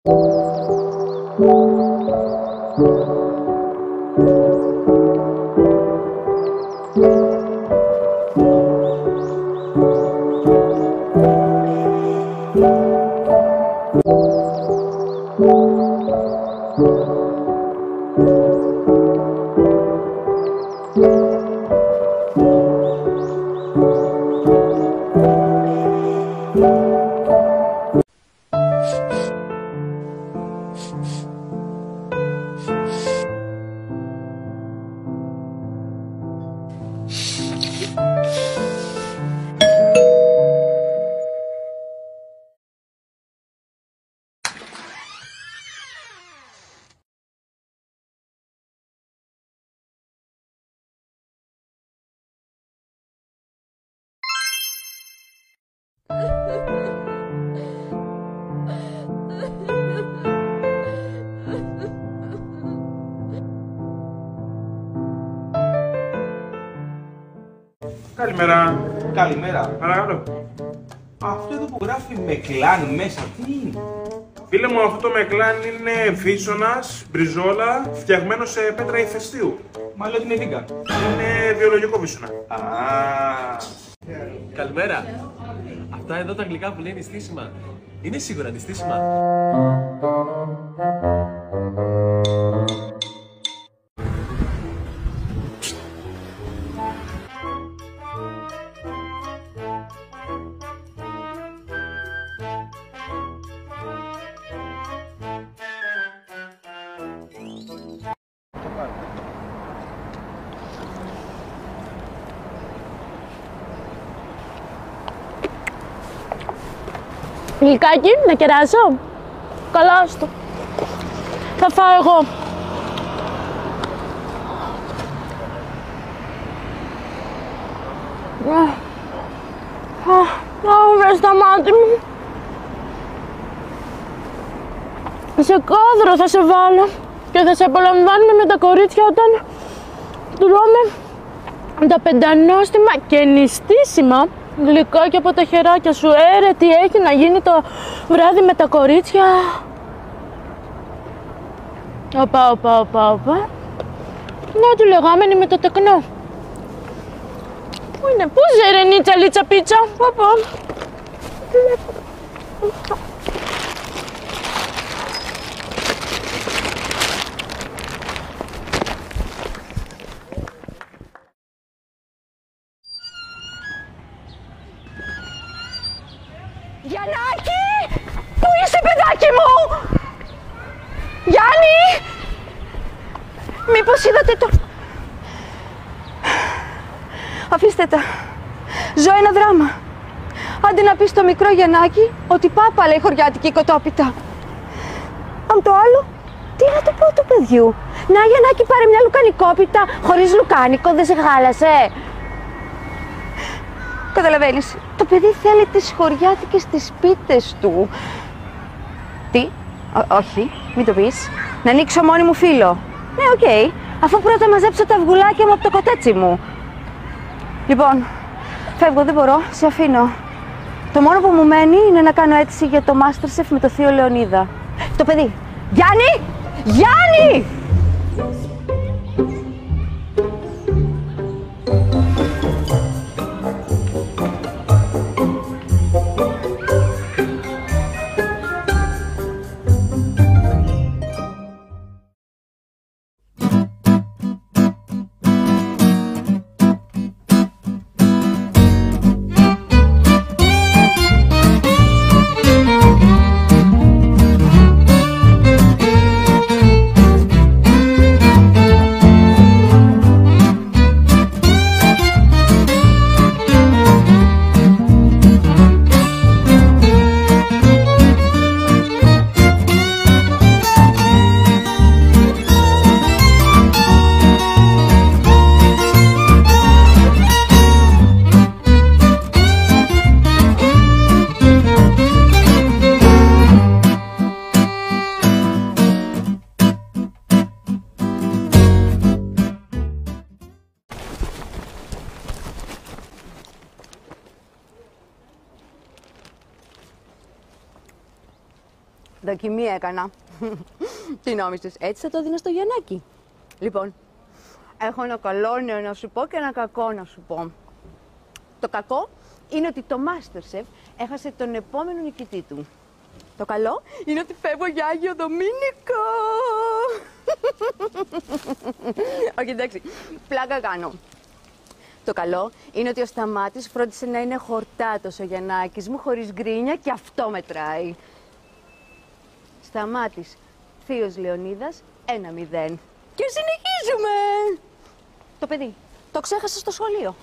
Καλημέρα. Καλημέρα. Παρακαλώ. Αυτό εδώ που γράφει Μεκλάν μέσα, τι είναι? Φίλε μου, αυτό το Μεκλάν είναι βίσωνας, μπριζόλα, φτιαγμένο σε πέτρα ηφαιστείου. Μα λέω ότι είναι vegan. Είναι βιολογικό βίσωνα. Α, Καλημέρα. Αυτά εδώ τα γλυκά που λένε νηστίσιμα. Είναι σίγουρα νηστίσιμα. Γλυκάκι, να κεράσω. Καλά στο. Θα φάω εγώ. Βρε στα μάτι μου. Σε κάδρο θα σε βάλω και θα σε απολαμβάνουμε με τα κορίτσια όταν τρώμε τα πεντανόστιμα και νηστίσιμα γλυκάκια από τα χεράκια σου. Τι έχει να γίνει το βράδυ με τα κορίτσια. Οπα. Να του λεγάμενη με το τεκνό. Πού είναι, πού ζερενίτσα λίτσα πίτσα. Οπα. Γιαννάκη! Πού είσαι, παιδάκι μου! Γιάννη! Μήπως είδατε το... Αφήστε τα. Ζω ένα δράμα. Άντε να πεις στο μικρό Γιαννάκη ότι πάπα λέει χωριάτικη κοτόπιτα. Αν το άλλο, τι να το πω του παιδιού. Να, Γιαννάκη, πάρε μια λουκανικόπιτα χωρίς λουκάνικο, δεν σε χάλασε. Καταλαβαίνεις, το παιδί θέλει τις χωριάτικες τις πίτες του. Τι, όχι, μην το πεις. Να ανοίξω μόνη μου φύλλο. Ναι, οκ, αφού πρώτα μαζέψω τα αυγουλάκια μου από το κοτέτσι μου. Λοιπόν, φεύγω, δεν μπορώ, σε αφήνω. Το μόνο που μου μένει είναι να κάνω αίτηση για το Masterchef με το θείο Λεωνίδα. Το παιδί. Γιάννη! Γιάννη! Δοκιμή έκανα. Τι νόμιζες, έτσι θα το έδινα στο Γιαννάκι? Λοιπόν, έχω ένα καλό νέο να σου πω και ένα κακό να σου πω. Το κακό είναι ότι το MasterChef έχασε τον επόμενο νικητή του. Το καλό είναι ότι φεύγω για Άγιο Δομήνικο. Όχι, εντάξει, πλάκα κάνω. Το καλό είναι ότι ο Σταμάτης φρόντισε να είναι χορτάτος ο Γιαννάκης μου, χωρίς γκρίνια, και αυτό μετράει. Σταμάτης, θείος Λεωνίδας, 1-0. Και συνεχίζουμε! Το παιδί, το ξέχασα στο σχολείο.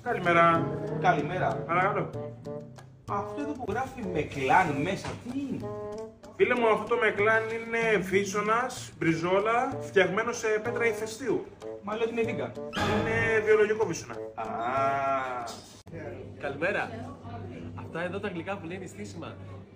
Καλημέρα. Καλημέρα. Παρακαλώ. Αυτό εδώ που γράφει με κλάν μέσα, τι είναι? Φίλε μου, αυτό το Μεκλάν είναι φύσωνας, μπριζόλα, φτιαγμένο σε πέτρα ηφαιστείου. Μα λέω ότι είναι vegan. Είναι βιολογικό φύσωνα. Α, Καλημέρα. Αυτά εδώ τα γλυκά που λένε νηστίσιμα.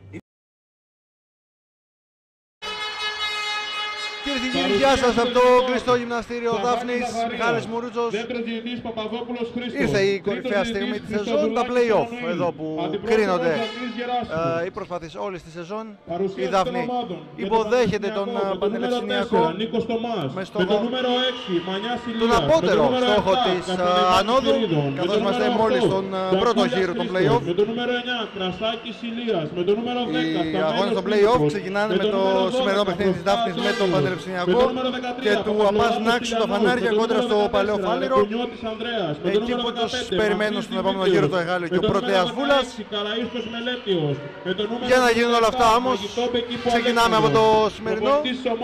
Κύριε και κύριοι, γεια σας από το κλειστό γυμναστήριο Δάφνης, Μιχάλης Μουρούτσος. Ήρθε η κορυφαία στιγμή της σεζόν, τα play-off εδώ που κρίνονται οι προσπάθειες όλης της σεζόν. Η Δάφνη υποδέχεται τον Πανελευσυνιακό με στόχο τον απότερο στόχο της ανόδου, καθώς είμαστε μόλις στον πρώτο γύρο των play-off. Οι αγώνες των play-off ξεκινάνε με το σημερινό παιχνίδι της Δάφνης με τον Πανελευσυνιακό και του Απάς Νάξου τα φανάρια κόντρα στο Παλαιό Φάληρο. Εκεί που τους περιμένουν στον επόμενο γύρο το Εγάλιο και ο Πρωτέας Βούλας. Για να γίνουν όλα αυτά όμως, ξεκινάμε από το σημερινό.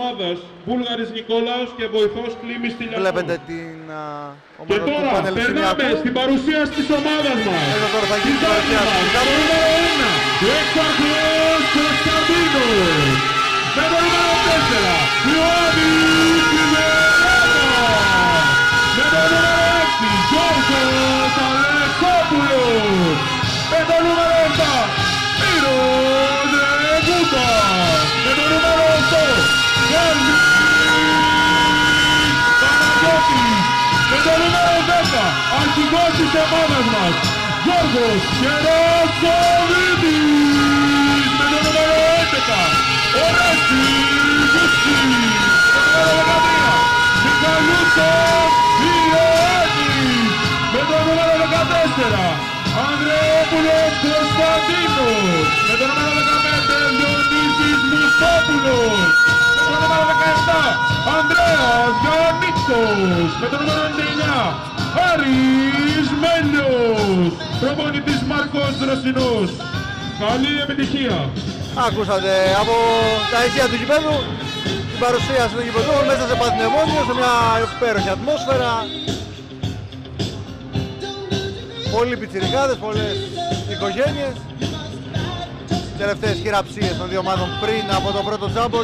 Βλέπετε την ομάδα του Πανελευσυνιακού. Και τώρα στην παρουσίαση της ομάδας μας. Εδώ τώρα θα γίνει η παρουσίαση του νούμερο 1, ο Εξαρχός Κωνσταντίνος. Με το νούμερο 4, Ιωάννης Κιβεράτος. Με το νούμερο 6, Γιώργος Αλεξόπουλος. Με το νούμερο 7, Ήρος Ρεγούτας. Με το νούμερο 8, Γιάννης Παναγιώτης. Με το νούμερο 10, αρχηγός της ομάδας μας, Γιώργος Κερασοβίτης. Με το νούμερο 11, Ορέστης Γιουσκής. Με το νούμερο 13, Μικαλούτσος Ιωάννης. Με το νούμερο 14, Ανδρεόπουλος Κωνσταντίνος. Με το νούμερο 15, Διονύσης Μουστόπουλος. Με το νούμερο 17, Ανδρέας Γιαννίτσος. Με το νούμερο 99, Άρης Μέλιος. Προπονητής Μάρκος Ρωσινός. Καλή επιτυχία. Ακούσατε από τα ηχεία του γηπέδου την παρουσίαση των γηπεδών μέσα σε Παθηνευόνιο, σε μια υπέροχη ατμόσφαιρα. Πολλοί πιτσιρικάδες, πολλές οικογένειες. Τελευταίες χειραψίες των δύο ομάδων πριν από το πρώτο τζάμπολ.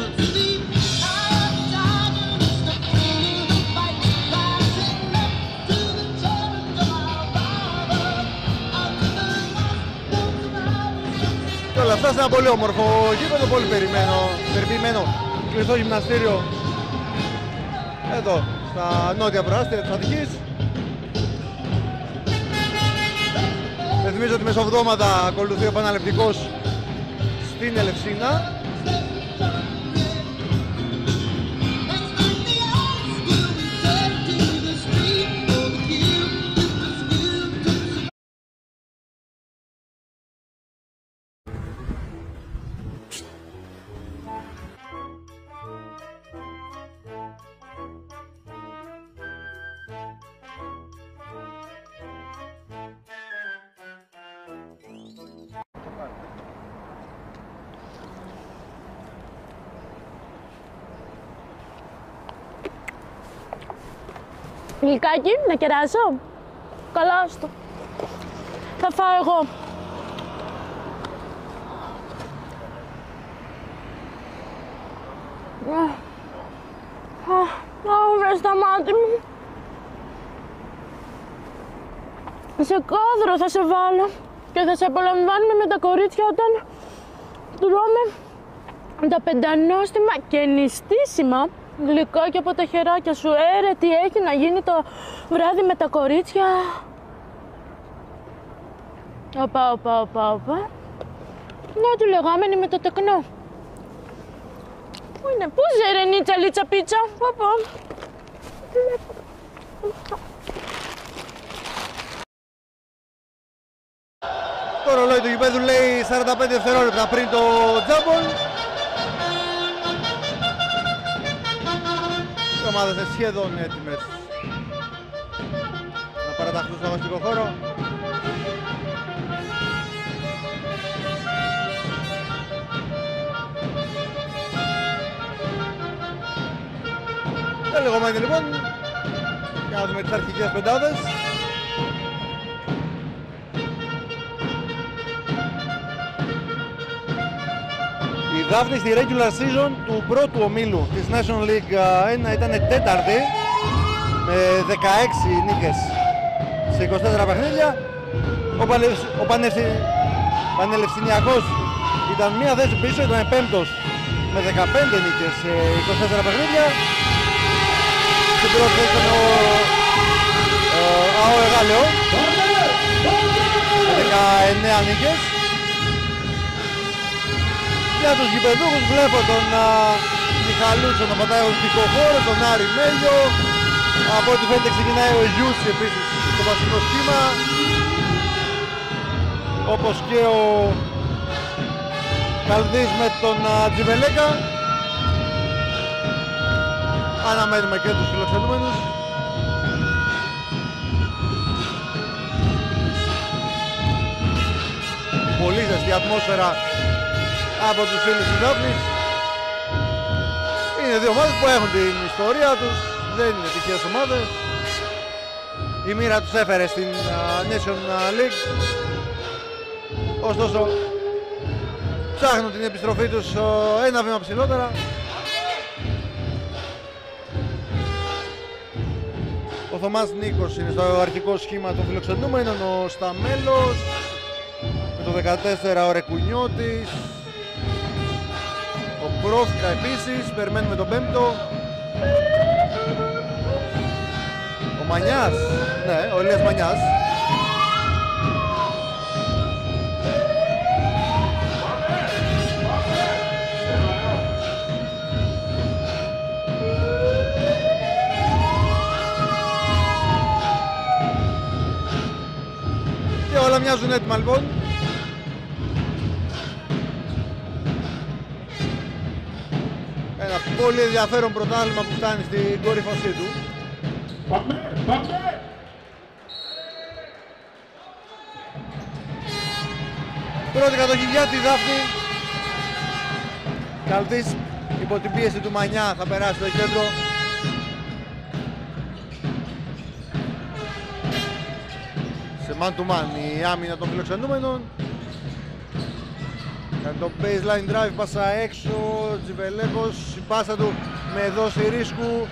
Και όλα αυτά σε ένα πολύ όμορφο γήπεδο, πολύ περιποιημένο κλειστό γυμναστήριο εδώ στα νότια προάστια της Αττικής. Με θυμίζω ότι μεσοβδόμαδα ακολουθεί ο Παναλεπτικός στην Ελευσίνα. Γλυκάκι, να κεράσω. Καλά στο. Θα φάω εγώ. Βρε στα μάτια μου. Σε κάδρο θα σε βάλω και θα σε απολαμβάνουμε με τα κορίτσια όταν τρώμε τα πεντανόστιμα και νηστίσιμα γλυκάκια από τα χεράκια σου. Τι έχει να γίνει το βράδυ με τα κορίτσια. Οπα. Να του λεγάμενη με το τεκνό. Πού είναι, πού ζερενίτσα λίτσα πίτσα. Οπα. Το ρολόι του γηπέδου λέει 45 δευτερόλεπτα πριν το τζάμπολ. Οι ομάδες είναι σχεδόν έτοιμες να παραταχθούν στο αγωνιστικό χώρο. Λεγόμενοι λοιπόν, για να δούμε τις αρχικές πεντάδες. Δάφνη στη regular season του πρώτου ομίλου της National League 1 ήταν τέταρτη με 16 νίκες σε 24 παιχνίδια. Ο Πανελευθυνιακός ήταν μία θέση πίσω, ήταν πέμπτος με 15 νίκες σε 24 παιχνίδια. Στην πρώτη θέση ήταν ο ΑΟ Εγάλεο με 19 νίκες. Για τους γηπεδούχους βλέπω τον Μιχαλούτσο να πατάει ως δικοχώρο, τον Άρη Μέλιο. Από ό,τι φαίνεται ξεκινάει ο Γιούση επίσης στο βασικό σχήμα. Όπως και ο Καλδής με τον Τζιβελέκα. Αναμένουμε και τους φιλοξενούμενους. Πολύ ζεστή ατμόσφαιρα από τους φίλους της Δάφνης. Είναι δύο ομάδες που έχουν την ιστορία τους, δεν είναι τυχαίες ομάδες. Η μοίρα τους έφερε στην National League. Ωστόσο, ψάχνουν την επιστροφή τους ένα βήμα ψηλότερα. Ο Θωμάς Νίκος είναι στο αρχικό σχήμα των φιλοξενούμενων, ο Σταμέλος με το 14 ο Ρεκουνιώτης, ο Πρόφκα επίσης, περιμένουμε τον πέμπτο, ο Μανιάς, ναι, ο Ηλίας Μανιάς. Και όλα μοιάζουν έτοιμα λοιπόν. Ένα πολύ ενδιαφέρον πρωτάθλημα που φτάνει στην κορύφωσή του. Πρώτη κατοχή για τη Δάφνη. Καλδής υπό την πίεση του Μανιά θα περάσει στο κέντρο. Σε man to man η άμυνα των φιλοξενούμενων. Κάνει το baseline drive, πάσα έξω, Τζιβελέκος, η πάσα του με δόση ρίσκου.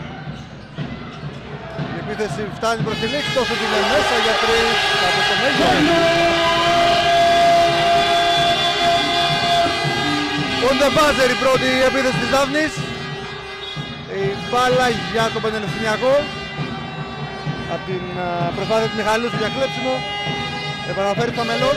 Η επίθεση φτάνει προς τη λήξη, τόσο την μέσα για τρεις, από το μέγιο. On the buzzer η πρώτη επίθεση της Δάφνης. Η μπάλα για τον Πανελευθυνιακό. Από την προσπάθεια του Μιχαλούτσου για κλέψιμο. Επαναφέρει το μελός.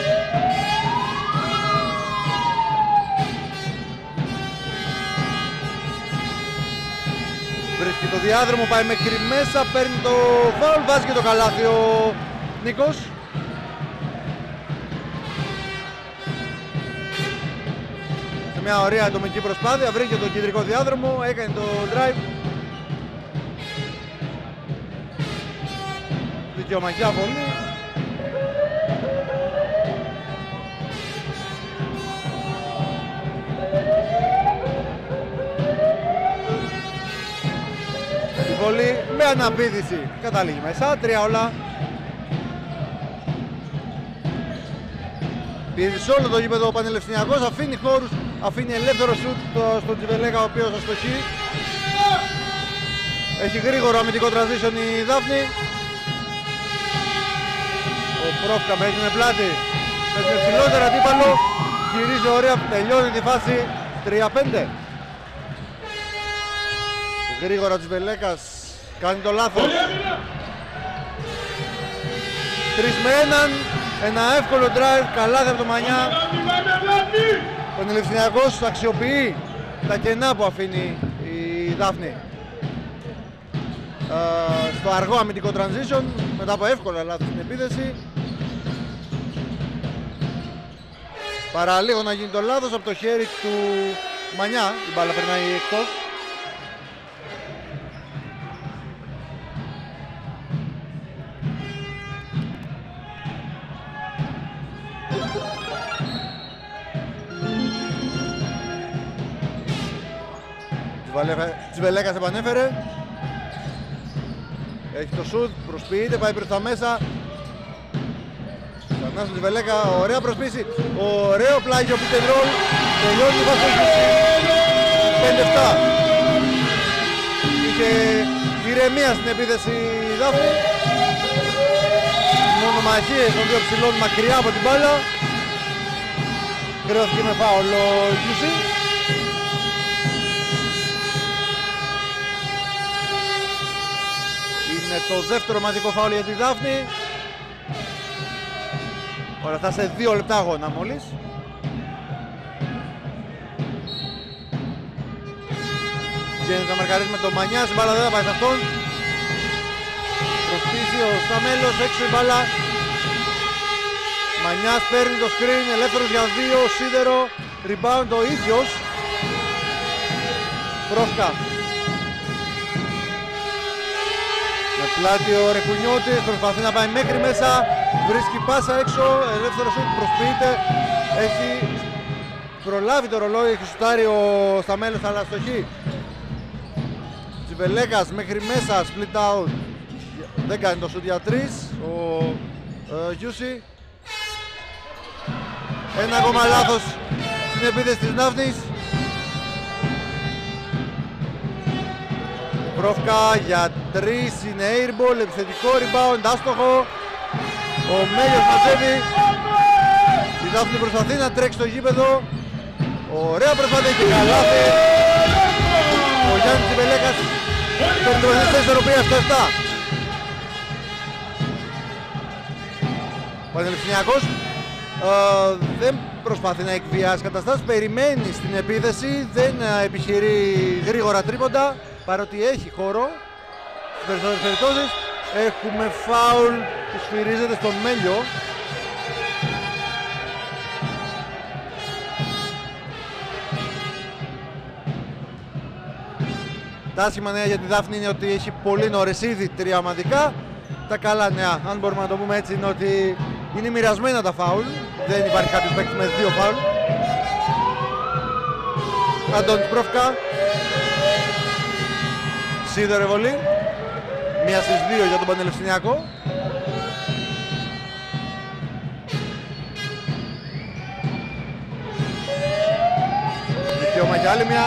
Βρίσκει το διάδρομο, πάει μέχρι μέσα, παίρνει το φάουλ, βάζει και το καλάθι ο Νίκος. Σε μια ωραία ατομική προσπάθεια, βρήκε το κεντρικό διάδρομο, έκανε το drive. Δικαιωματιά βολή. Η βολή με αναπήδηση καταλήγει μέσα, 3 όλα. Πιέζει σε όλο το γήπεδο ο Πανελευθυνιακός, αφήνει χώρους, αφήνει ελεύθερο σουτ στον Τζιβελέκα ο οποίος αστοχεί. Έχει γρήγορο αμυντικό transition η Δάφνη. Ο Πρόφκα παίζει με πλάτη, παίζει με ψηλότερα αντίπαλο, γυρίζει ωραία, τελειώνει τη φάση 3-5. Γρήγορα ο Τζιβελέκας κάνει το λάθος. 3 με 1, ένα εύκολο drive, καλάθι από το Μανιά. Ο Πανελευθυνιακός αξιοποιεί τα κενά που αφήνει η Δάφνη στο αργό αμυντικό transition μετά από εύκολα λάθη στην επίθεση. Παραλίγο να γίνει το λάθος από το χέρι του Μανιά, η μπάλα περνάει εκτός. Τζιβελέκας επανέφερε. Έχει το σουτ, προσποιείται, πάει προς τα μέσα. Ξανά στον Τζιβελέκα, ωραία προσπίση. Ωραίο πλάγιο pick and roll. Τελειώνει η βασίλισσα 5-7. Είχε ηρεμία στην επίθεση η Δάφνη. Μονομαχίες των δύο ψηλών μακριά από την μπάλα. Χρεώθηκε με φάουλ ο Γιουσί. Είναι το δεύτερο ομαδικό φάουλ για τη Δάφνη. Όλα αυτά σε 2 λεπτά αγώνα μόλις. Γίνεται να μαρκαρίσει με τον Μανιάς, η μπάλα δεν θα πάει σε αυτόν. Προσπίσει ο Σταμέλος, έξω η μπάλα. Μανιάς παίρνει το screen, ελεύθερος για 2, Σίδερο, rebound ο ίδιος. Πρόφκα. Με πλάτη ο Ρεκουνιώτης, προσπαθεί να πάει μέχρι μέσα, βρίσκει πάσα έξω, ελεύθερο σουτ, προσποιείται, έχει προλάβει το ρολόι, έχει σουτάρει ο Σταμέλος, αλλά στοχή. Τσιβελέκας μέχρι μέσα, split out, δεν κάνει το σουτ για 3, ο Γιούσι. Ένα ακόμα λάθος στην επίθεση της Δάφνης. Πρόφκα για 3, είναι airball, επιθετικό rebound, άστοχο. Ο Μέλιος μαζεύει. Η Δάφνη προσπαθεί να τρέξει στο γήπεδο. Ωραία προσπάθεια και καλάθι. Ο Γιάννης Τσιβελέκας παίρνει το παιχνίδι σε ισορροπία 7-7. Ο Πανεπιστημιακός δεν προσπαθεί να εκβιάσει καταστάσεις, περιμένει στην επίθεση, δεν επιχειρεί γρήγορα τρίποντα, παρότι έχει χώρο. Στις περισσότερες περιπτώσεις έχουμε φάουλ που σφυρίζεται στον Μέλιο. Τα άσχημα νέα για τη Δάφνη είναι ότι έχει πολύ νωρίς ήδη 3 ομαδικά. Τα καλά νέα, αν μπορούμε να το πούμε έτσι, είναι ότι είναι μοιρασμένα τα φάουλ. Δεν υπάρχει κάποιος παίκτης με 2 φάουλ. Αντώνης Πρόφκα. Σίδερε βολή. 1 στις 2 για τον Πανελληνιακό. Δικαίωμα για άλλη μια.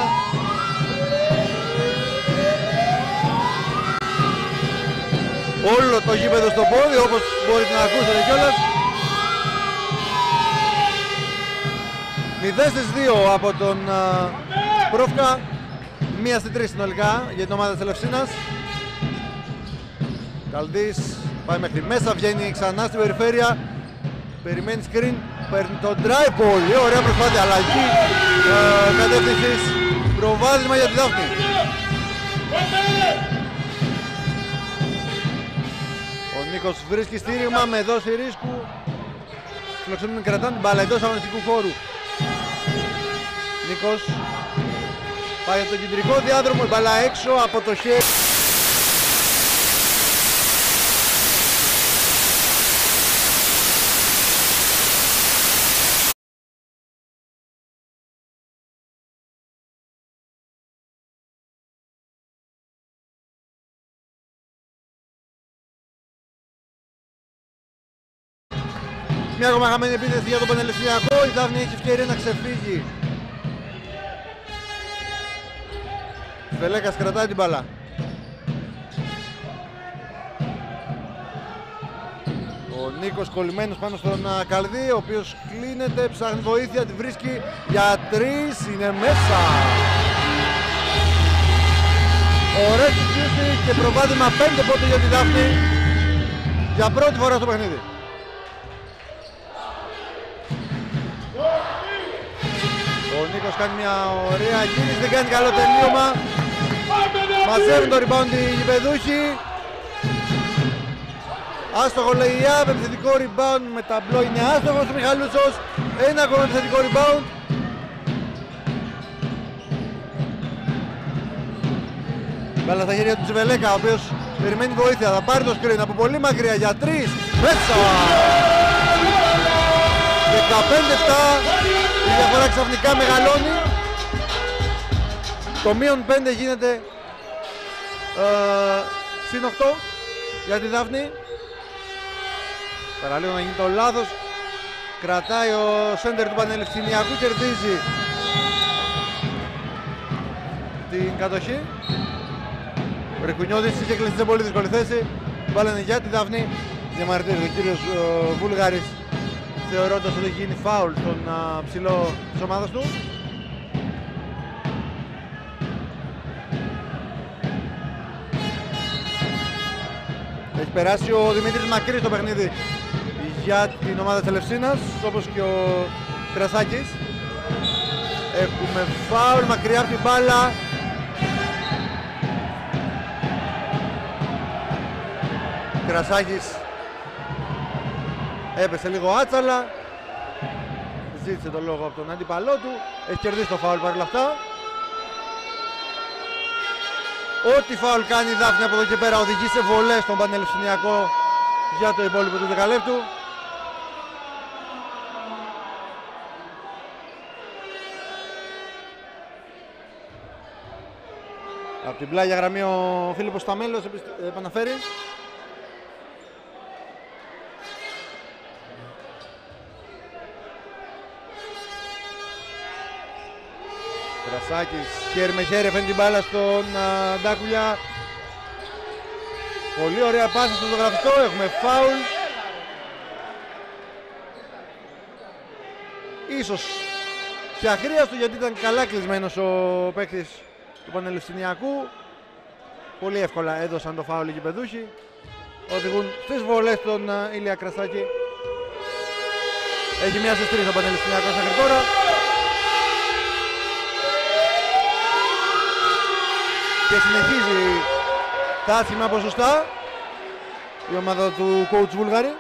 Όλο το γήπεδο στο πόδι, όπως μπορείτε να ακούσετε κιόλας. 0 στις 2 από τον Πρόφκα. 1 στις 3 συνολικά για την ομάδα της Ελευσίνας. Καλδής πάει μέχρι μέσα, βγαίνει ξανά στην περιφέρεια. Περιμένει screen, παίρνει τον try, πολύ ωραία προσπάθεια, αλλαγή κατεύθυνσης, προβάδισμα για τη Δάφνη. Ο Νίκος βρίσκει στήριγμα με δόση ρίσκου. Φιλοξενούν, κρατάνε την μπάλα εντός αγωνιστικού χώρου. Νίκος πάει από τον κεντρικό διάδρομο, η μπάλα έξω από το χέρι. Μια ακόμα χαμένη επίθεση για τον Πανελληνιακό. Η Δάφνη έχει ευκαιρία να ξεφύγει. Βελέκας κρατάει την μπάλα. Ο Νίκος κολλημένος πάνω στον Καλδί, ο οποίος κλείνεται, ψάχνει βοήθεια, τη βρίσκει για 3, είναι μέσα. Ωραία συζήτηση και προβάδισμα 5 πόντους για τη Δάφνη για πρώτη φορά στο παιχνίδι. Ο Νίκος κάνει μια ωραία κίνηση, δεν κάνει καλό τελείωμα. Μαζεύουν το rebound οι γηπεδούχοι. Άστοχο lay-up, επιθετικό rebound με ταμπλό, είναι άστοχος ο Μιχαλούτσος. Ένα ακόμα επιθετικό rebound. Μπάλα στα χέρια του Τσιβελέκα, ο οποίος περιμένει βοήθεια, θα πάρει το screen από πολύ μακριά για 3. Μέσα! 15-7. Η διαφορά ξαφνικά μεγαλώνει. Το μείον 5 γίνεται συν 8 για τη Δάφνη. Παραλίγο να γίνει το λάθος. Κρατάει ο σέντερ του Πανελληνιακού, κερδίζει την κατοχή. Ο Ρεκουνιώτης είχε κλείσει σε πολύ δύσκολη θέση. Μπάλανε για τη Δάφνη. Διαμαρτύρεται ο κύριος Βούλγαρης, θεωρώντας ότι έχει γίνει φάουλ στον ψηλό της ομάδας του. Έχει περάσει ο Δημήτρης Μακρύς στο παιχνίδι για την ομάδα της Ελευσίνας, όπως και ο Κρασάκης. Έχουμε φάουλ μακριά από την μπάλα. Κρασάκης έπεσε λίγο άτσαλα, ζήτησε το λόγο από τον αντίπαλό του, έχει κερδίσει το φάουλ παρόλα αυτά. Ό,τι φάουλ κάνει η Δάφνη από εδώ και πέρα οδηγεί σε βολές στον Πανελληνιακό για το υπόλοιπο του δεκαλέπτου. Από την πλάγια γραμμή ο Φίλιππος Σταμέλος επαναφέρει. Κρασάκης χέρι με χέρι φέρνει την μπάλα στον Ντάκουλια. Πολύ ωραία πάσα στο ζωγραφιστό, έχουμε φάουλ. Ίσως και αχρίαστο, γιατί ήταν καλά κλεισμένος ο παίκτης του Πανελληνιακού. Πολύ εύκολα έδωσαν το φάουλ οι γηπεδούχοι. Οδηγούν στις βολές τον Ηλία Κρασάκη. Έχει μία στις τρεις ο Πανελληνιακός μέχρι τώρα. Και συνεχίζει τα άσχημα ποσοστά η ομάδα του coach Βούλγαρη.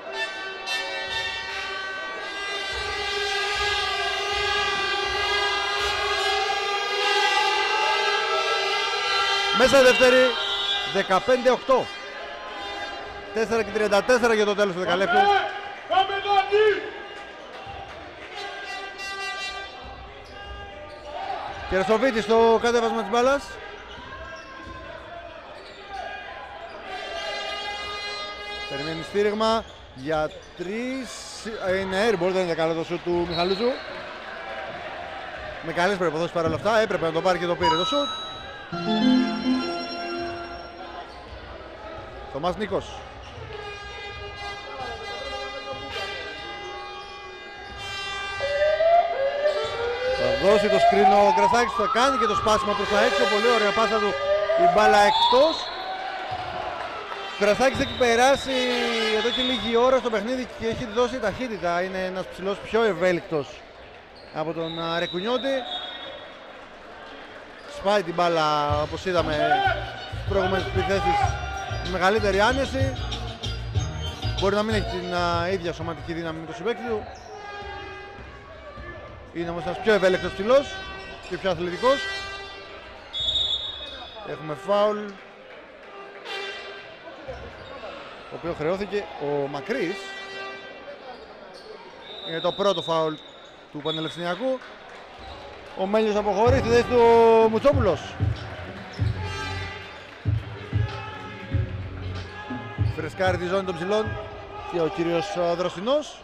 Μέσα δεύτερη, 15-8. 4:34 για το τέλος του δεκαλέπτου. Κερσοβίτης στο κατέβασμα της μπάλας. Περιμένει στήριγμα για 3. Είναι airball, δεν είναι καλό το σουτ του Μιχαλούζου. Με καλές προϋποθέσεις παρόλα αυτά, έπρεπε να το πάρει και το πήρε το σουτ. Θωμάς Νίκος. Θα δώσει το screen ο Κρασάκης, θα κάνει και το σπάσιμο προς τα έξω. Πολύ ωραία πάσα του, η μπάλα εκτός. Ο Κρασάκης έχει περάσει εδώ και λίγη ώρα στο παιχνίδι και έχει δώσει ταχύτητα. Είναι ένας ψηλός πιο ευέλικτος από τον Ρεκουνιώτη. Σπάει την μπάλα, όπως είδαμε στις προηγούμενες επιθέσεις, με μεγαλύτερη άνεση. Μπορεί να μην έχει την ίδια σωματική δύναμη με το συμπαίκτη του. Είναι όμως ένας πιο ευέλικτος ψηλός και πιο αθλητικός. Έχουμε φάουλ, το οποίο χρεώθηκε ο Μακρύς. Είναι το πρώτο φάουλ του Πανελληνιακού. Ο Μέλιος αποχωρεί στη θέση του Μουτσόπουλος. Φρεσκάρει τη ζώνη των ψηλών και ο κύριος Δροσινός.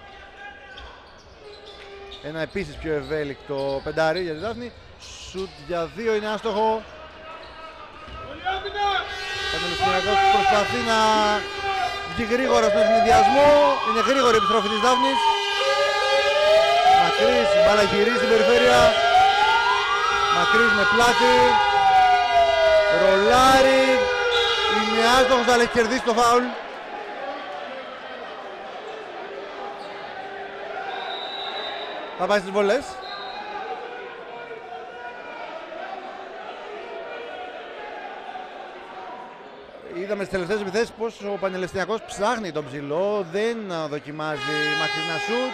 Ένα επίσης πιο ευέλικτο πεντάρι για τη Δάφνη. Σουτ για 2 είναι άστοχο. Ο Πανελληνιακός προσπαθεί να βγει γρήγορα στον ευνηδιασμό. Είναι γρήγορη η επιστροφή της Δάφνης. Μακρύς, μπάλα γυρίζει στην περιφέρεια. Μακρύς με πλάτη. Ρολάρι. Είναι άστοχος, αλλά έχει κερδίσει το φάουλ. Θα πάει στις βολές. Είδαμε στις τελευταίες επιθέσεις πως ο Πανελληνιακός ψάχνει τον ψηλό, δεν δοκιμάζει μακρινά σουτ.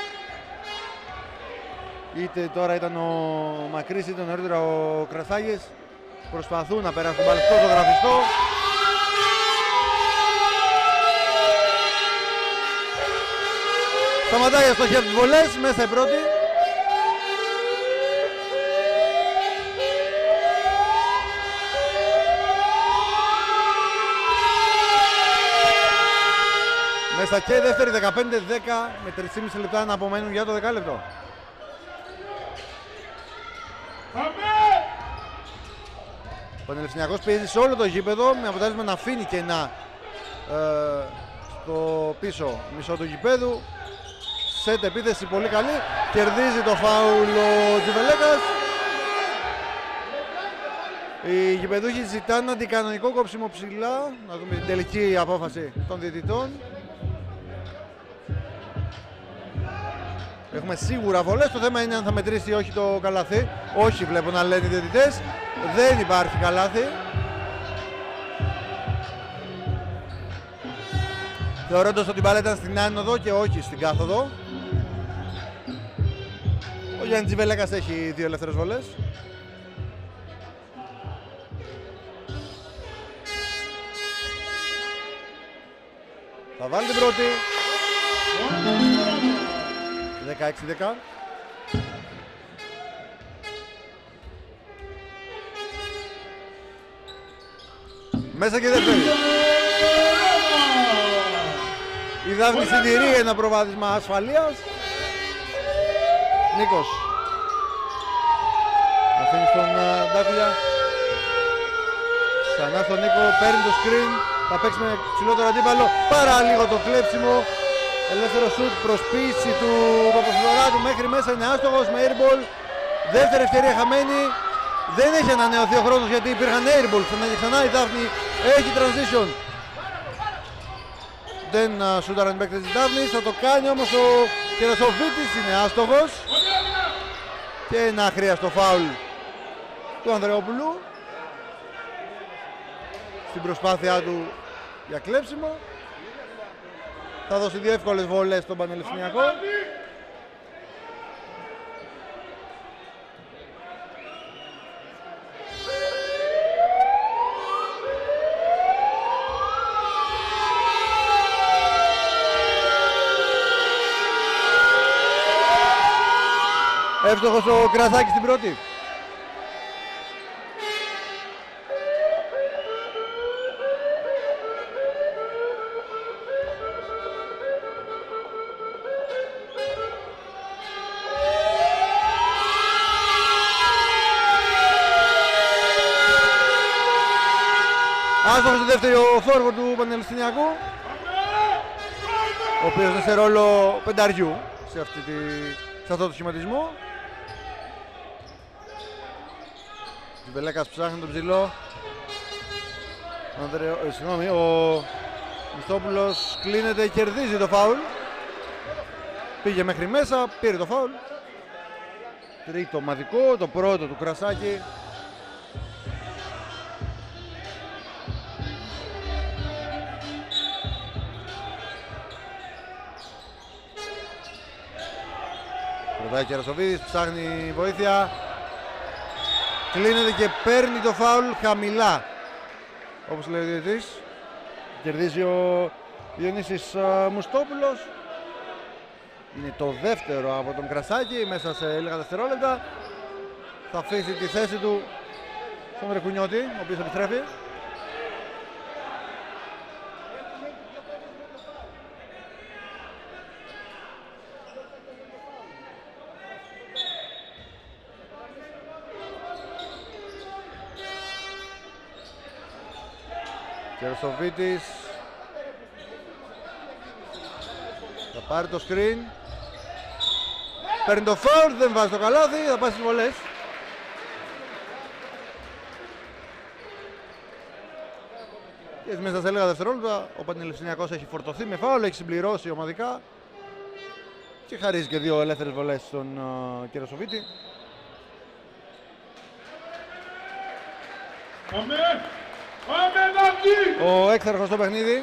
Είτε τώρα ήταν ο Μακρύς είτε νωρίτερα ο Κρασάγης. Προσπαθούν να περάσουν πάλι στο ζωγραφιστό. Σταματάει στο χέρι τις βολές, μέσα η πρώτη. Μέσα και η δεύτερη, 15-10 με 3,5 λεπτά να απομένουν για το δεκάλεπτο. Πανελευθυνιακός πιέζει σε όλο το γήπεδο με αποτέλεσμα να αφήνει κενά στο πίσω μισό του γηπέδου. Σετ επίθεση πολύ καλή. Κερδίζει το φάουλ ο Τζιβελέκας. Οι γηπεδούχοι ζητάνε αντικανονικό κόψιμο ψηλά. Να δούμε την τελική απόφαση των διαιτητών. Έχουμε σίγουρα βολές. Το θέμα είναι αν θα μετρήσει ή όχι το καλάθι. Όχι, βλέπω να λένε οι διαιτητές. Δεν υπάρχει καλάθι. Θεωρώντας ότι η μπάλα ήταν στην άνοδο και όχι στην κάθοδο. Ο Γιάννης Τζιβελέκας έχει 2 ελεύθερες βολές. Θα βάλει την πρώτη. 16-10. Μέσα και δεύτερη. Η Δάφνη συντηρεί ένα προβάδισμα ασφαλείας. Νίκος. Αφήνει στον Ντάκουλια. Ξανά στον Νίκο, παίρνει το screen. Θα παίξει με ψηλότερο αντίπαλο. Πάρα λίγο το κλέψιμο. Ελεύθερο σουτ, προσποίηση του Παπαθλωράτου μέχρι μέσα, είναι άστοχος με airball. Δεύτερη ευκαιρία χαμένη. Δεν έχει ανανεωθεί ο χρόνος γιατί υπήρχαν airball. Ξανά η Δάφνη έχει transition. Δεν σούταραν οι παίκτες της Δάφνης. Θα το κάνει όμως ο Κερασοβίτης, είναι άστοχος. Και ένα αχρίαστο φάουλ του Ανδρεόπουλου στην προσπάθειά του για κλέψιμο. Θα δώσει 2 εύκολες βολές στον Πανελληνιακό. Εύστοχος ο Κρασάκης στην πρώτη. Άστοχος στη δεύτερη ο forward του Πανελληνιακού, ο οποίος είναι σε ρόλο πενταριού σε αυτό το σχηματισμό. Τζιβελέκας ψάχνει τον ψηλό. Συγγνώμη, ο Μισθόπουλος κλείνεται, κερδίζει το φάουλ. Πήγε μέχρι μέσα, πήρε το φάουλ. Τρίτο ομαδικό, το πρώτο του Κρασάκη. Ρωτάει Κερασοβίδης, ψάχνει βοήθεια. Κλείνεται και παίρνει το φάουλ χαμηλά, όπως λέει ο διαιτητής. Κερδίζει ο Διονύσης Μουστόπουλος. Είναι το δεύτερο από τον Κρασάκη μέσα σε λίγα δευτερόλεπτα. Θα αφήσει τη θέση του στον Ρεκουνιώτη, ο οποίος επιστρέφει. Κερσοβίτης θα πάρει το screen, παίρνει το foul, δεν βάζει το καλάθι, θα πάει στις βολές. Και μέσα σε λίγα δευτερόλεπτα ο Πανελληνιακός έχει φορτωθεί με foul, έχει συμπληρώσει ομαδικά και χαρίζει και 2 ελεύθερες βολές στον Κερσοβίτη. Ο έξαρχος στο παιχνίδι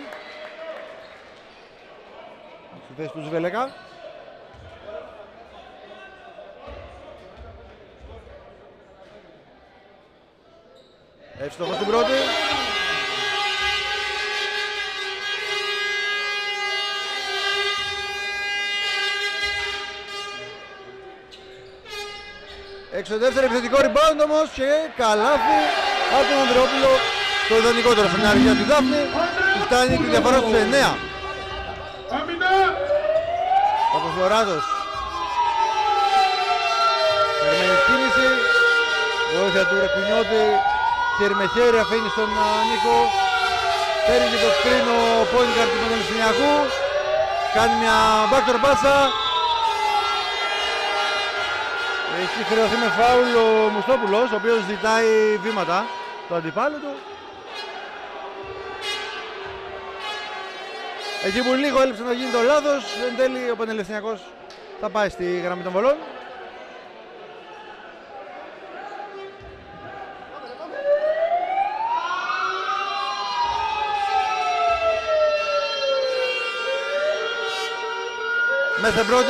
στη θέση του Ζιβελέκα. Εύστοχος στην πρώτη. Έξω δεύτερο επιθετικό rebound όμως και καλάθι από τον Ανδρεόπουλο. Το ιδανικότερο σενάριο για τη Δάφνη, που φτάνει τη διαφορά στους 9. Παπαθλωράτος περιμένει κίνηση, βοήθεια του Ρεκουνιώτη, χέρι με χέρι, αφήνει στον Νίκο. Παίρνει και το screen ο point guard του Πανελληνιακού. Κάνει μια backdoor πάσα. Έχει χρεωθεί με φάουλ ο Μουστόπουλος, ο οποίος ζητάει βήματα το αντιπάλου του. Εκεί που λίγο έλειψε να γίνει το λάθος, εν τέλει ο Πανελληνιακός θα πάει στη γραμμή των βολών. Μέσα πρώτη.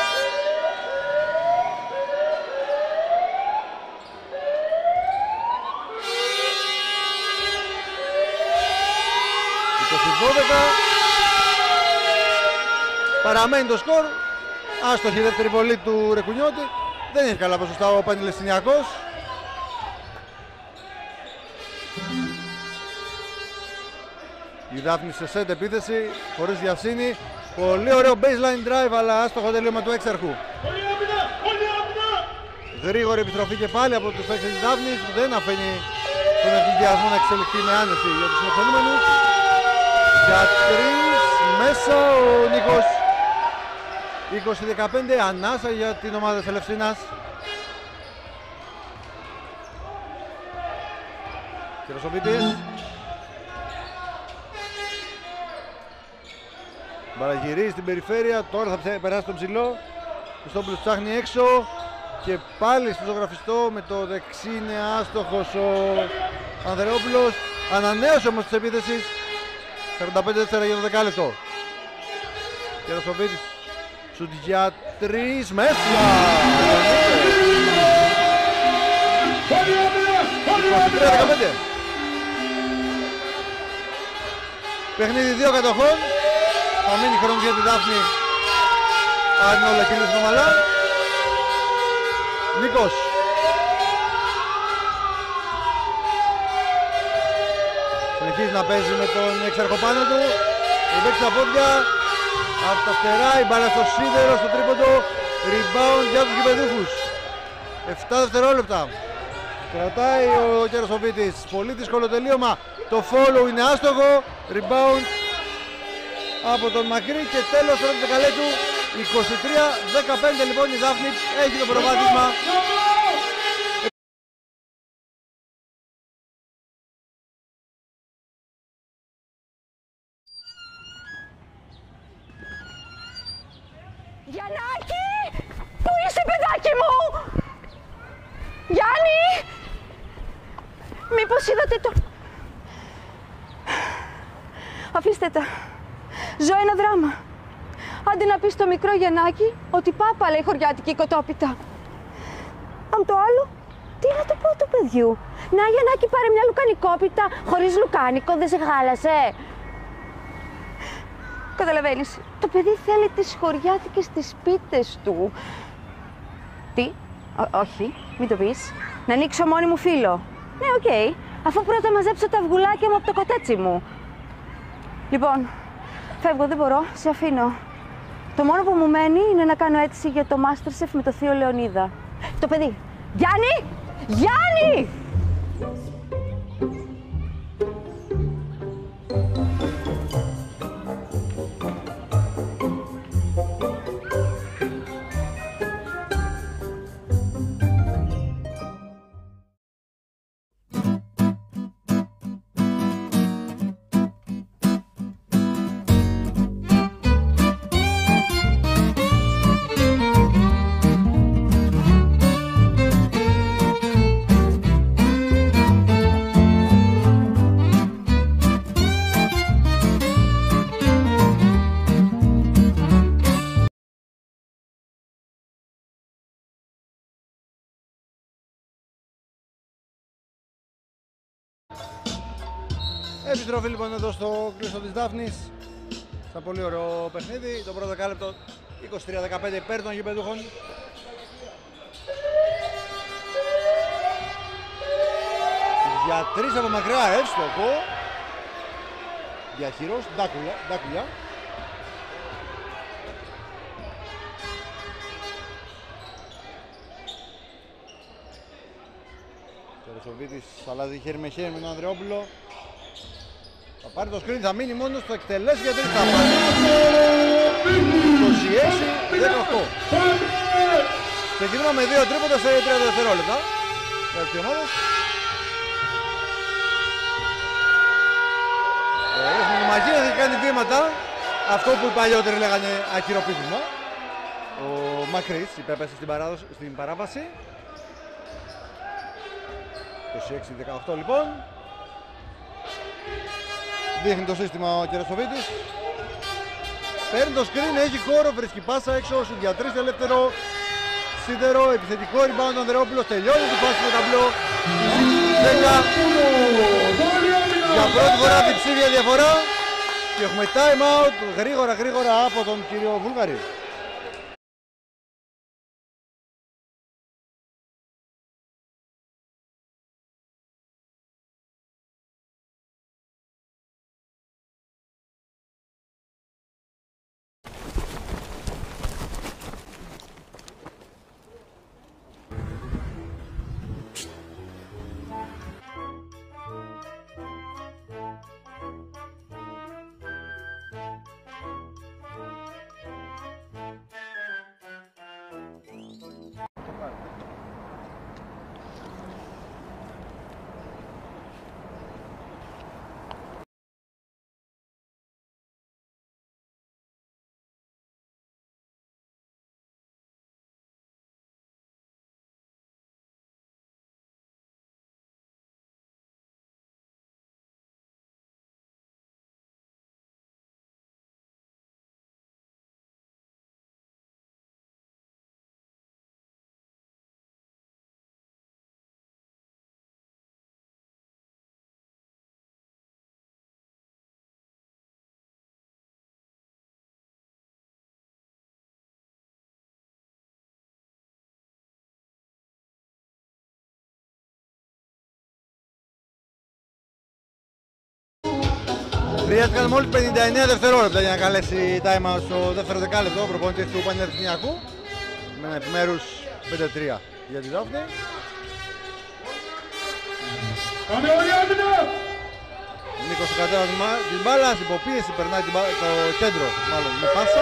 Παραμένει το σκορ. Άστοχη δεύτερη βολή του Ρεκουνιώτη. Δεν έχει καλά ποσοστά ο Πανελληνιακός. Η Δάφνη σε σετ επίθεση, χωρίς βιασύνη. Πολύ ωραίο baseline drive, αλλά άστοχο τελείωμα του έξαρχου. Γρήγορη επιστροφή και πάλι από τους παίκτες της Δάφνης, που δεν αφήνει τον ευθυνδιασμό να εξελιχθεί με άνεση για τους φιλοξενούμενους. Για 3 μέσα ο Νίκος. 20-15, ανάσα για την ομάδα της Ελευσίνας. Κυροσοβίτης. Παραγυρίζει στην περιφέρεια, τώρα θα περάσει τον ψηλό. Χριστόπουλος ψάχνει έξω και πάλι στο ζωγραφιστό με το δεξί είναι άστοχος ο Ανδρεόπουλος. Ανανέωσε όμως της επίθεσης. 45-4 για το δεκάλεπτο. Κυροσοβίτης. Σουτ για 3 μέσα. 23-15. Παιχνίδι 2 κατοχών. Θα μείνει χρόνο για τη Δάφνη αν όλα κινήσουν ομαλά. Νίκος. Συνεχίζει να παίζει με τον έξαρχο πάνω του. Ρεμπέξει τα πόδια. Από τα φτερά, η μπάλα στο σίδερο, στο τρίποντο. Rebound για τους γηπεδούχους. 7 δευτερόλεπτα. Κρατάει ο Κερασοβίτης. Πολύ δύσκολο τελείωμα. Το follow είναι άστοχο. Rebound από τον Μακρύ και τέλος του δεκαλέτου. 23-15 λοιπόν η Δάφνη έχει το προβάδισμα. Γιαννάκη! Πού είσαι, παιδάκι μου! Γιάννη! Μήπως είδατε το... Αφήστε τα. Ζω ένα δράμα. Άντε να πεις στο μικρό Γιαννάκη ότι πάπα λέει χωριάτικη κοτόπιτα. Αν το άλλο, τι να το πω του παιδιού. Να Γιαννάκη, πάρε μια λουκανικόπιτα χωρίς λουκάνικο, δεν σε χάλασε. Καταλαβαίνεις, το παιδί θέλει τις χωριάτικες τις πίτες του. Τι, όχι, μην το πεις. Να ανοίξω μόνη μου φύλλο. Ναι, οκ, αφού πρώτα μαζέψω τα αυγουλάκια μου από το κοτέτσι μου. Λοιπόν, φεύγω, δεν μπορώ, σε αφήνω. Το μόνο που μου μένει είναι να κάνω αίτηση για το Masterchef με το θείο Λεωνίδα. Το παιδί. Γιάννη! Γιάννη! Επιστροφή λοιπόν εδώ στο κλειστό της Δάφνης. Στα πολύ ωραίο παιχνίδι. Το πρώτο δεκάλεπτο 23-15 υπέρ των γηπεδούχων. Για 3 από μακριά εύστοχο. Διαχειρός, Ντάκουλια. Κερασοβίτης αλλάζει χέρι με χέρι με τον Ανδρεόπουλο. Θα πάρει το screen, θα μείνει μόνος, θα εκτελέσει για τρίτα. 26-18. Ξεκινούμε με 2 τρίποτα σε 30 δευτερόλεπτα. Για τις ομάδες. Ο Μαγίνας έχει κάνει βήματα. Αυτό που οι παλιότεροι λέγανε ακυροπήγημα. Ο Μακρύς υπέπεσε στην παράβαση. 26-18 λοιπόν. Δείχνει το σύστημα ο Κερασοβίτης. Παίρνει το screen, έχει χώρο, βρίσκει πάσα έξω, σουτ για 3 ελεύθερο. Σίδερο, επιθετικό rebound ο Ανδρεόπουλος, τελειώνει την φάση με ταμπλό. 10. Για πρώτη φορά διψήφια διαφορά. Και έχουμε time out γρήγορα από τον κύριο Βούλγαρη. Χρειάστηκαν μόλις 59 δευτερόλεπτα για να καλέσει time out στο δεύτερο δεκάλεπτο ο προπονητής του Πανεπιστημιακού με ένα επιμέρους 5-3 για τη Δάφνη. Νίκος στο κατέβασμα της μπάλας, υποπίεση, περνάει το κέντρο μάλλον με πάσα.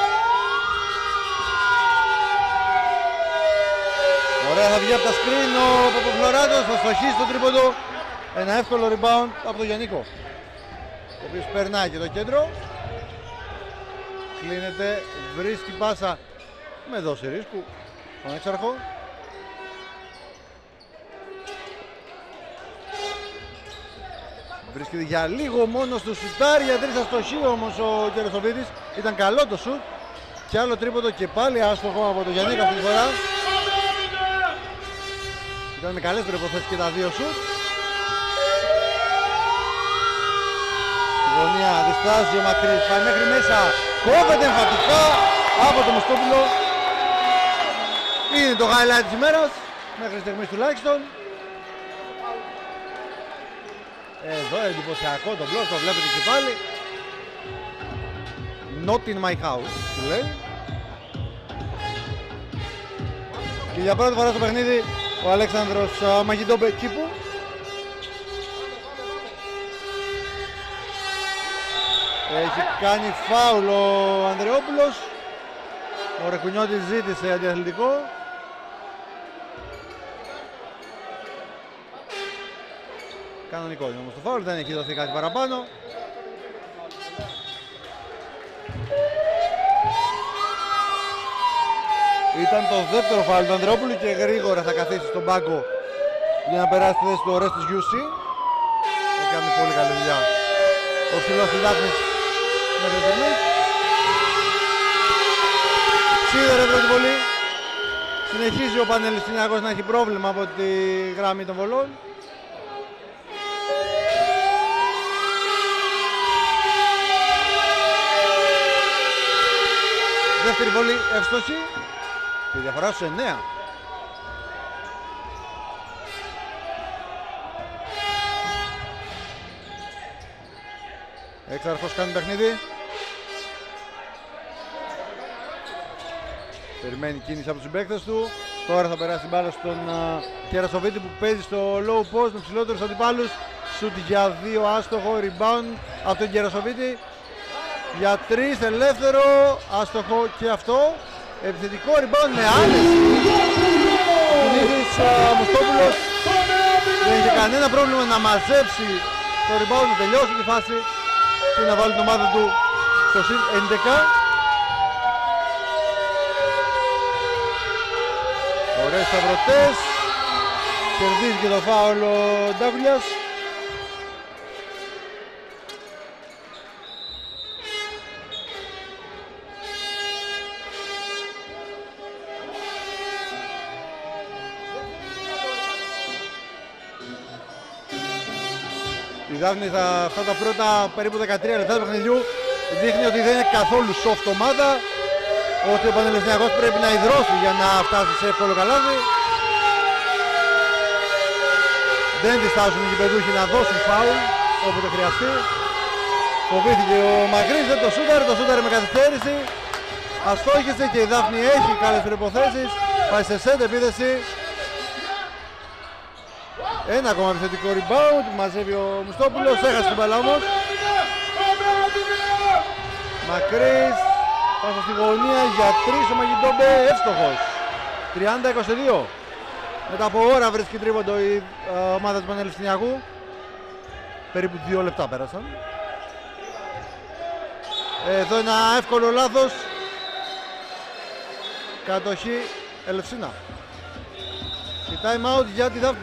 Ωραία, θα βγει από τα screen ο Παπαφλωράτος, θα στοχίσει το τρίποντο. Ένα εύκολο rebound από τον Γιαννίκο, ο οποίος περνάει και το κέντρο. Κλείνεται, βρίσκει πάσα με δόση ρίσκου στον έξαρχο. Βρίσκεται για λίγο μόνο στο σουτάρι, για τρεις αστοχή όμως ο Κερασοβίτης. Ήταν καλό το σουτ και άλλο τρίποντο και πάλι άστοχο από τον Γιαννίκο αυτή τη φορά. Ήταν με καλές προϋποθέσεις και τα δύο σουτ. Γωνία, διστάζει ο Μακρύς, πάει μέχρι μέσα, κόβεται εμφαντικά από το Μοστόπουλο. Είναι το highlight της ημέρας, μέχρι στιγμής τουλάχιστον. Εδώ εντυπωσιακό το μπλοκ, το βλέπετε και πάλι. Not in my house, του λέει. Και για πρώτη φορά στο παιχνίδι ο Αλέξανδρος Μαγιντόμπεκίπου. Έχει κάνει φάουλ ο Ανδρεόπουλος. Ο Ρεκουνιώτης ζήτησε αντιαθλητικό. Κανονικό είναι όμως το φάουλ, δεν έχει δοθεί κάτι παραπάνω. Ήταν το δεύτερο φάουλ του Ανδρεόπουλου και γρήγορα θα καθίσει στον πάγκο για να περάσει τη θέση του Ορέστης Γιούσι. Έκανε πολύ καλή δουλειά ο ψηλός της Δάφνης μέχρι στιγμής. Σίδερε πρώτη βολή. Συνεχίζει ο Πανελληνιακός να έχει πρόβλημα από τη γραμμή των βολών. Δεύτερη βολή εύστοχη και διαφορά στους 9. Έξαρχος κάνει παιχνίδι. Περιμένει κίνηση από τους συμπαίκτες του. Τώρα θα περάσει την μπάλα στον Κερασοβίτη που παίζει στο low post με ψηλότερους αντιπάλους. Σουτ για 2 άστοχο, rebound από τον Κερασοβίτη. Για 3 ελεύθερο, άστοχο και αυτό. Επιθετικό rebound με άνεση. Ο Νίδης Μουστόπουλος δεν είχε κανένα πρόβλημα να μαζέψει το rebound, να τελειώσει τη φάση και να βάλει την ομάδα του στο συν 11. Ωραίες σταυρωτές. Κερδίζει και το φάουλ ο Ντάκουλιας. Η Δάφνη αυτά τα πρώτα περίπου 13 λεπτά του παιχνιδιού δείχνει ότι δεν είναι καθόλου soft ομάδα, ότι ο Πανελληνιακός πρέπει να υδρώσει για να φτάσει σε εύκολο καλάθι. Δεν διστάζουν οι γηπεδούχοι να δώσουν φάουλ όποτε χρειαστεί. Φοβήθηκε ο Μακρύς, δεν το σούταρε με καθυστέρηση. Αστόχησε και η Δάφνη έχει καλές προϋποθέσεις. Πάει σε σέντ επίθεση. Ένα ακόμα επιθετικό rebound, μαζεύει ο Μουστόπουλος, έχασε την μπάλα όμως. Μακρύς, πάσα στη γωνία για 3 ο Μαγιντόμπε, εύστοχος. 30-22. Μετά από ώρα βρίσκει τρίποντο η ομάδα του Πανελληνιακού. Περίπου 2 λεπτά πέρασαν. Εδώ ένα εύκολο λάθος. Κατοχή Ελευσίνα. Και time out για τη Δάφνη.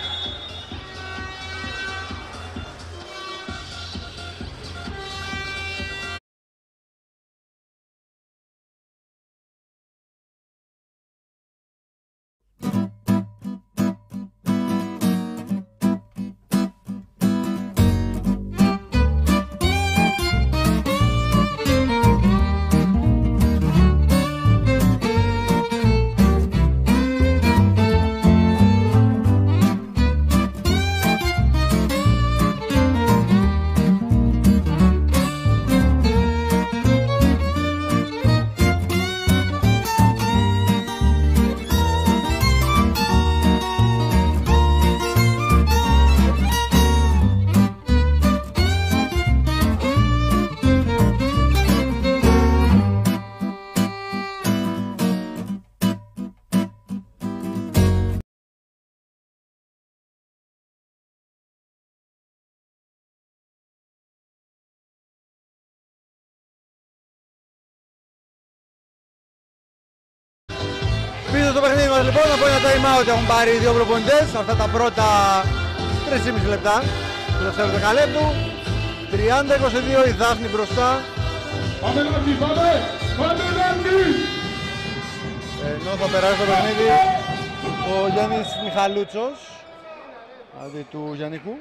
Πίσω στο παιχνίδι μας λοιπόν, από ένα time out έχουν πάρει οι δύο προπονητές αυτά τα πρώτα 3,5 λεπτά του δεύτερου δεκαλέπτου. 30-22 η Δάφνη μπροστά. Πάμε Λάκη, πάμε Λάκη! Ενώ θα περάσει το παιχνίδι ο Γιάννης Μιχαλούτσος, αντί του Γιαννικού.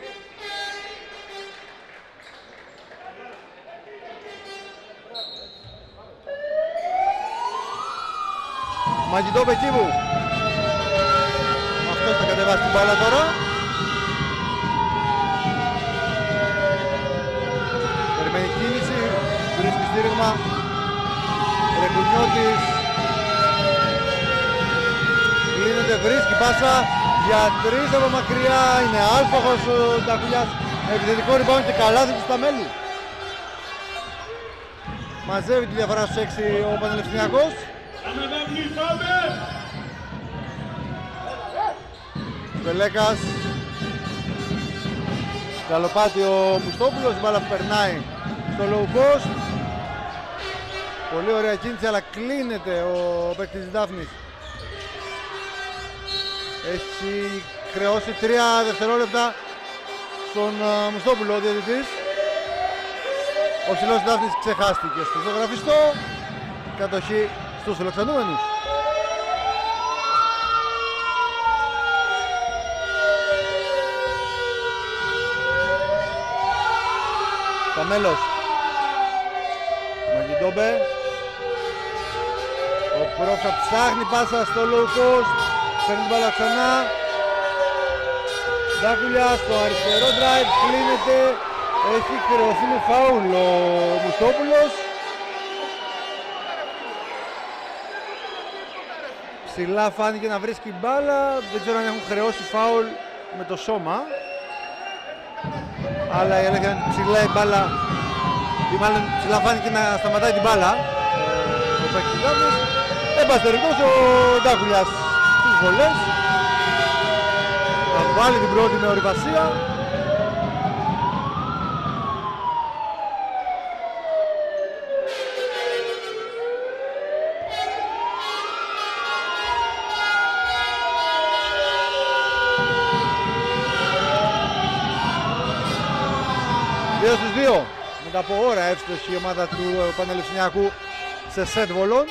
Μαγιτό Πεκίβου. Αυτός θα κατεβάσει την μπάλα τώρα. Περιμένει κίνηση, βρίσκει στήριγμα. Ρεκουνιώτης. Κλείνεται, βρίσκει πάσα για 3 από μακριά. Είναι άστοχος ο Ντακουλιάς. Επιθετικό rebound και καλάθι του στα μέλη. Μαζεύει τη διαφορά στους 6 ο Πανελληνιακός. Βελέκας. Καλοπάτι ο Μουστόπουλος, η μπάλα που περνάει στο low post. Πολύ ωραία κίνηση, αλλά κλείνεται ο παίκτης της Δάφνης. Έχει χρεώσει 3 δευτερόλεπτα στον Μουστόπουλο ο διαιτητής. Ο ψηλός της Δάφνης ξεχάστηκε στο ζωγραφιστό. Κατοχή στους φιλοξενούμενους. Καμέλος. Μαγιντόμπε. Ο Πρόφα ψάχνει πάσα στο low post. Παίρνει την μπάλα ξανά. Ντάκουλια στο αριστερό drive. Κλείνεται. Έχει χρεωθεί με φάουλ ο Μουστόπουλος. Ψηλά φάνηκε να βρίσκει μπάλα, δεν ξέρω αν έχουν χρεώσει φάουλ με το σώμα. Αλλά η αλήθεια είναι ψηλά η μπάλα, ή μάλλον ψηλά φάνηκε να σταματάει την μπάλα ο παίκτης της Δάφνης. Εν πάση περιπτώσει ο Ντάκουλιας στις βολές θα βάλει την πρώτη με ορειβασία. Δύο στους δύο. Μετά από ώρα εύστοχη η ομάδα του Πανελληνιακού σε σετ βολών.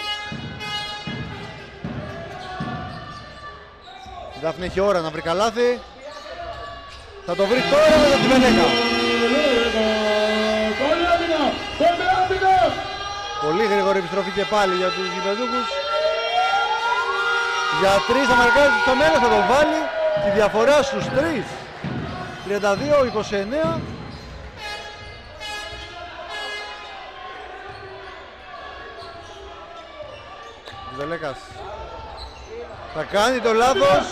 Η Δάφνη έχει ώρα να βρει καλάθι. Θα το βρει τώρα με τον Τζιβελέκα. Πολύ γρήγορη επιστροφή και πάλι για τους γηπεδούκους. Για τρεις θα μαρκάρει στο μέλλον, θα το βάλει. Τη διαφορά στους τρεις. 32-29. Τζιβελέκας θα κάνει το λάθος.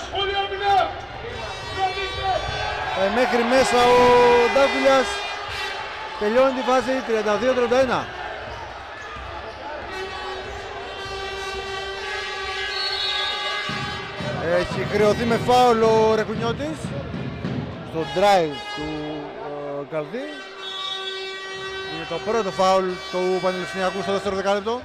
Μέχρι μέσα ο Ντάκουλιας. Τελειώνει τη φάση 32-31. Έχει χρεωθεί με φάουλ ο Ρεκουνιώτης στο drive του Καλδί. Είναι το πρώτο φάουλ του Πανελληνιακού στο δεύτερο δεκάλεπτο.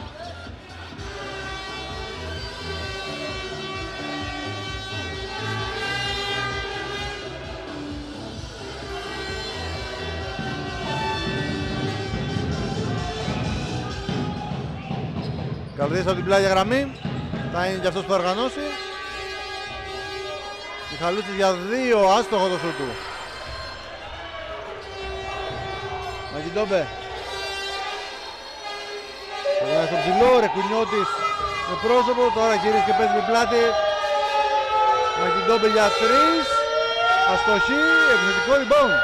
Καλδίς από την πλάγια γραμμή, θα είναι και αυτός που θα οργανώσει. Μιχαλούτσης για δύο, άστοχο το σουτ του. Μαγιντόμπε. Περνάει στο ψηλό, Ρεκουνιώτης με πρόσωπο, τώρα γυρίζει και παίζει με πλάτη. Μαγιντόμπε για τρεις, αστοχή, επιθετικό rebound.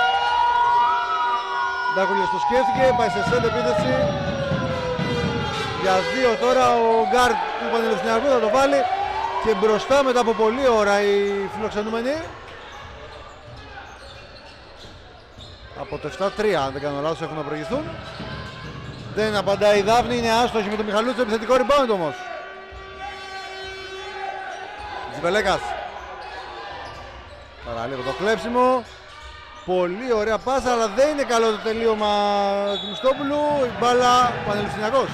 Ντάκουλιος το σκέφτηκε, πάει σε σέντ επίθεση. Για δύο τώρα ο γκάρτ του Πανελληνιακού θα το βάλει και μπροστά μετά από πολλή ώρα οι φιλοξενούμενοι. Από το 7-3 αν δεν κάνω λάθος έχουν να προηγηθούν. Δεν απαντάει η Δάφνη, είναι άστοχη με τον Μιχαλούτσο, επιθετικό rebound όμως. Τζιβελέκας. Παραλίγο το κλέψιμο. Πολύ ωραία πάσα αλλά δεν είναι καλό το τελείωμα του Μιστόπουλου. Η μπάλα Πανελληνιακός.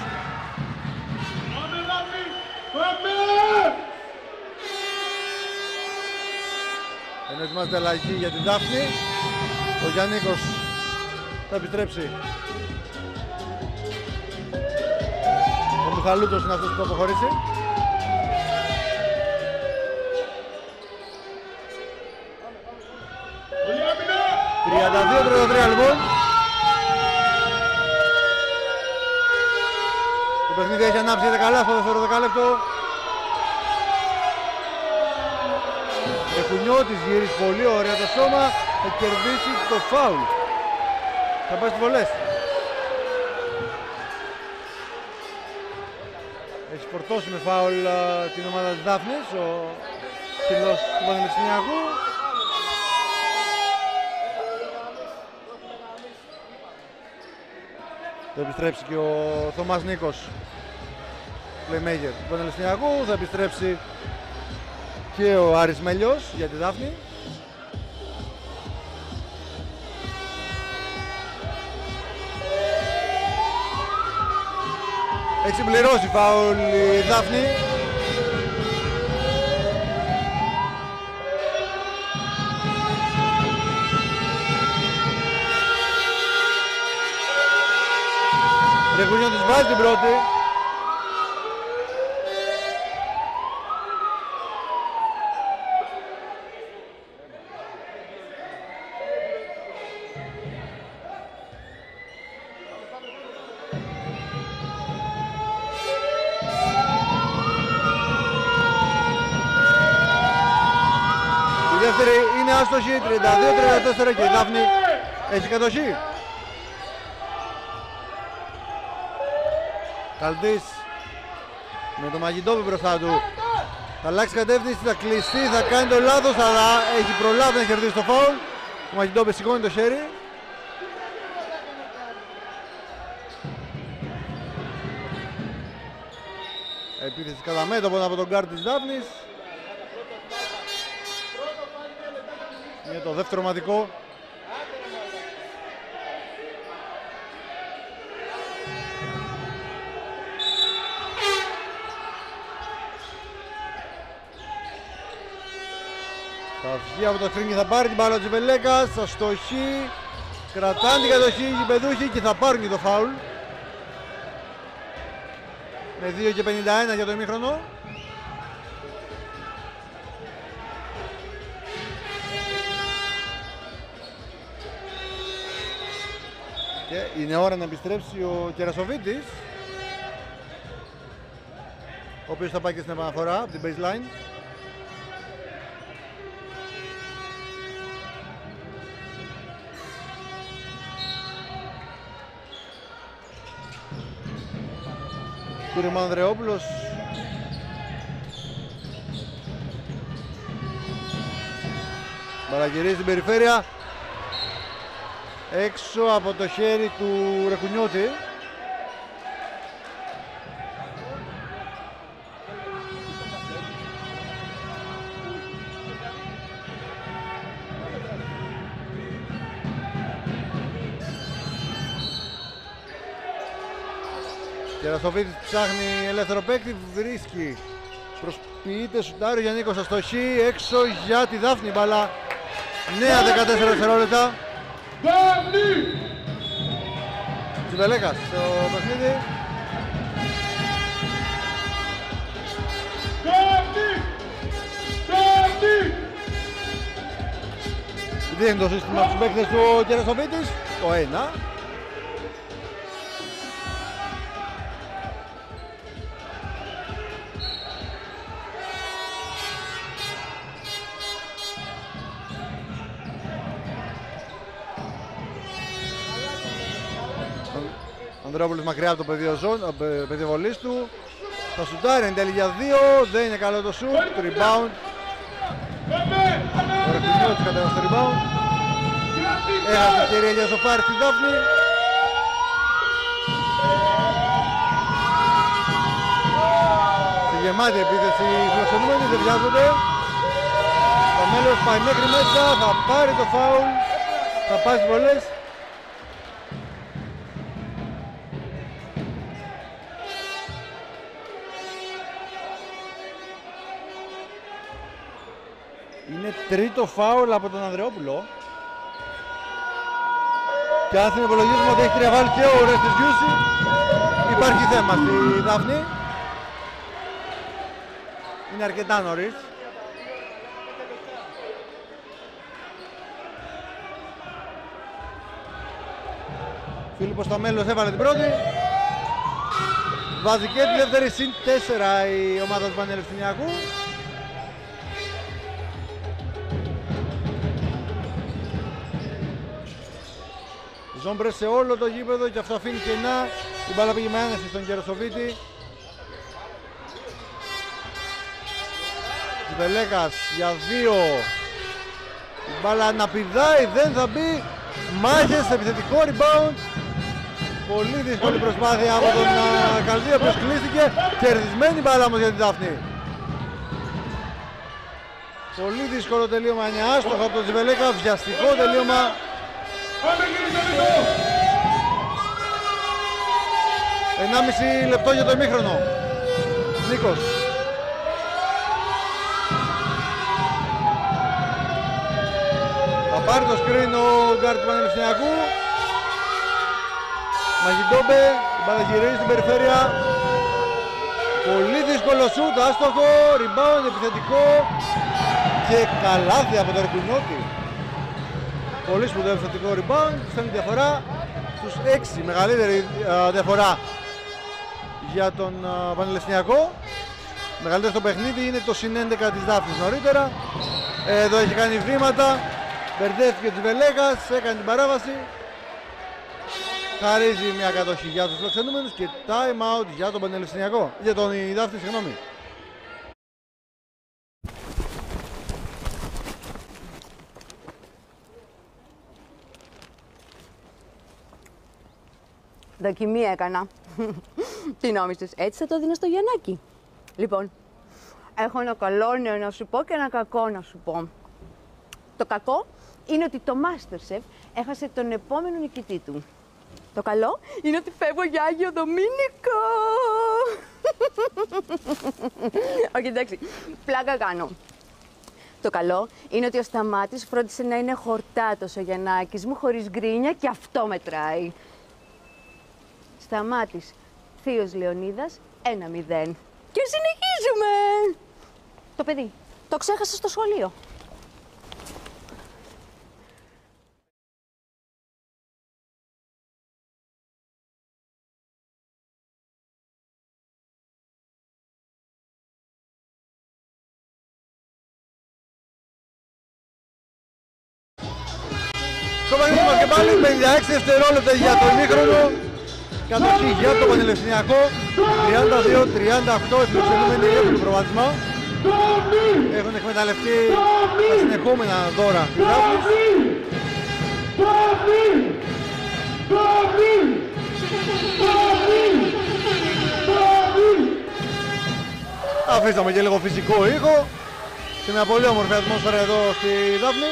Ενώ ετοιμάζεται αλλαγή για την Δάφνη, ο Γιάννικος θα επιστρέψει. Ο Μιχαλούτος είναι αυτός που θα αποχωρήσει. «32-33 λοιπόν. Το παιχνίδι έχει ανάψει για καλά στο δεύτερο δεκάλεπτο. Ρεκουνιώτης γυρίζει πολύ ωραία το σώμα, θα κερδίσει το φάουλ. Θα πάει στις βολές. Έχει φορτώσει με φάουλ την ομάδα της Δάφνης, ο ψηλός του Πανελληνιακού. Θα επιστρέψει και ο Θωμάς Νίκος, playmaker του Πανελληνιακού, θα επιστρέψει και ο Άρης Μέλιος για τη Δάφνη. Έχει συμπληρώσει φάουλ η Δάφνη. Ρεκουνιώτης βάζει την πρώτη. Η δεύτερη είναι άστοχη, 32-34 και η Δάφνη έχει κατοχή. Καλδής Με το Μαγιντόβι μπροστά του. Θα αλλάξει κατεύθυνση, θα κλειστεί, θα κάνει το λάθος, αλλά έχει προλάβει να κερδίσει το φάουλ. Ο Μαγιντόβι σηκώνει το χέρι. Επίθεση κατά μέτωπο από τον γκάρντ της Δάφνης. Είναι το δεύτερο ομαδικό. Θα βγει από το screen και θα πάρει την μπάλα ο Τζιβελέκας, θα στοχεί, κρατάνε την κατοχή οι γηπεδούχοι και θα πάρουν και το φάουλ. Με 2:51 για το ημίχρονο. Και είναι ώρα να επιστρέψει ο Κερασοβίτης, ο οποίος θα πάει και στην επαναφορά από την baseline. Κούρημα Ανδρεόπουλος. Παραγυρίζει την περιφέρεια. Έξω από το χέρι του Ρεκουνιώτη. Κερασοβίτης ψάχνει ελεύθερο παίκτη, βρίσκει, προσποιείται, σουτάρει για Νίκο αστοχή, έξω για τη Δάφνη μπαλά. Νέα 14 δευτερόλεπτα. Τσιβελέκας στο παιχνίδι. Δείχνει το σύστημα στους παίκτες του ο Κερασοβίτης. Το 1. Ανδρεόπουλος μακριά από το πεδίο βολής του. Θα σουτάρει εν τέλει για 2. Δεν είναι καλό το σουτ. Το rebound. Ο Ρεκουνιώτης κατέβασε το rebound. Έχασε ευκαιρία για σοφάρι στη Δάφνη. Στη γεμάτη επίθεση οι φιλοξενούμενοι δεν βιάζονται. Το μέλος πάει μέχρι μέσα. Θα πάρει το φάουλ. Θα πάει στις βολές. Είναι τρίτο φάουλ από τον Ανδρεόπουλο. Και αν συνυπολογίσουμε ότι έχει τριαβάλει και ο Ρέστης Γιούση, υπάρχει θέμα στη Δάφνη. Είναι αρκετά νωρίς. Φίλιππος Σταμέλος έβαλε την πρώτη. Βάζει και τη δεύτερη, συν 4 η ομάδα του Πανελληνιακού. Ζόμπρε σε όλο το γήπεδο και αυτό αφήνει κενά. Η μπάλα πήγε με άνεση στον Κερασοβίτη. Τσιβελέκας για 2. Η μπάλα αναπηδάει, δεν θα μπει. Μάχες, επιθετικό rebound. Πολύ δύσκολη προσπάθεια από τον Καλδία που κλείστηκε. Κερδισμένη μπάλα όμως για την Δάφνη. Πολύ δύσκολο τελείωμα, είναι άστοχο από τον Τσιβελέκα. Βιαστικό τελείωμα. 1,5 λεπτό για το ημίχρονο. Νίκος. Θα πάρει το screen ο γκάρντ του Πανελληνιακού. Μαγιντόμπε, η μπάλα γυρίζει στην περιφέρεια. Πολύ δύσκολο σούτ, άστοχο, rebound, επιθετικό και καλάθι από τον Ρεκουνιώτη. Πολύ σπουδαίο επιθετικό rebound, στέλνει διαφορά στους 6, μεγαλύτερη διαφορά για τον Πανελληνιακό. Μεγαλύτερο στο παιχνίδι είναι το συν 11 της Δάφνης νωρίτερα. Εδώ έχει κάνει βήματα, μπερδεύτηκε ο Τσιβελέκας, έκανε την παράβαση. χαρίζει μια κατοχή για τους φιλοξενούμενους και time out για τον Πανελληνιακό. Για τον Δάφνη, συγγνώμη. Δοκιμή έκανα. Τι νόμιζες, έτσι θα το δίνω στο Γιαννάκη. Λοιπόν, έχω ένα καλό νέο να σου πω και ένα κακό να σου πω. Το κακό είναι ότι το MasterChef έχασε τον επόμενο νικητή του. Το καλό είναι ότι φεύγω για Άγιο Δομήνικο. Όχι, εντάξει, πλάκα κάνω. Το καλό είναι ότι ο Σταμάτης φρόντισε να είναι χορτάτος ο Γιαννάκης μου, χωρίς γκρίνια, και αυτό μετράει. Σταμάτης, θείος Λεωνίδας, 1-0. Και συνεχίζουμε! Το παιδί, το ξέχασα στο σχολείο. Στο παιχνίδι μας και πάλι 56 δευτερόλεπτα για το ημίχρονο. Κατοχή για το Πανελληνιακό. 32-38 οι φιλοξενούμενοι έχουν προβάδισμα. Έχουν εκμεταλλευτεί τα συνεχόμενα δώρα της Δάφνης. Αφήσαμε και λίγο φυσικό ήχο σε μια πολύ όμορφη ατμόσφαιρα εδώ στη Δάφνη.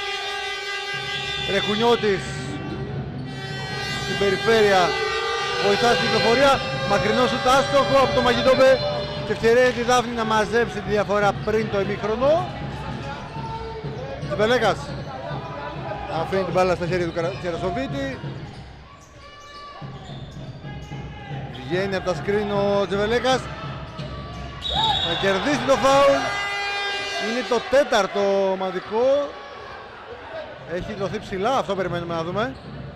Ρεχουνιώτης στην περιφέρεια βοηθά στην κυκλοφορία. Μακρινό σουτ άστοχο από το Μαγιτόμπε και ευκαιρία τη Δάφνη να μαζέψει τη διαφορά πριν το ημίχρονο. Τζιβελέκας αφήνει την μπάλα στα χέρια του Κερασοβίτη. Βγαίνει από τα σκριν ο Τζιβελέκας. Θα κερδίσει το φάουλ. Είναι το τέταρτο ομαδικό. Έχει δοθεί ψηλά, αυτό περιμένουμε να δούμε.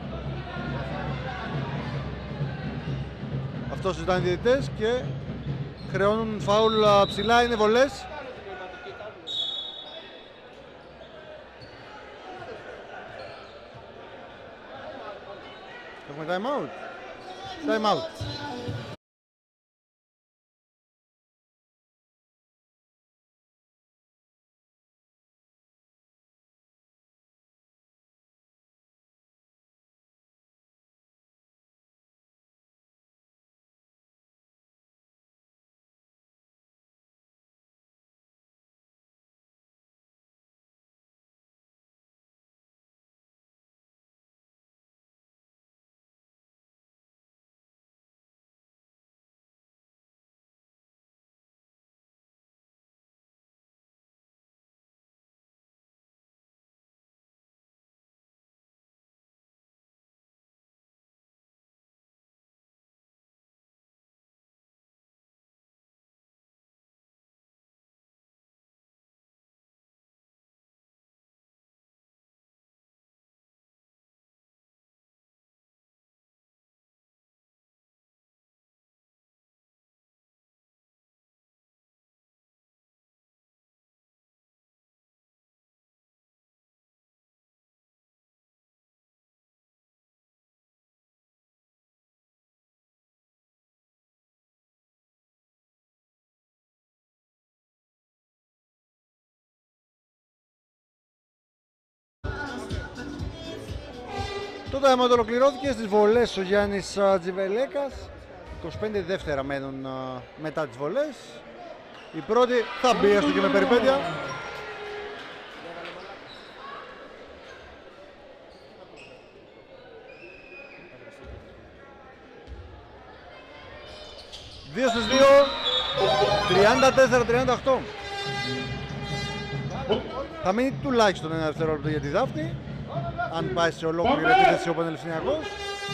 Αυτό συζητάνε οι διαιτητές και χρεώνουν φάουλ ψηλά, είναι βολές. Έχουμε time out. Time out. Το time out ολοκληρώθηκε. Στις βολές ο Γιάννης Τζιβελέκας. 25 δεύτερα μένουν μετά τις βολές. Η πρώτη θα μπει έστω και με περιπέτεια. Δύο στους 2, 34-38. Θα μείνει τουλάχιστον ένα δευτερόλεπτο για τη Δάφνη, αν πάει σε ολόκληρη επίθεση ο Πανελληνιακός.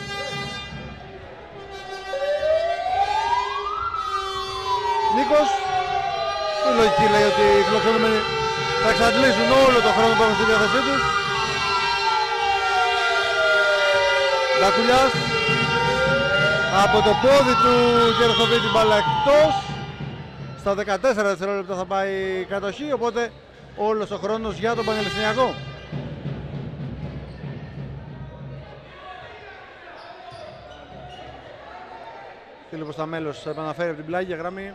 Νίκος, η λογική λέει ότι οι φιλοξενούμενοι θα εξαντλήσουν όλο το χρόνο που έχουν στη διάθεσή τους. Δακουλιάς από το πόδι του Γεροσοβίτη την μπάλα εκτός. Στα 14 δευτερόλεπτα θα πάει η κατοχή, οπότε όλος ο χρόνος για τον Πανελληνιακό. Στείλει προς τα μέλος, επαναφέρει από την πλάγια γραμμή.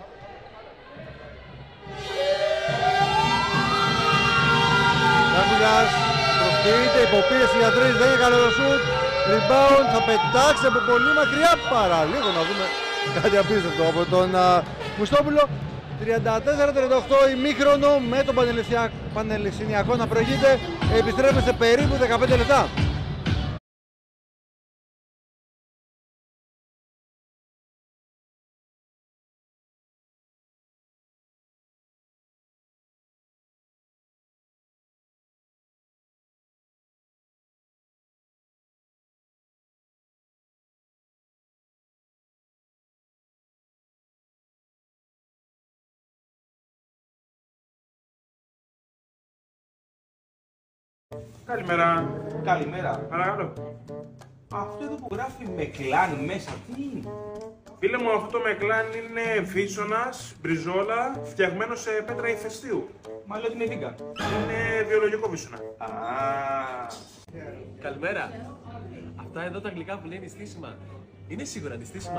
Κάκουλας προσποιείται, υποπίεση για 3, δεν είναι καλό το σουτ. Rebound, θα πετάξει από πολύ μακριά, παραλίγο να δούμε κάτι απίστευτο από τον Μουστόπουλο. 34-38 ημίχρονο με τον Πανελληνιακό να προηγείται. Επιστρέφουμε σε περίπου 15 λεπτά. Καλημέρα. Καλημέρα. Παρακαλώ. Αυτό εδώ που γράφει Μεκλάν μέσα, τι είναι? Φίλε μου, αυτό το Μεκλάν είναι φύσωνας, μπριζόλα, φτιαγμένο σε πέτρα ηφαιστείου. Μα λέω ότι είναι vegan. Είναι βιολογικό φύσωνα. Καλημέρα. Αυτά εδώ τα γλυκά που λένε νηστίσιμα. Είναι σίγουρα νηστίσιμα.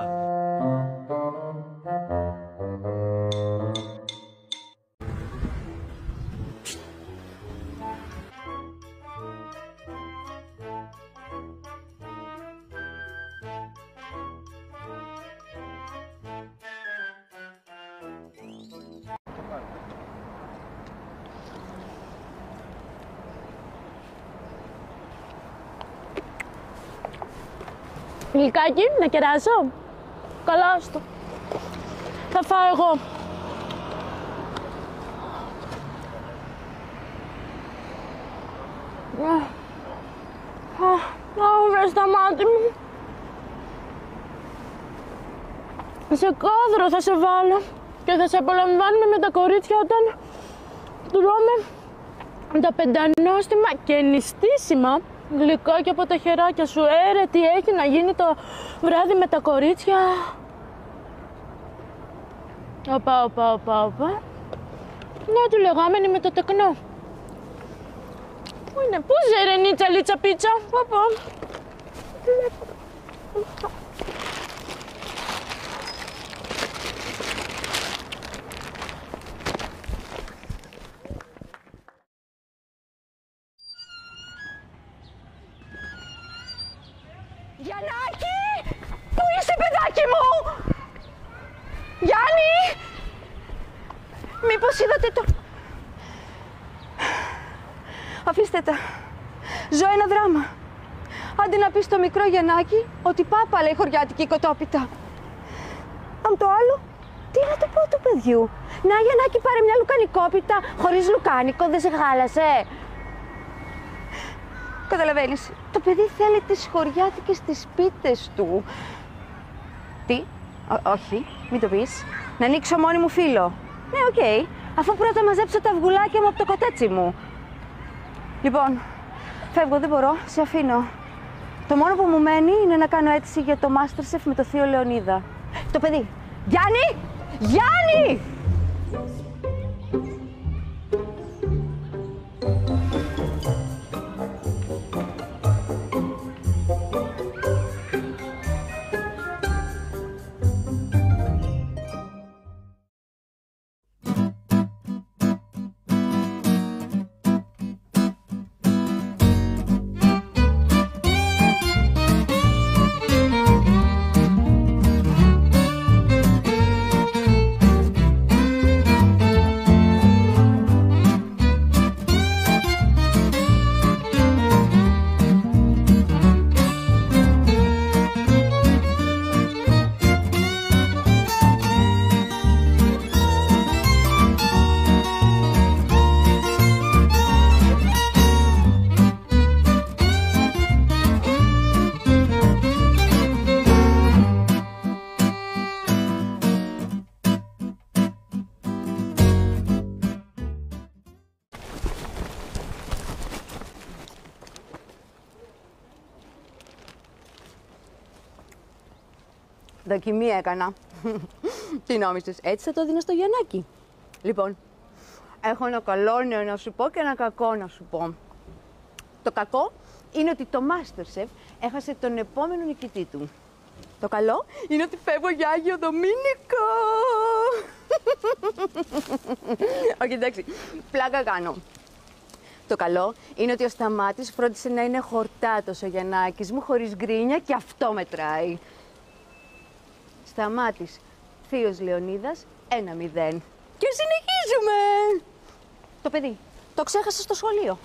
Γλυκάκι, να κεράσω. Καλά στο. Θα φάω εγώ. Βρε στα μάτια μου. Σε κάδρο θα σε βάλω και θα σε απολαμβάνουμε με τα κορίτσια όταν τρώμε τα πεντανόστιμα και νηστίσιμα γλυκάκια από τα χεράκια σου. Τι έχει να γίνει το βράδυ με τα κορίτσια. Οπα. Να του λεγόμενη με το τεκνό. Πού είναι, πού ζερενίτσα λίτσα πίτσα. Γιαννάκη! Πού είσαι, παιδάκι μου! Γιάννη! Μήπως είδατε το... Αφήστε τα. Ζω ένα δράμα. Άντε να πεις στο μικρό Γιαννάκη ότι πάπα λέει χωριάτικη κοτόπιτα. Αν το άλλο, τι να το πω του παιδιού. Να, Γιαννάκη, πάρε μια λουκανικόπιτα χωρίς λουκάνικο, δεν σε χάλασε. Καταλαβαίνεις, το παιδί θέλει τις χωριάτικες τις πίτες του. Τι, όχι, μην το πεις. Να ανοίξω μόνη μου φύλλο. Ναι, οκ, αφού πρώτα μαζέψω τα αυγουλάκια μου από το κοτέτσι μου. Λοιπόν, φεύγω, δεν μπορώ, σε αφήνω. Το μόνο που μου μένει είναι να κάνω αίτηση για το Masterchef με το θείο Λεωνίδα. Το παιδί. Γιάννη! Γιάννη! Δοκιμή έκανα. Τι νόμιζες, έτσι θα το δίνω στο Γιαννάκη. Λοιπόν, έχω ένα καλό νέο να σου πω και ένα κακό να σου πω. Το κακό είναι ότι το Masterchef έχασε τον επόμενο νικητή του. Το καλό είναι ότι φεύγω για Άγιο Δομήνικο. Όχι, εντάξει, πλάκα κάνω. Το καλό είναι ότι ο Σταμάτης φρόντισε να είναι χορτάτος ο Γιαννάκης μου, χωρίς γκρίνια, και αυτό μετράει. Σταμάτης, θείος Λεωνίδας, 1-0. Και συνεχίζουμε! Το παιδί, το ξέχασα στο σχολείο.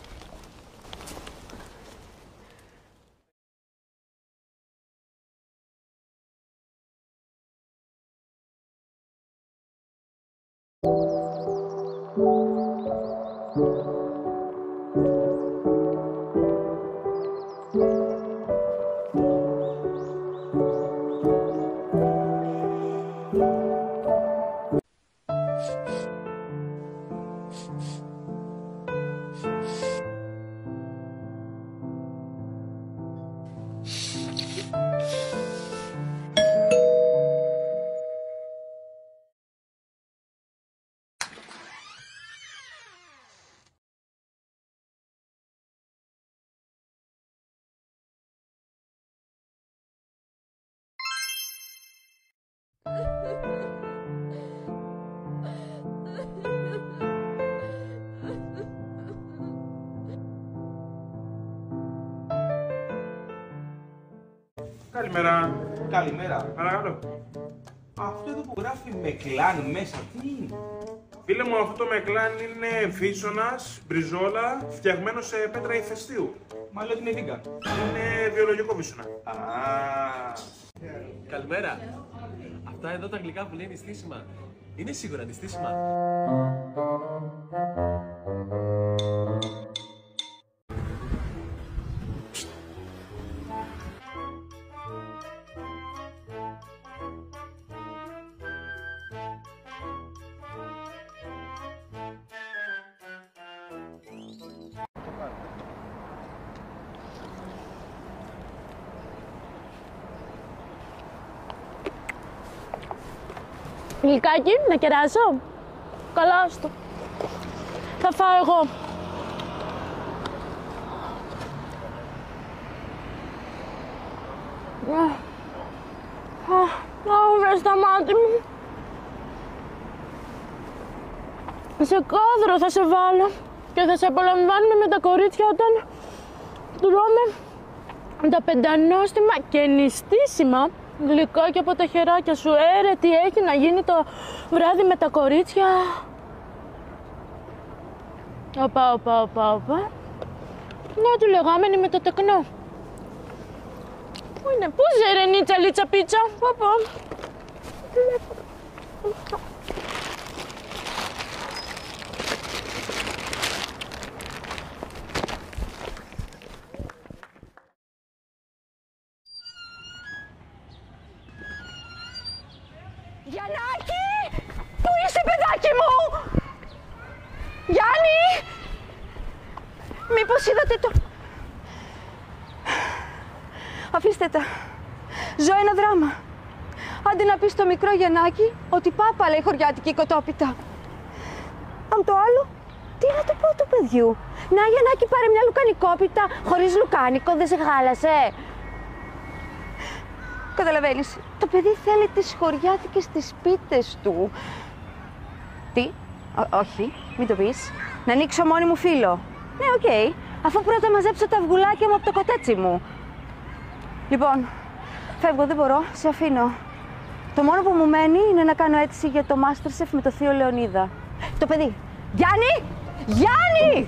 Καλημέρα. Καλημέρα. Παρακαλώ. Αυτό εδώ που γράφει Μεκλάν μέσα, τι είναι? Φίλε μου, αυτό το Μεκλάν είναι φύσωνας, μπριζόλα, φτιαγμένο σε πέτρα ηφαιστείου. Μα λέω ότι είναι vegan. Είναι βιολογικό φύσωνα. Α, Καλημέρα. Αυτά εδώ τα γλυκά που λένε νηστίσιμα. Είναι σίγουρα νηστίσιμα. Γλυκάκι, να κεράσω. Καλά στο. Θα φάω εγώ. Βρε Σταμάτη μου. Σε κάδρο θα σε βάλω και θα σε απολαμβάνουμε με τα κορίτσια όταν τρώμε τα πεντανόστιμα και νηστίσιμα γλυκάκια από τα χεράκια σου. Ρε, τι έχει να γίνει το βράδυ με τα κορίτσια. Οπα. Να του λεγάμενη με το τεκνό. Πού είναι, πού ζερενίτσα λίτσα πίτσα. Οπα. Γιαννάκη! Πού είσαι, παιδάκι μου! Γιάννη! Μήπως είδατε το... Αφήστε τα. Ζω ένα δράμα. Άντε να πεις στο μικρό Γιαννάκη ότι πάπα λέει χωριάτικη κοτόπιτα. Αν το άλλο, τι να το πω του παιδιού. Να, Γιαννάκη, πάρε μια λουκανικόπιτα. Χωρίς λουκάνικο δεν σε χάλασε. Καταλαβαίνεις, το παιδί θέλει τις χωριάτικες τις πίτες του. Τι, όχι, μην το πεις. Να ανοίξω μόνη μου φύλλο. Ναι, οκ, αφού πρώτα μαζέψω τα αυγουλάκια μου από το κοτέτσι μου. Λοιπόν, φεύγω, δεν μπορώ, σε αφήνω. Το μόνο που μου μένει είναι να κάνω αίτηση για το Masterchef με το θείο Λεωνίδα. Το παιδί. Γιάννη! Γιάννη!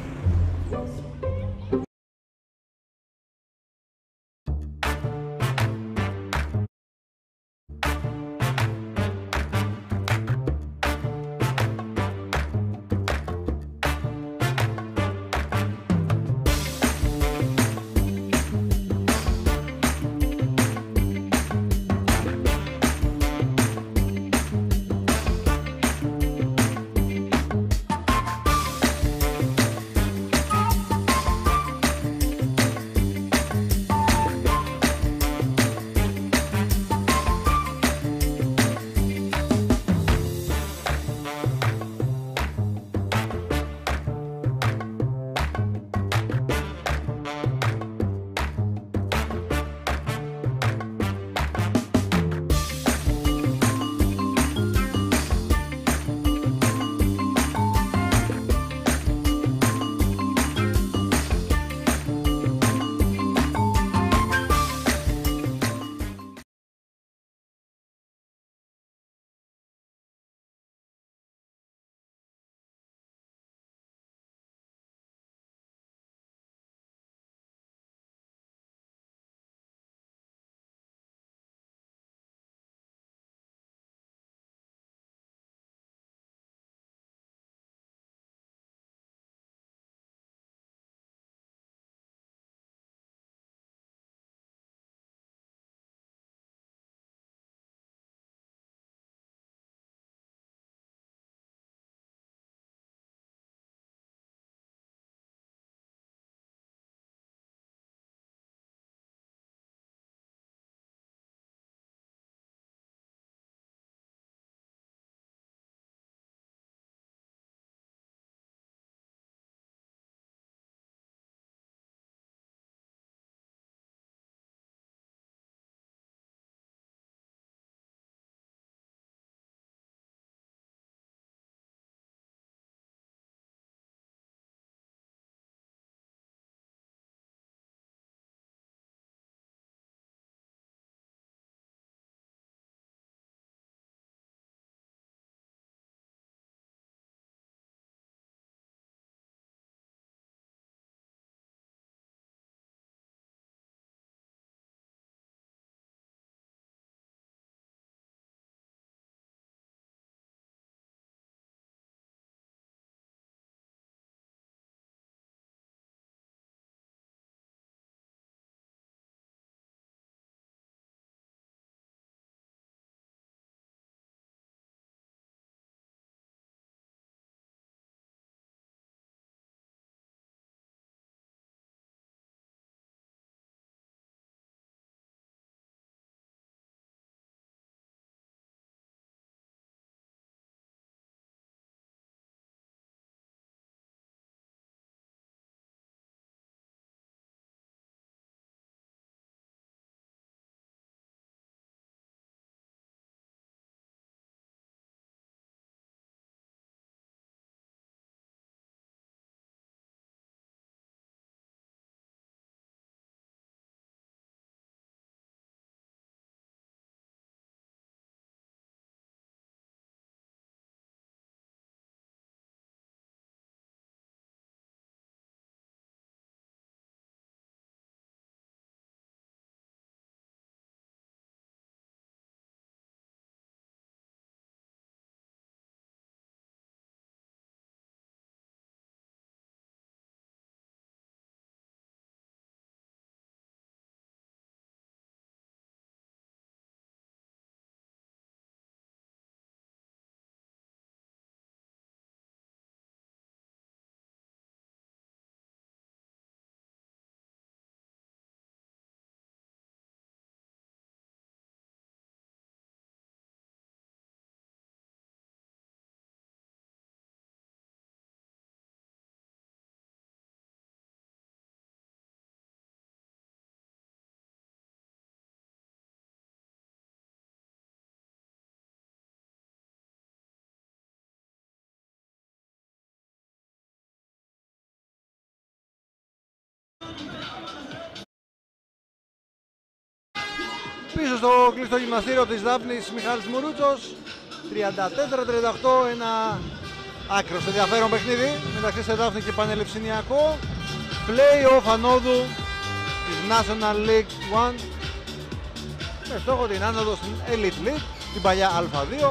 πίσω στο κλειστό γυμναστήριο της Δάφνης Μιχάλης Μουρούτσος. 34-38, ένα άκρος ενδιαφέρον παιχνίδι μεταξύ σε Δάφνη και Πανελληνιακό. Play-off ανόδου της National League 1 με στόχο την άνοδο στην Elite League, την παλιά Α2,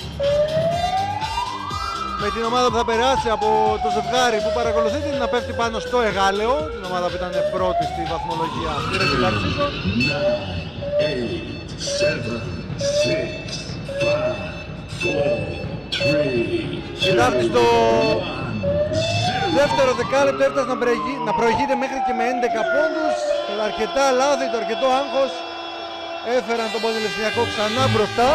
με την ομάδα που θα περάσει από το ζευγάρι που παρακολουθείτε να πέφτει πάνω στο Εγάλεο, την ομάδα που ήταν πρώτη στη βαθμολογία στη regular season. 8, 7, 6, 5, 4, 3, η Δάφνη στο δεύτερο δεκάλεπτο έφτασε να προηγείται μέχρι και με 11 πόντους. Αρκετά λάθη, το αρκετό άγχος έφεραν τον Πανελληνιακό ξανά μπροστά.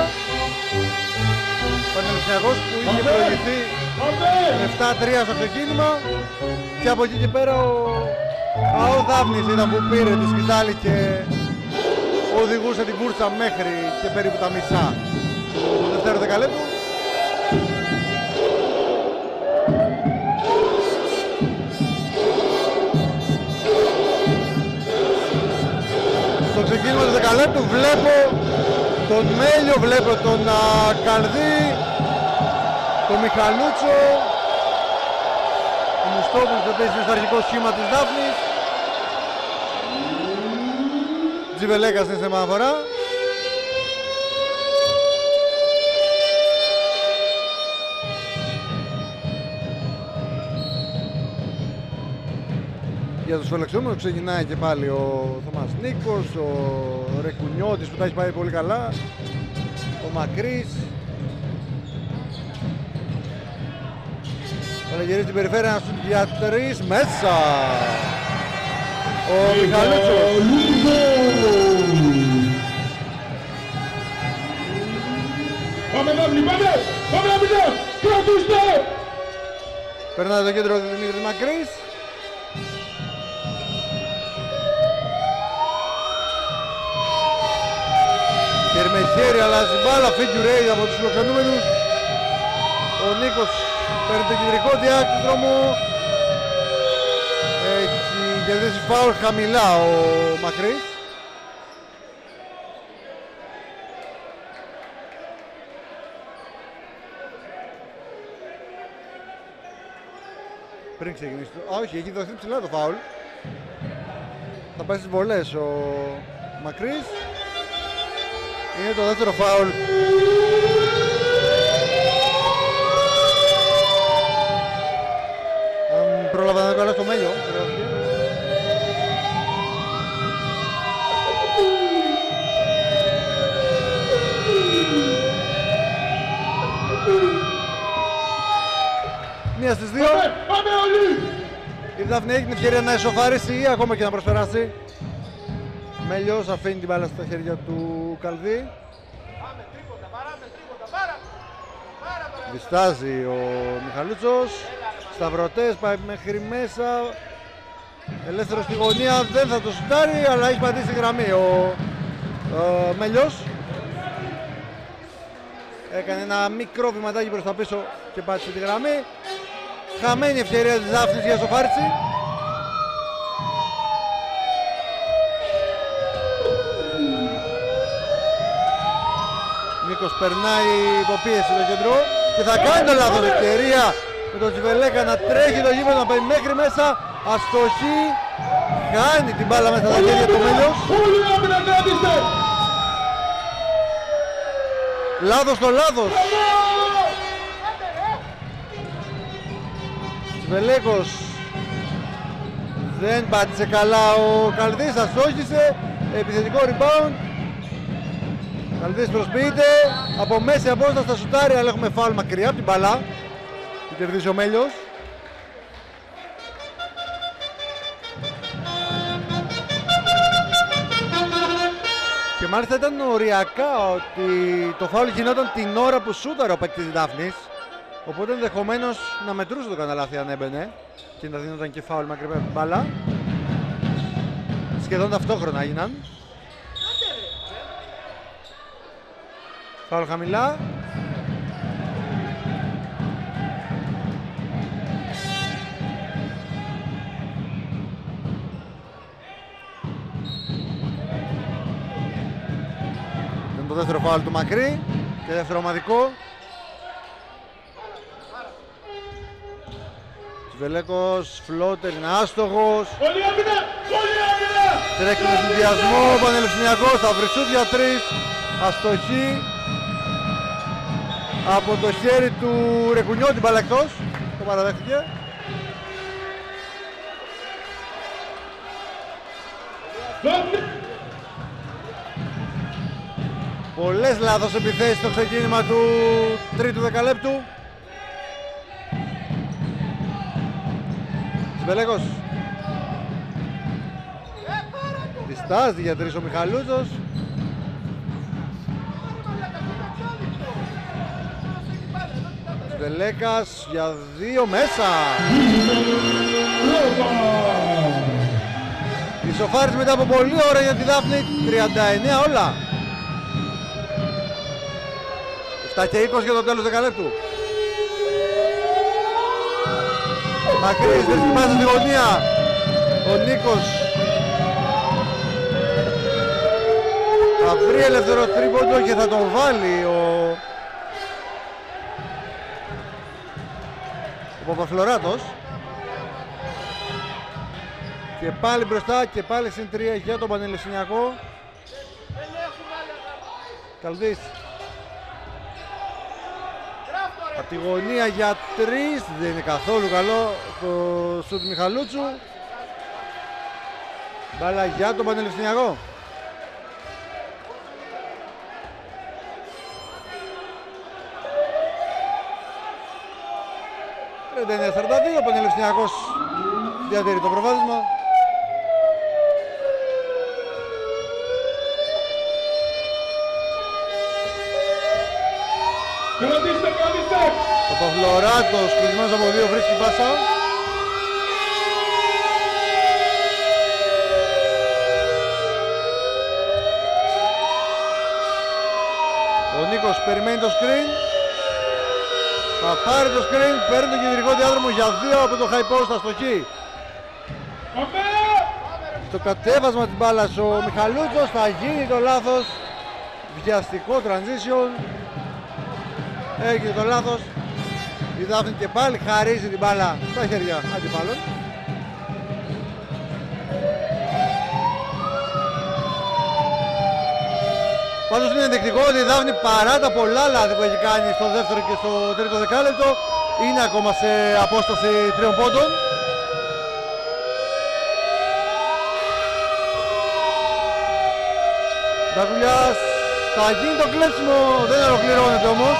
Ο Πανελληνιακός που είχε προηγηθεί με 7-3 στο ξεκίνημα, και από εκεί και πέρα ο Δάφνης ήταν που πήρε τη σκητάλη και οδηγούσε την κούρσα μέχρι και περίπου τα μισά του δεύτερου δεκαλέπτου. Στο ξεκίνημα του δεκαλέπτου βλέπω τον Μέλιο, βλέπω τον Καλδί, τον Μιχαλούτσο, ο Μουστόπουλος επίσης είναι στο αρχικό σχήμα της Δάφνης. Τζιβελέκας είναι στην επαναφορά. Για τους φελεξιόμενους ξεκινάει και πάλι ο Θωμάς Νίκος, ο Ρεκουνιώτης που τα έχει πάει πολύ καλά, ο Μακρύς. Καλαγερίζει την περιφέρεια να σουτ για 3 μέσα. Ο Μιχαλούτσος. Πάμε Δάφνη, πάμε να πιτά, κρατήστε! Περνάει το κέντρο του Δημήτρης Μακρύς. Χέρι με χέρι αλλάζει μπάλα, figure eight από τους φιλοξενούμενους. Ο Νίκος παίρνει το κεντρικό διάκριτρομο. Έχει κερδίσει φάουλ χαμηλά ο Μακρύς. Πριν ξεκινήσει το... όχι, έχει δοθεί ψηλά το φάουλ. Θα πάει στις βολές ο Μακρύς. Είναι το δεύτερο φάουλ. Πρόλαβα να κάνω στο Μέλιο. Μία στις δύο. Πάμε όλοι! Η Δάφνη έχει την ευκαιρία να εσωφαρίσει ή ακόμα και να προσπεράσει. Μέλιος αφήνει την μπάλα στα χέρια του Καλδί. Διστάζει ο Μιχαλούτσος. Σταυρωτές, πάει μέχρι μέσα. Ελεύθερος στη γωνία, δεν θα το σουτάρει, αλλά έχει πατήσει γραμμή ο Μέλιος. Έκανε ένα μικρό βηματάκι προς τα πίσω και πάτησε τη γραμμή. Χαμένη ευκαιρία της Δάφνης για σοφάριση. Νίκος περνάει υποπίεση το κέντρο και θα κάνει το λάθος ευκαιρία με τον Τζιβελέκα να τρέχει το γήπεδο, να πάει μέχρι μέσα. Αστοχή, χάνει την μπάλα μέσα στα χέρια του Μέλιος. Λάθος στο λάθος. Τζιβελέκος δεν πάτησε καλά ο Καλδής, αστόχησε. Επιθετικό rebound. Καλδής προσποιείται, από μέση απόσταση θα σουτάρει, αλλά έχουμε φάουλ μακριά από την μπαλά. Την κερδίζει ο Μέλιος. Και μάλιστα ήταν οριακά ότι το φάουλ γινόταν την ώρα που σούταρε ο παίκτης της Δάφνης. Οπότε ενδεχομένως να μετρούσε το καναλάθι αν έμπαινε και να δίνονταν και φάουλ μακριά από την μπαλά. Σχεδόν ταυτόχρονα έγιναν. Φάουλ χαμηλά. δεύτερο φάουλ του Μακρύ και δεύτερο ομαδικό. Τσιβελέκος, φλότερ, είναι άστοχος. Τρέχει με συνδυασμό, ο Πανελληνιακός θα βρει σούτ για 3. Αστοχή. Από το χέρι του Ρεκουνιώτη την μπάλα εκτός. Το παραδέχτηκε. Πολλές λάθος επιθέσεις στο ξεκίνημα του τρίτου δεκαλέπτου. Τσιβελέκος. Διστάζει για 3 ο Μιχαλούτσος. Τσιβελέκας για 2 μέσα. Ισοφάρης μετά από πολύ ώρα για τη Δάφνη. 39 όλα. 7 και 20 για το τέλος δεκαλέπτου. Μακρύς, δεν θυμάσαι στη γωνία. Ο Νίκος θα βρει ελεύθερο τρίποντο και θα τον βάλει ο Παπαφλωράτος. Και πάλι μπροστά και πάλι συν 3 για τον Πανελληνιακό. Καλδής. Από τη γωνία για 3, δεν είναι καθόλου καλό το σουτ Μιχαλούτσου. Μπάλα για τον Πανελληνιακό. Είναι 42, ο Πανελληνιακός διατηρεί το προβάδισμα. Ο Παυλοράτος κλεισμένος από 2 βρίσκει πάσα. Ο Νίκος περιμένει το screen. Θα πάρει το screen, παίρνει τον κεντρικό διάδρομο για 2 από το high post, αστοχή. Στο κατέβασμα της μπάλας ο Μιχαλούτσος θα γίνει το λάθος. Βιαστικό transition. Έγινε το λάθος. Η Δάφνη και πάλι χαρίζει την μπάλα στα χέρια αντιπάλων. Πάντως είναι ενδεικτικό ότι η Δάφνη παρά τα πολλά λάθη που έχει κάνει στο δεύτερο και στο τρίτο δεκάλεπτο είναι ακόμα σε απόσταση 3 πόντων. Ντακουλιάς, θα γίνει το κλέψιμο, δεν ολοκληρώνεται όμως.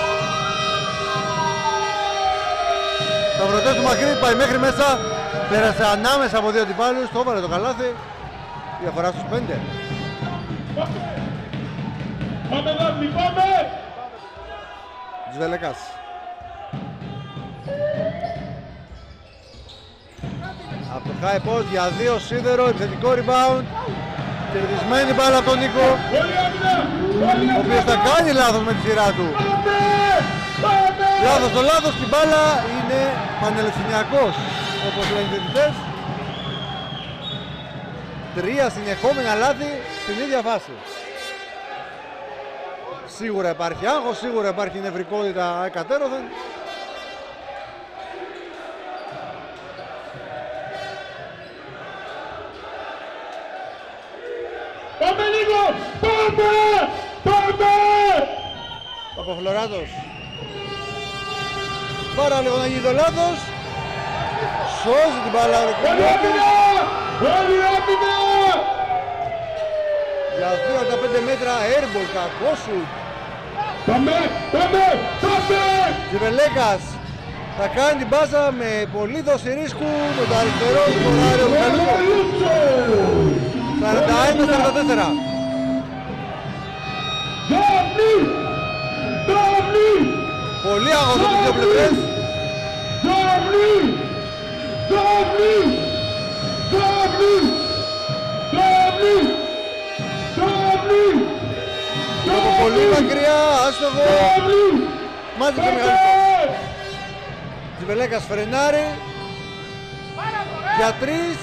Τα βρωτές του Μακρύ πάει μέχρι μέσα, πέρασε ανάμεσα από 2 αντιπάλους, το έβαλε το καλάθι, διαφορά στους 5. Πάμε Δάφνη, πάμε! Τζβελεκάς. Από το high post για 2 σίδερο, επιθετικό rebound. Κερδισμένη μπάλα από τον Νίκο, ο οποίος θα κάνει λάθος με τη σειρά του. Λάθος το λάθος και η μπάλα είναι πανελληνιακός, όπως λένε οι διαιτητές. 3 συνεχόμενα λάθη στην ίδια φάση. Σίγουρα υπάρχει άγχος, σίγουρα υπάρχει νευρικότητα εκατέρωθεν. Πάμε λίγο! Πάμε! Πάμε! Παπαφλωράτος. Πάρα λίγο να γίνει το λάθος. Σώζει την μπάλα. Όλη άμυνα! Για 2-5 μέτρα airball, κακό σου. Πάμε! Πάμε! Πάμε! Τζιβελέκας θα κάνει την μπάζα με πολύ δόση ρίσκου με το αριστερό σκοράρι ο Μιχαλούτσος. 41-44. Δάφνη! Δάφνη! Πολύ αγώνα από τις δύο πλευρές. Δάφνη! Δάφνη! Δάφνη! Δάφνη! Δάφνη! Από πολύ μακριά, άστοχο. Μάζεψε Μιχαλούτσος. Τζιβελέκας φρενάρει. Για 3.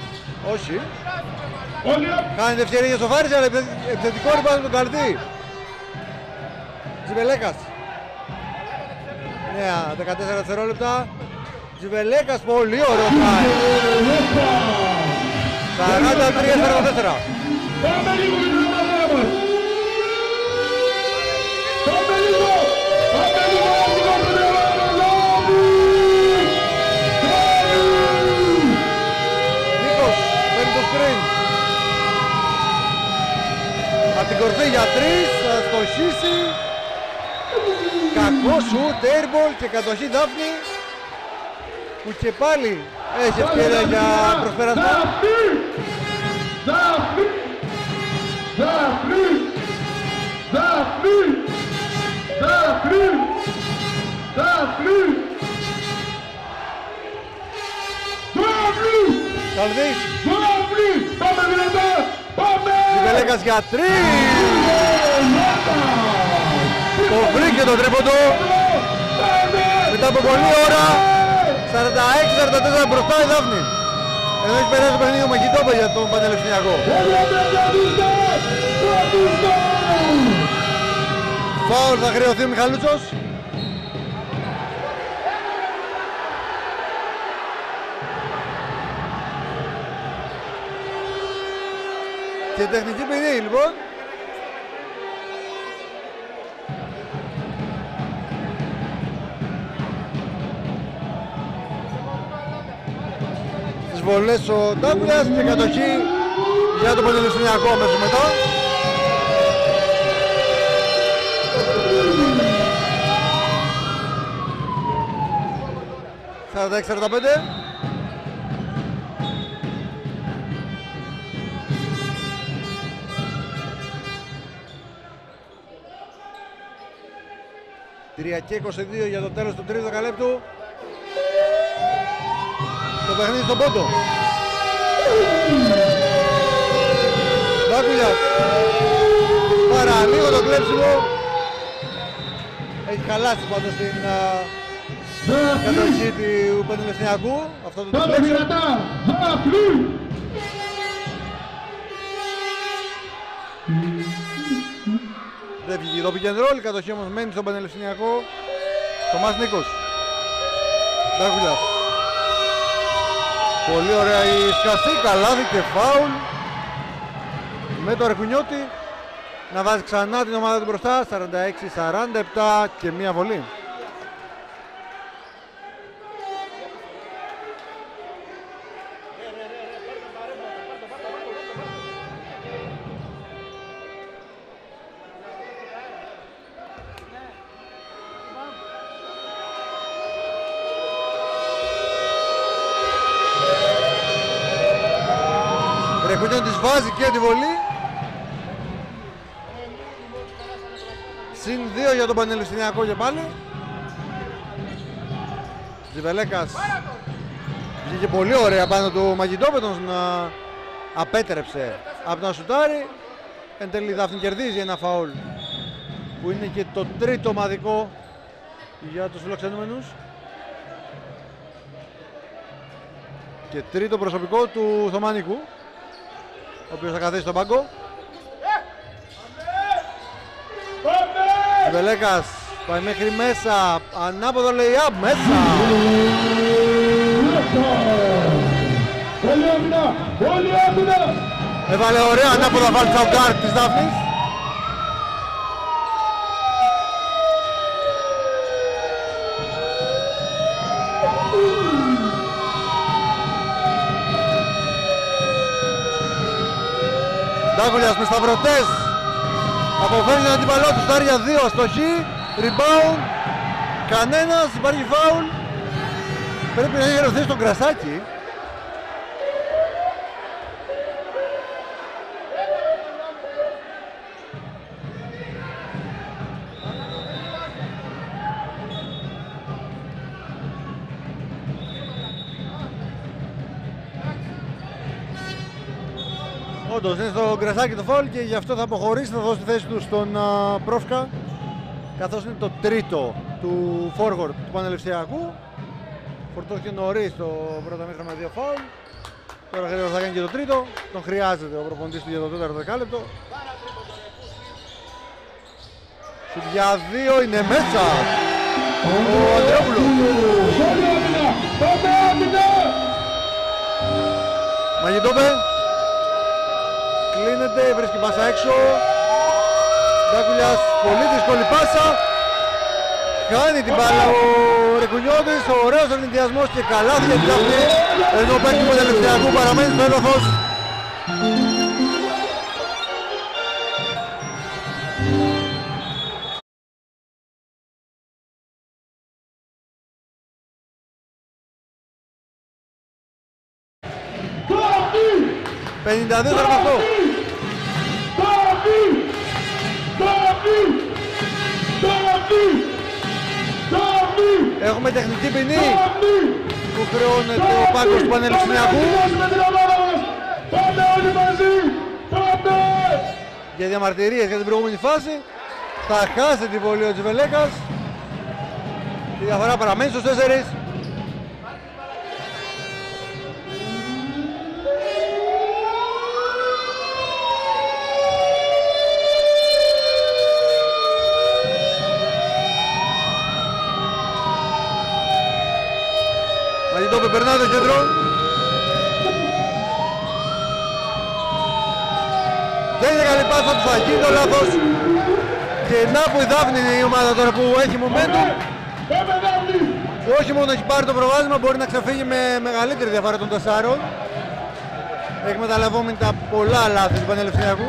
Όχι. Κάνει ευκαιρία για Σοφάρης, αλλά επιθετικό rebound τον Καρδί. Τζιβελέκας. Νέα 14 δευτερόλεπτα. Τζιβελέκας, πολύ ωραίο τράι. 43-44. Πάμε λίγο για την ομάδα μας. Πάμε λίγο. Πάμε λίγο να βγάλουμε την ομάδα μας. Νίκος, παίρνει το screen. Απ' την κορφή για 3, θα στοχίσει. Κακό σουτ, airball και κατοχή Δάφνη. Που και πάλι έχει ευκαιρία για προσπέρασμα. Δάφνη! Δάφνη! Δάφνη! Δάφνη! Δάφνη! Δάφνη! Καλδής. Δάφνη! Πάμε δυνατά! Πάμε! Ζιβελέκας για 3. Το βρήκε το τρίποντο. Μετά από πολλή ώρα. 46-44 μπροστά η Δάφνη. Εδώ έχει περάσει το παιχνίδι με γητόπε για τον Πανελληνιακό. Φάουλ θα χρεωθεί ο Μιχαλούτσος. Και τεχνική ποινή λοιπόν. Στις βολές ο Ντάγκουλας και κατοχή για τον Πανελληνιακό αμέσως μετά. «46-45». Και 22 για το τέλος του τρίτου δεκαλέπτου. Το παιχνίδι στον πόντο. Ντάκουλιας. Παραλίγο το κλέψιμο. Έχει χαλάσει πάντως την κατοχή του Πανελληνιακού. Αυτό το κλέψιμο. Δεν βγήκε το pick and roll, η κατοχή όμως μένει στον Πανελληνιακό. Θωμάς Νίκος. Ντάκουλας. Πολύ ωραία η σκαστή, καλάθι και φάουλ. Με το Αρκουνιώτη να βάζει ξανά την ομάδα του μπροστά. 46-47 και μία βολή. Της βάζει και τη βολή. Συν 2 για τον Πανελληνιακό και πάλι. Ζιβελέκας βγήκε πολύ ωραία πάνω του Μαγιτόπεδος, να απέτρεψε από να σουτάρει. Εν τέλει η Δάφνη κερδίζει ένα φαούλ που είναι και το τρίτο ομαδικό για τους φιλοξενούμενους και τρίτο προσωπικό του Θωμανικού, ο οποίος θα καθίσει στον πάγκο. Βελέκας πάει μέχρι μέσα, ανάποδο lay-up μέσα. Έβαλε ωραία ανάποδα βάλτσα ο γκάρτ της Δάφνης. Ντάκουλιας με σταυρωτές αποφέρει την αντιπαλό του, στάρει για 2 αστοχή, rebound, κανένας, υπάρχει φάουλ. Πρέπει να έχει ερωθεί στον Κρασάκι. Όντως είναι στο Γκρασάκι το φάουλ και γι' αυτό θα αποχωρήσει, θα δώσει τη θέση του στον Πρόφκα, καθώς είναι το τρίτο του forward του Πανελληνιακού. Φορτώθηκε νωρίς το πρώτο μήχρονο με 2 φάουλ. Τώρα γρήγορα θα κάνει και το τρίτο. Τον χρειάζεται ο προπονητής του για το τέταρτο δεκάλεπτο. Σουτ για 2 είναι μέσα. Ο Ανδρεόπουλος. Μαγιτόπε. Κλείνεται, βρίσκει πάσα έξω. Ντάκουλιας, πολύ δύσκολη πάσα. Κάνει την μπάλα ο Ρεκουλιώτης, ωραίος ευνηδιασμός και καλά για την Δάφνη. Ενώ παίκτη του Πανελευθεριακού παραμένει στο έδαφος. Έχουμε τεχνητή ποινή που χρεώνεται ο πάγκος του Πανελληνιακού για διαμαρτυρίες για την προηγούμενη φάση. Θα χάσει την βολή ο Τζιβελέκας. Η διαφορά παραμένει στους 4. Μαγιτόπε περνάει το κέντρο. Δεν είναι καλή πάσα του, θα γίνει το λάθος. Και να που η Δάφνη είναι η ομάδα τώρα που έχει momentum. Όχι μόνο έχει πάρει το προβάδισμα, μπορεί να ξεφύγει με μεγαλύτερη διαφορά των 4. Εκμεταλλευόμενοι τα πολλά λάθη του Πανελληνιακού.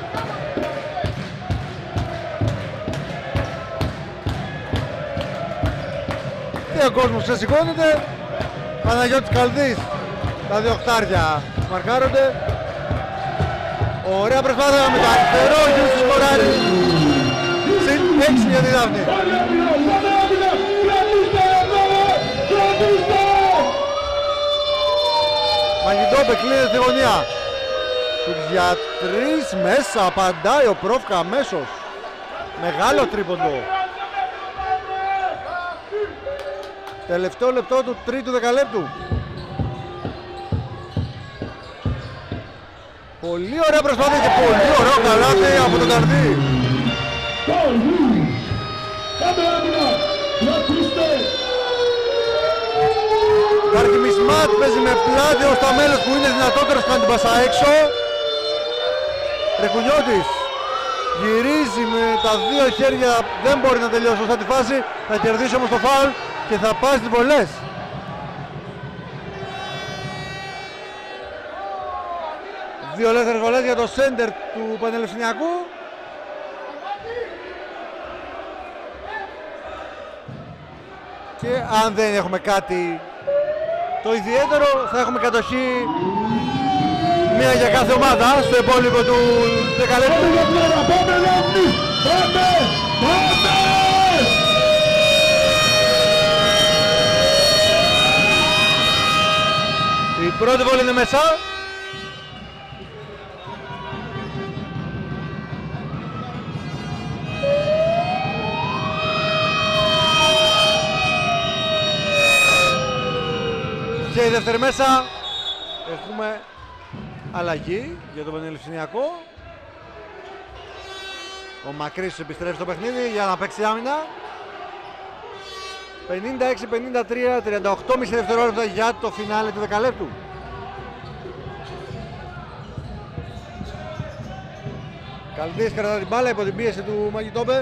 Και ο κόσμος ξεσηκώνεται. Παναγιώτης Καλδής, τα 2 οχτάρια μαρκάρονται. Ωραία προσπάθεια με το αριστερό, Γιούσης σκοράρει. Συν 6 για τη Δάφνη. Μαγιτόπε κλείνεται στη γωνία. Σουτ για 3 μέσα, απαντάει ο Πρόφκα αμέσως. Μεγάλο τρίποντο. Τελευταίο λεπτό του τρίτου δεκαλέπτου. Πολύ ωραία προσπάθεια και πολύ ωραίο καλάθι από τον Καρδί. Καρκιμισμάτ παίζει με πλάτη ως τα μέλος που είναι δυνατότερος κάνει την πάσα έξω. Ρεκουλιώτης γυρίζει με τα 2 χέρια, δεν μπορεί να τελειώσει σωστά τη φάση. Θα κερδίσει όμως το φάουλ και θα πάει στις βολές. Δύο ελεύθερες βολές για το σέντερ του Πανελληνιακού. Και αν δεν έχουμε κάτι το ιδιαίτερο, θα έχουμε κατοχή μία για κάθε ομάδα στο υπόλοιπο του δεκαλέπτου. Η πρώτη βόλη είναι μέσα. Και η δεύτερη μέσα. Έχουμε αλλαγή για τον Πανελληνιακό. Ο Μακρύς επιστρέφει στο παιχνίδι για να παίξει άμυνα. 56-53, 38,5 δευτερόλεπτα για το φινάλε του δεκαλέπτου. Καλδής κρατά την μπάλα υπό την πίεση του Μαγιτόπε.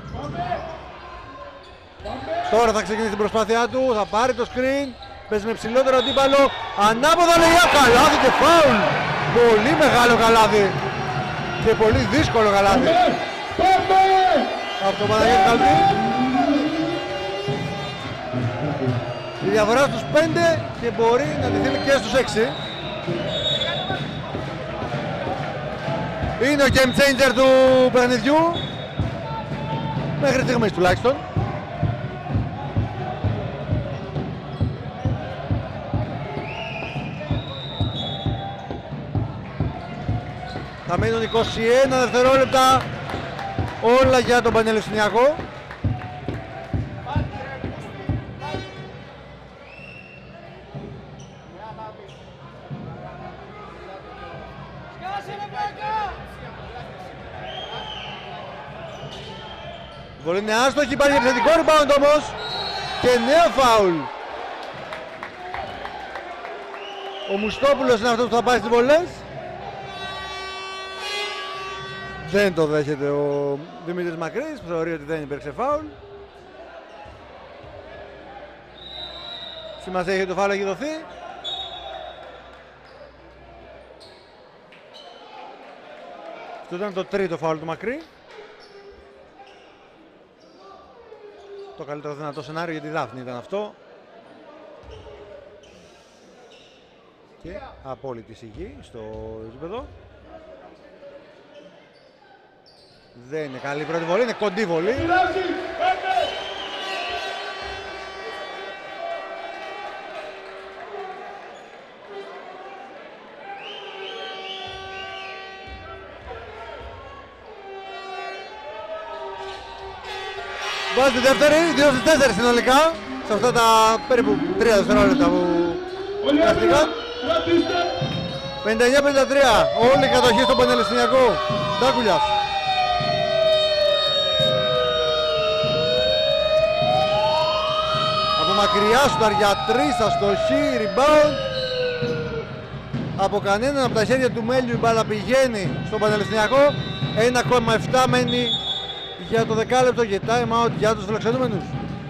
Τώρα θα ξεκινήσει την προσπάθειά του, θα πάρει το screen. Παίζει με ψηλότερο αντίπαλο. Ανάποδα λέει καλάθι και φάουλ. Πολύ μεγάλο καλάθι. Και πολύ δύσκολο καλάθι. Από τον Παναγιώτη Καλδί. Η διαφορά στους 5 και μπορεί να τη δίνει και στους 6. Είναι ο game changer του παιχνιδιού. Μέχρι στιγμής τουλάχιστον. Θα μείνουν 21 δευτερόλεπτα. Όλα για τον Πανελληνιακό. Βολή είναι άστοχη, υπάρχει επιθετικό rebound όμως και νέο φάουλ. Ο Μουστόπουλος είναι αυτός που θα πάει στις βολές. Δεν το δέχεται ο Δημήτρης Μακρύς που θεωρεί ότι δεν υπήρξε φάουλ. Σημασία έχει το φάουλ έχει δοθεί. Αυτό ήταν το τρίτο φάουλ του Μακρύ. Το καλύτερο δυνατό σενάριο για τη Δάφνη ήταν αυτό. Και απόλυτη σιγή στο γήπεδο. Δεν είναι καλή πρώτη βολή, είναι κοντή βολή. Βάζει τη δεύτερη, 2-4 συνολικά σε αυτά τα περίπου 3 δευτερόλεπτα που κρατήκαν. 59-53, όλη η κατοχή στο Πανελληνιακό. Ντάκουλιας. Από μακριά σουτάρ για 3, αστοχή, rebound. Από κανέναν από τα χέρια του Μέλιου η μπάλα πηγαίνει στον Πανελληνιακό. 1,7 μένει για το δεκάλεπτο και time out για τους φιλοξενούμενους.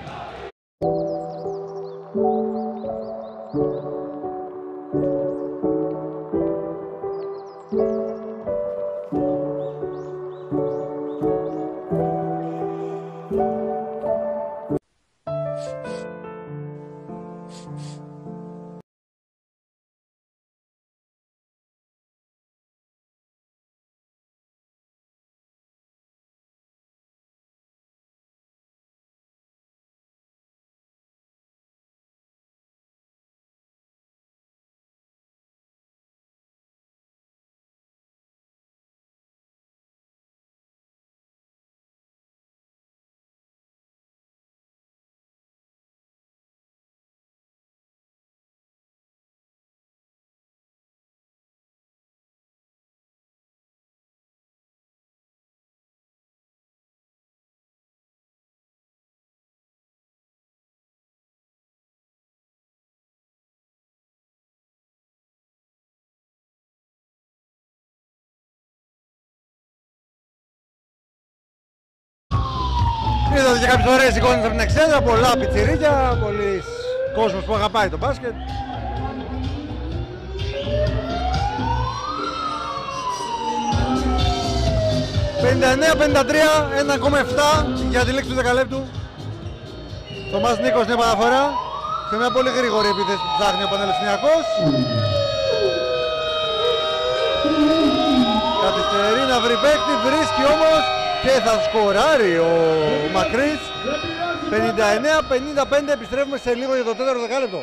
Είδατε και κάποιες ωραίες εικόνες από την εξέδρα, πολλά πιτσιρίκια, πολλοί κόσμος που αγαπάει το μπάσκετ. «59-53, 1,7 για τη λήξη του δεκαλέπτου. Θωμάς Νίκος στην επαναφορά σε μια πολύ γρήγορη επίθεση που ψάχνει ο Πανελληνιακός. Καθυστερεί να βρει παίκτη, βρίσκει όμως και θα σκοράρει ο Μακρύς. 59-55, επιστρέφουμε σε λίγο για το τέταρτο δεκάλεπτο.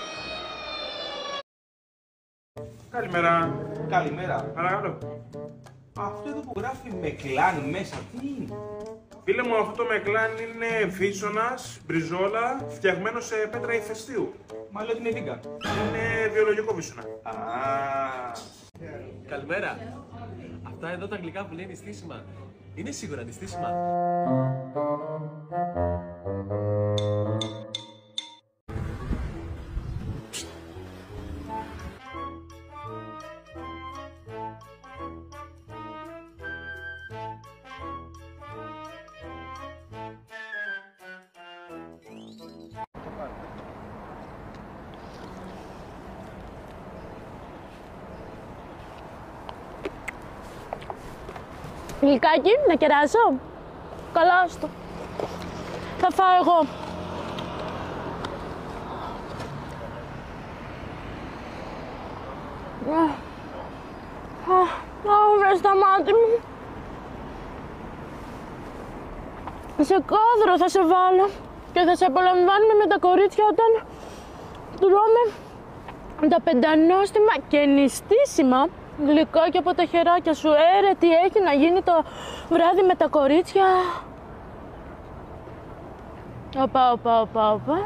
Καλημέρα. Καλημέρα. Παρακαλώ. Αυτό εδώ που γράφει Μεκλάν μέσα, τι είναι? Φίλε μου, αυτό το Μεκλάν είναι φύσωνας, μπριζόλα, φτιαγμένο σε πέτρα ηφαιστείου. Μα λέω ότι είναι vegan. Είναι βιολογικό φύσωνα. Α, Καλημέρα. Αυτά εδώ τα γλυκά που λένε νηστίσιμα. Είναι σίγουρα νηστίσιμα. Γλυκάκι, να κεράσω. Καλά στο. Θα φάω εγώ. Βρε στα μάτια μου. Σε κάδρο θα σε βάλω και θα σε απολαμβάνουμε με τα κορίτσια όταν τρώμε τα πεντανόστιμα και νηστίσιμα γλυκάκια από τα χεράκια σου. Ρε, τι έχει να γίνει το βράδυ με τα κορίτσια. Οπα.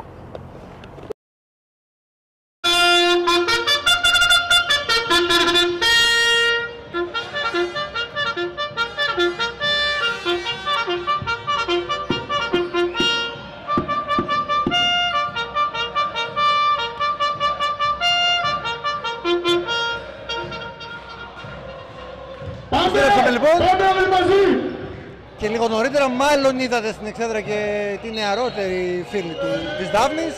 λοιπόν. Πάμε όλοι μαζί. Και λίγο νωρίτερα μάλλον είδατε στην εξέδρα και τη νεαρότερη φίλη της Δάφνης.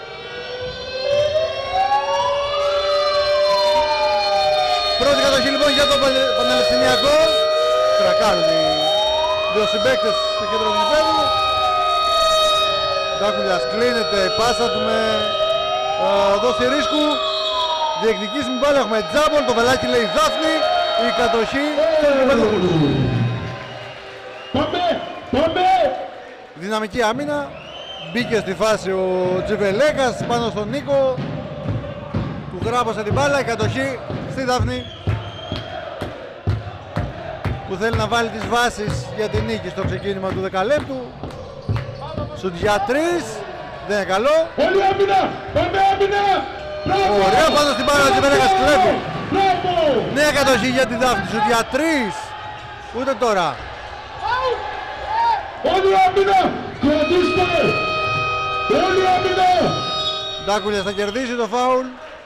Πρώτη κατοχή λοιπόν για τον Πανελληνιακό. Τρακάρουν οι δύο συμπαίκτες στο κέντρο του γηπέδου. Ντάκουλιας κλείνεται, πάσα του με δόση ρίσκου. Διεκδικήσει μπάλα, έχουμε τζάμπολ, το βελάκι λέει Δάφνη. Η κατοχή στο γηπέδο. Πάμε! Δυναμική άμυνα. Μπήκε στη φάση ο Τζιβελέκας πάνω στον Νίκο. Του γράπωσε την μπάλα, η κατοχή στη Δάφνη, που θέλει να βάλει τις βάσεις για την νίκη στο ξεκίνημα του δεκαλέπτου. Σουτ για 3, δεν είναι καλό. Όλοι άμυνα! Πάμε άμυνα! Ωραία, πάνω στην μπάλα ο Τζιβελέκας κλέβει. Νέα κατοχή για τη Δάφνη, σουτ για 3. Ούτε τώρα. Όλοι άμυνα! Κρατήστε! Όλοι άμυνα! Ντάκουλιας θα κερδίσει το φάουλ.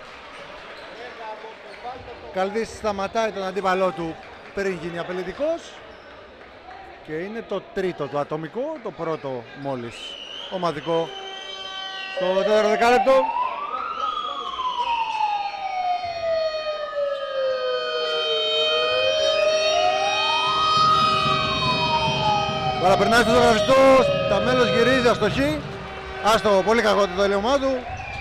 Καλδής σταματάει τον αντίπαλό του πριν γίνει απειλητικός. Και είναι το τρίτο του ατομικό, το πρώτο μόλις ομαδικό στο τέταρτο δεκάλεπτο. Παραπερνάει στο ζωγραφιστό, τα μέλος γυρίζει αστοχή. Άστο, πολύ κακό το τελείωμά του.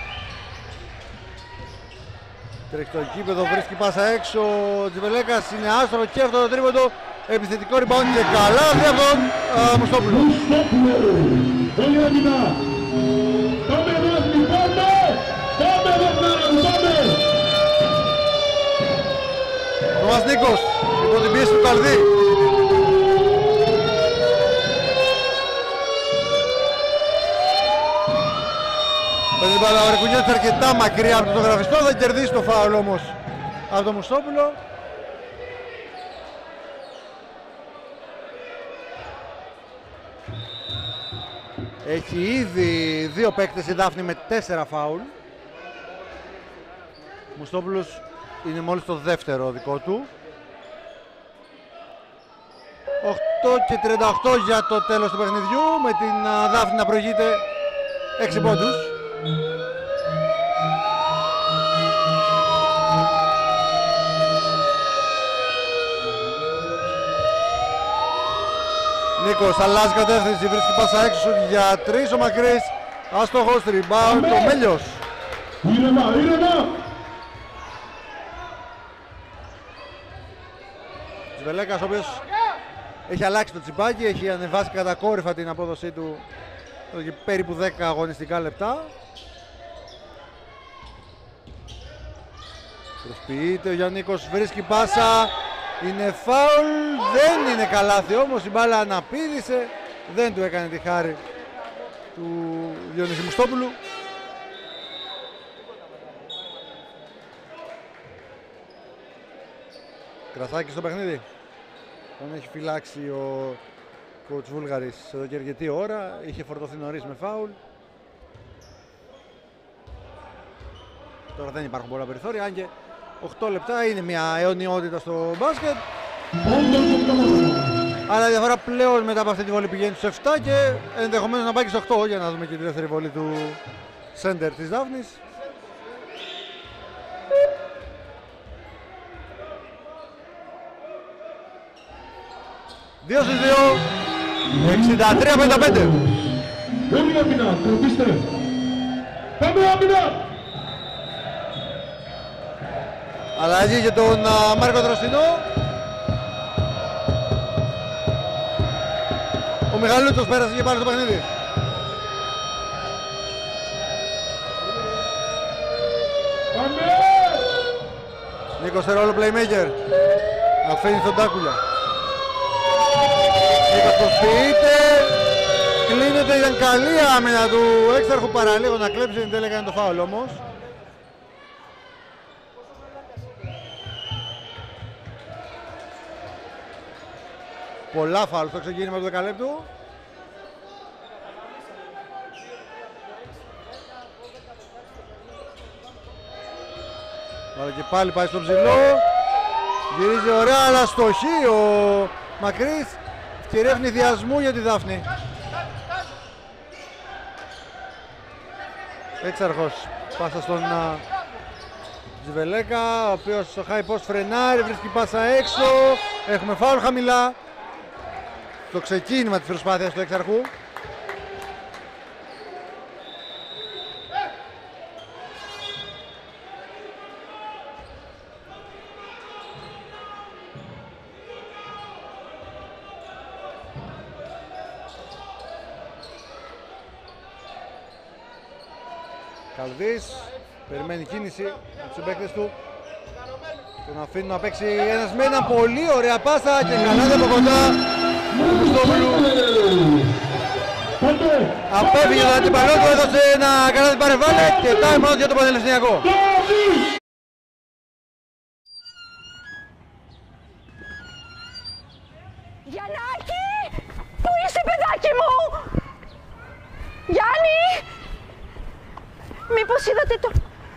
Τρέχει το κήπεδο, βρίσκει πάσα έξω. Ο Τζιβελέκας είναι άστρο και αυτό το τρίποντο. Επιθετικό rebound και καλά διαβόν Μουστόπουλο. Όλοι άμυνα! Πάμε Δάφνη, πάμε! Πάμε Δάφνη, πάμε! Τόμας Νίκος, υπό την πίεση του Καλδί. Παίζει μπάλα ο Ρικουνιώτης αρκετά μακριά από το ζωγραφιστό, θα κερδίσει το φάουλ όμως από τον Μουστόπουλο. Έχει ήδη δύο παίκτες η Δάφνη με 4 φάουλ. Μουστόπουλος είναι μόλις το δεύτερο δικό του. 8 και 38 για το τέλος του παιχνιδιού, με την Δάφνη να προηγείται 6 πόντους. Νίκος αλλάζει κατεύθυνση, βρίσκει πάσα έξω για 3 ο Μακρύς. Άστοχος, rebound το Μέλιος. Ήρεμα! Τζιβελέκας, ο οποίος έχει αλλάξει το τσιπάκι, έχει ανεβάσει κατακόρυφα την απόδοσή του εδώ και περίπου 10 αγωνιστικά λεπτά. Προσποιείται ο Γιάννικος, βρίσκει πάσα. Είναι φάουλ, δεν είναι καλάθι όμως, η μπάλα αναπήδησε, δεν του έκανε τη χάρη του Διονύση Μουστόπουλου. Κραθάκη στο παιχνίδι, τον έχει φυλάξει ο coach Βούλγαρης εδώ και αρκετή ώρα, είχε φορτωθεί νωρίς με φάουλ. Τώρα δεν υπάρχουν πολλά περιθώρια, αν και 8 λεπτά είναι μια αιωνιότητα στο μπάσκετ. Αλλά η διαφορά πλέον μετά από αυτή τη βολή πηγαίνει στους 7 και ενδεχομένως να πάει και στους 8 για να δούμε και τη δεύτερη βολή του σέντερ της Δάφνης. Δύο στους 2, 63-55. Όλοι άμυνα, κρατήστε! Πάμε άμυνα! Αλλάζει για τον Μάρκο Δροσινό. Ο Μιχαλούτσος πέρασε και πάλι στο παιχνίδι. Πάμε! Νίκος σε ρόλο playmaker. Αφήνει στον Τάκουλια. Νίκος προσποιείται. Κλείνεται, ήταν καλή άμυνα του έξαρχου παραλίγο να κλέψει, δεν τέλεια έκανε το φάουλ όμως. Πολλά φάουλ στο ξεκίνημα του δεκαλέπτου. Αλλά και πάλι πάει στο ψηλό. Γυρίζει ωραία, αλλά στοχή ο Μακρύς. Ευκαιρία ευνηδιασμού για τη Δάφνη. Έξαρχος, πάσα στον Τζιβελέκα, ο οποίος στο high post φρενάρει, βρίσκει πάσα έξω. Έχουμε φάουλ χαμηλά. Το ξεκίνημα της προσπάθειας του Έξαρχου. Καλδής, περιμένει κίνηση από τους παίκτες του. Τον αφήνει να παίξει ένας με ένα, πολύ ωραία πάσα και καλάται από κοντά του Χριστόπουλου. Απέφυγε τον αντιπαλό του, έδωσε ένα καλάτι παρεμβάλλε και time out για το Πανελληνιακό. Γιαννάκη! Πού είσαι, παιδάκι μου! Γιάννη! Μήπως είδατε το...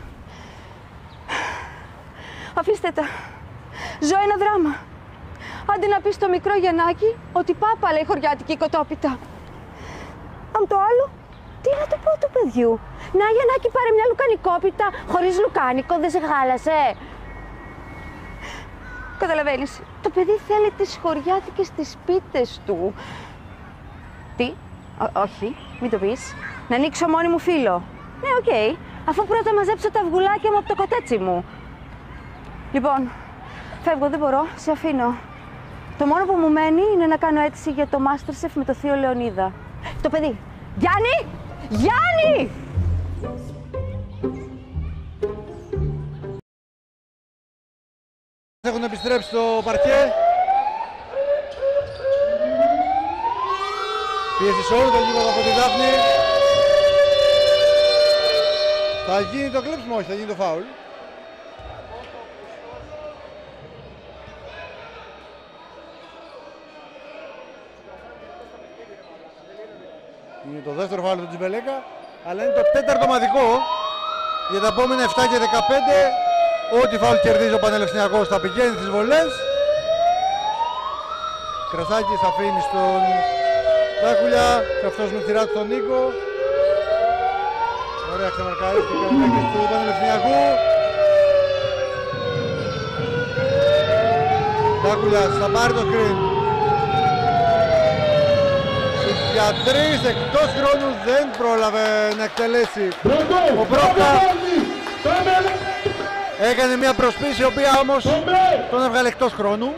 Αφήστε τα. Ζω ένα δράμα. Άντε να πεις στο μικρό Γιαννάκη ότι πάπα λέει χωριάτικη κοτόπιτα. Αν το άλλο, τι να το πω του παιδιού. Να Γιαννάκη, πάρε μια λουκανικόπιτα. Χωρίς λουκάνικο δεν σε χάλασε. Καταλαβαίνεις, το παιδί θέλει τις χωριάτικες τις πίτες του. Τι, όχι, μην το πεις. Να ανοίξω μόνη μου φίλο. Ναι, οκ. Αφού πρώτα μαζέψω τα αυγουλάκια μου από το κοτέτσι μου. Λοιπόν, φεύγω, δεν μπορώ, σε αφήνω. Το μόνο που μου μένει είναι να κάνω αίτηση για το MasterChef με το θείο Λεωνίδα. Το παιδί. Γιάννη! Γιάννη! Έχουν επιστρέψει στο παρκέ. Πίεση σε όλο το γήπεδο από τη Δάφνη. Θα γίνει το κλέψιμο, όχι, θα γίνει το φάουλ. Είναι το δεύτερο φάουλ του Τζιμπελέκα, αλλά είναι το τέταρτο ομαδικό. Για τα επόμενα 7 και 15, ό,τι φάουλ κερδίζει ο Πανελληνιακός θα πηγαίνει στις βολές. Κρασάκης αφήνει στον Δάκουλια και αυτός με τη σειρά του στον Νίκο. Ωραία, ξεμαρκαρίστηκε ο παίκτης του Πανελληνιακού. Δάκουλιας θα πάρει το screen. Για 3 εκτός χρόνου δεν πρόλαβε να εκτελέσει ο Μπρόκα. Έκανε μια προσπίση η οποία όμως τον έβγαλε εκτός χρόνου.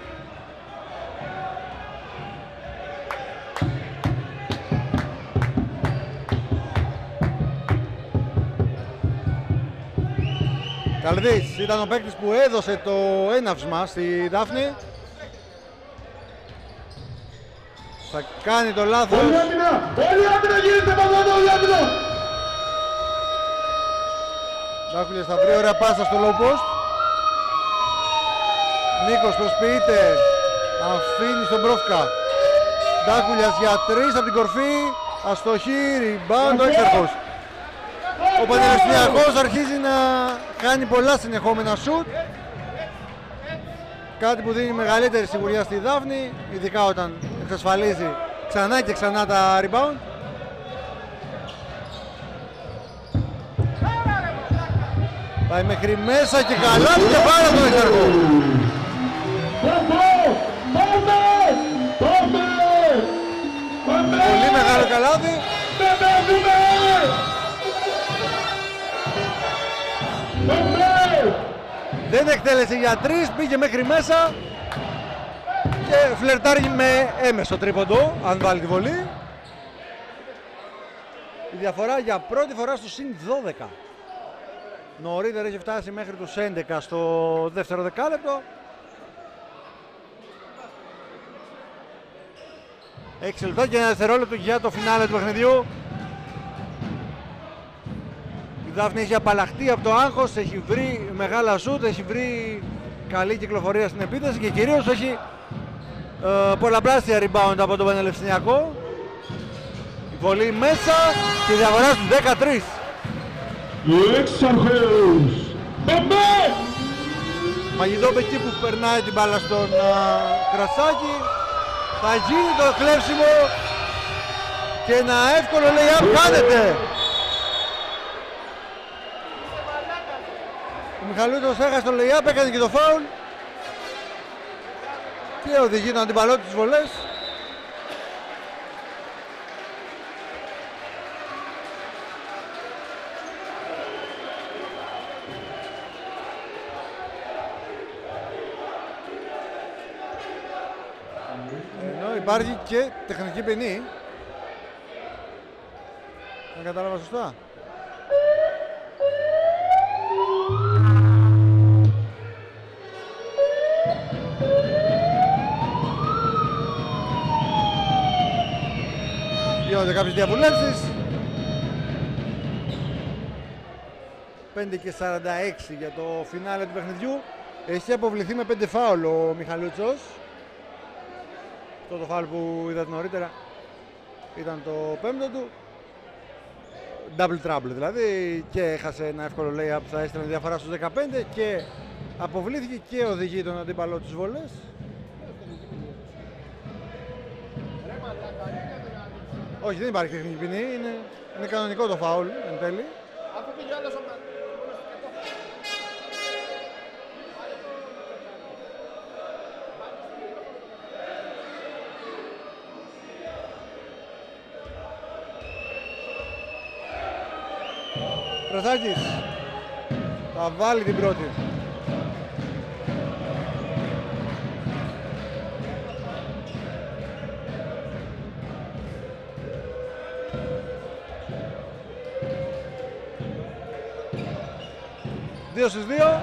Καλδής ήταν ο παίκτης που έδωσε το έναυσμα στη Δάφνη. Θα κάνει το λάθος. Όλη άμυνα γίνεται παντού, όλη άμυνα. Δάκουλιας θα βρει ωραία πάσα στο low post. Νίκος προσποιείται, αφήνει στον Μπρόφκα. Δάκουλιας για 3 από την κορφή. Αστοχή, rebound, ο Έξαρχος. Ο Πανελληνιακός αρχίζει να κάνει πολλά συνεχόμενα σουτ. Κάτι που δίνει μεγαλύτερη σιγουριά στη Δάφνη, ειδικά όταν εξασφαλίζει ξανά και ξανά τα rebound. Πάει μέχρι μέσα και καλά και πάρα τον Έξαρχο. Πολύ μεγάλο καλάθι. Δεν εκτέλεσε για 3, πήγε μέχρι μέσα και φλερτάρει με έμεσο τρίποντο, αν βάλει τη βολή. Η διαφορά για πρώτη φορά στο συν 12. Νωρίτερα έχει φτάσει μέχρι τους 11 στο δεύτερο δεκάλεπτο. 6 λεπτά και 1 δευτερόλεπτο για το φινάλε του παιχνιδιού. Η Δάφνη έχει απαλλαχτεί από το άγχος, έχει βρει μεγάλα σούτ, έχει βρει καλή κυκλοφορία στην επίθεση και κυρίως έχει πολλαπλάσια rebound από τον Πανελληνιακό. Η βολή μέσα και η διαφορά στους 13. Έξαρχος! Μαγιδόπ εκεί που περνάει την μπάλα στον Κρασάκη. Θα γίνει το κλέψιμο και ένα εύκολο lay-up χάνεται. Ο Μιχαλούτος έχασε το lay-up, έκανε και το foul και οδηγεί τον αντιπαλό του τις βολές. Ενώ υπάρχει και τεχνική ποινή. Αν κατάλαβα σωστά. Γίνονται κάποιες διαβουλεύσεις. 5 και 46 για το φινάλε του παιχνιδιού. Έχει αποβληθεί με 5 φάουλ ο Μιχαλούτσος. Αυτό το φάουλ που είδατε νωρίτερα ήταν το πέμπτο του. Double trouble δηλαδή, και έχασε ένα εύκολο lay-up που θα έστελνε διαφορά στους 15 και αποβλήθηκε και οδηγεί τον αντίπαλό τους βολές. Όχι, δεν υπάρχει τεχνική ποινή, είναι κανονικό το φάουλ εν τέλει. Κρασάκης θα βάλει την πρώτη. Δύο στις δύο.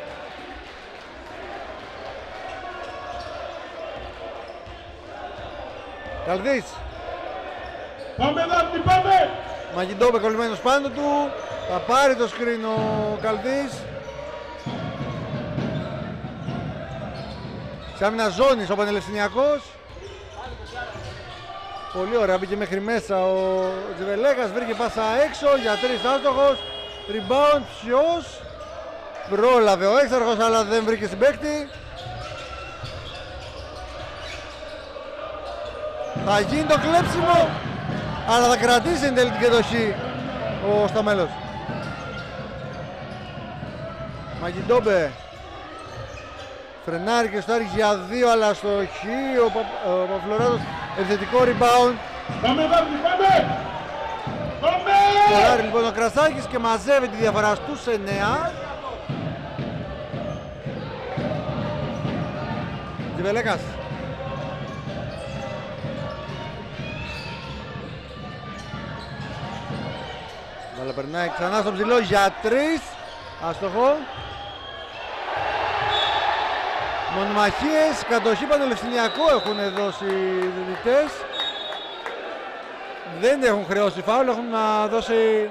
Καλδής. Πάμε Δάπτη, πάμε! Μαγιντόπε κολλημένος πάνω του. Θα πάρει το σκριν ο Καλδής. Σε άμυνα ζώνης ο Πανελληνιακός. Πολύ ωραία, μπήκε μέχρι μέσα ο Τζιβελέκας, βρήκε πάσα έξω για 3 άστοχος. Rebound, ποιος? Πρόλαβε ο έξαρχος αλλά δεν βρήκε συμπαίκτη. Θα γίνει το κλέψιμο, αλλά θα κρατήσει εν τέλει την κατοχή ο Σταμέλος. Μαγιντόμπε φρενάρει και στάρει για 2 αλλά στο χ. Ο Παπλωράτος επιθετικό rebound. Πάμε Δάπτη, πάμε! Πάμε! Φοράρει λοιπόν ο Κρασάκης και μαζεύει τη διαφορά στους 9. Τζιβελέκας. Βάλα περνάει ξανά στο ψηλό για 3. Άστοχο. Μονομαχίες, κατοχή Πανελληνιακό έχουν δώσει οι διαιτητές. Δεν έχουν χρεώσει φάουλ, έχουν να δώσει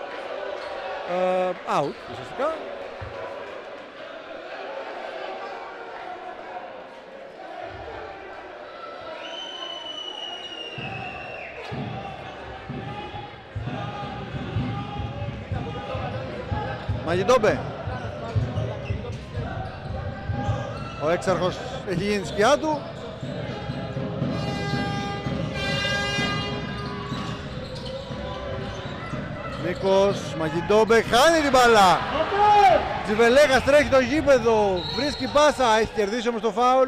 out ουσιαστικά. Μαγιντόμπε. Ο έξαρχος έχει γίνει σκιά του. Νίκος, Μαγιντόμπε, χάνει την μπάλα. Τζιβελέκας τρέχει το γήπεδο, βρίσκει πάσα, έχει κερδίσει όμως το φάουλ.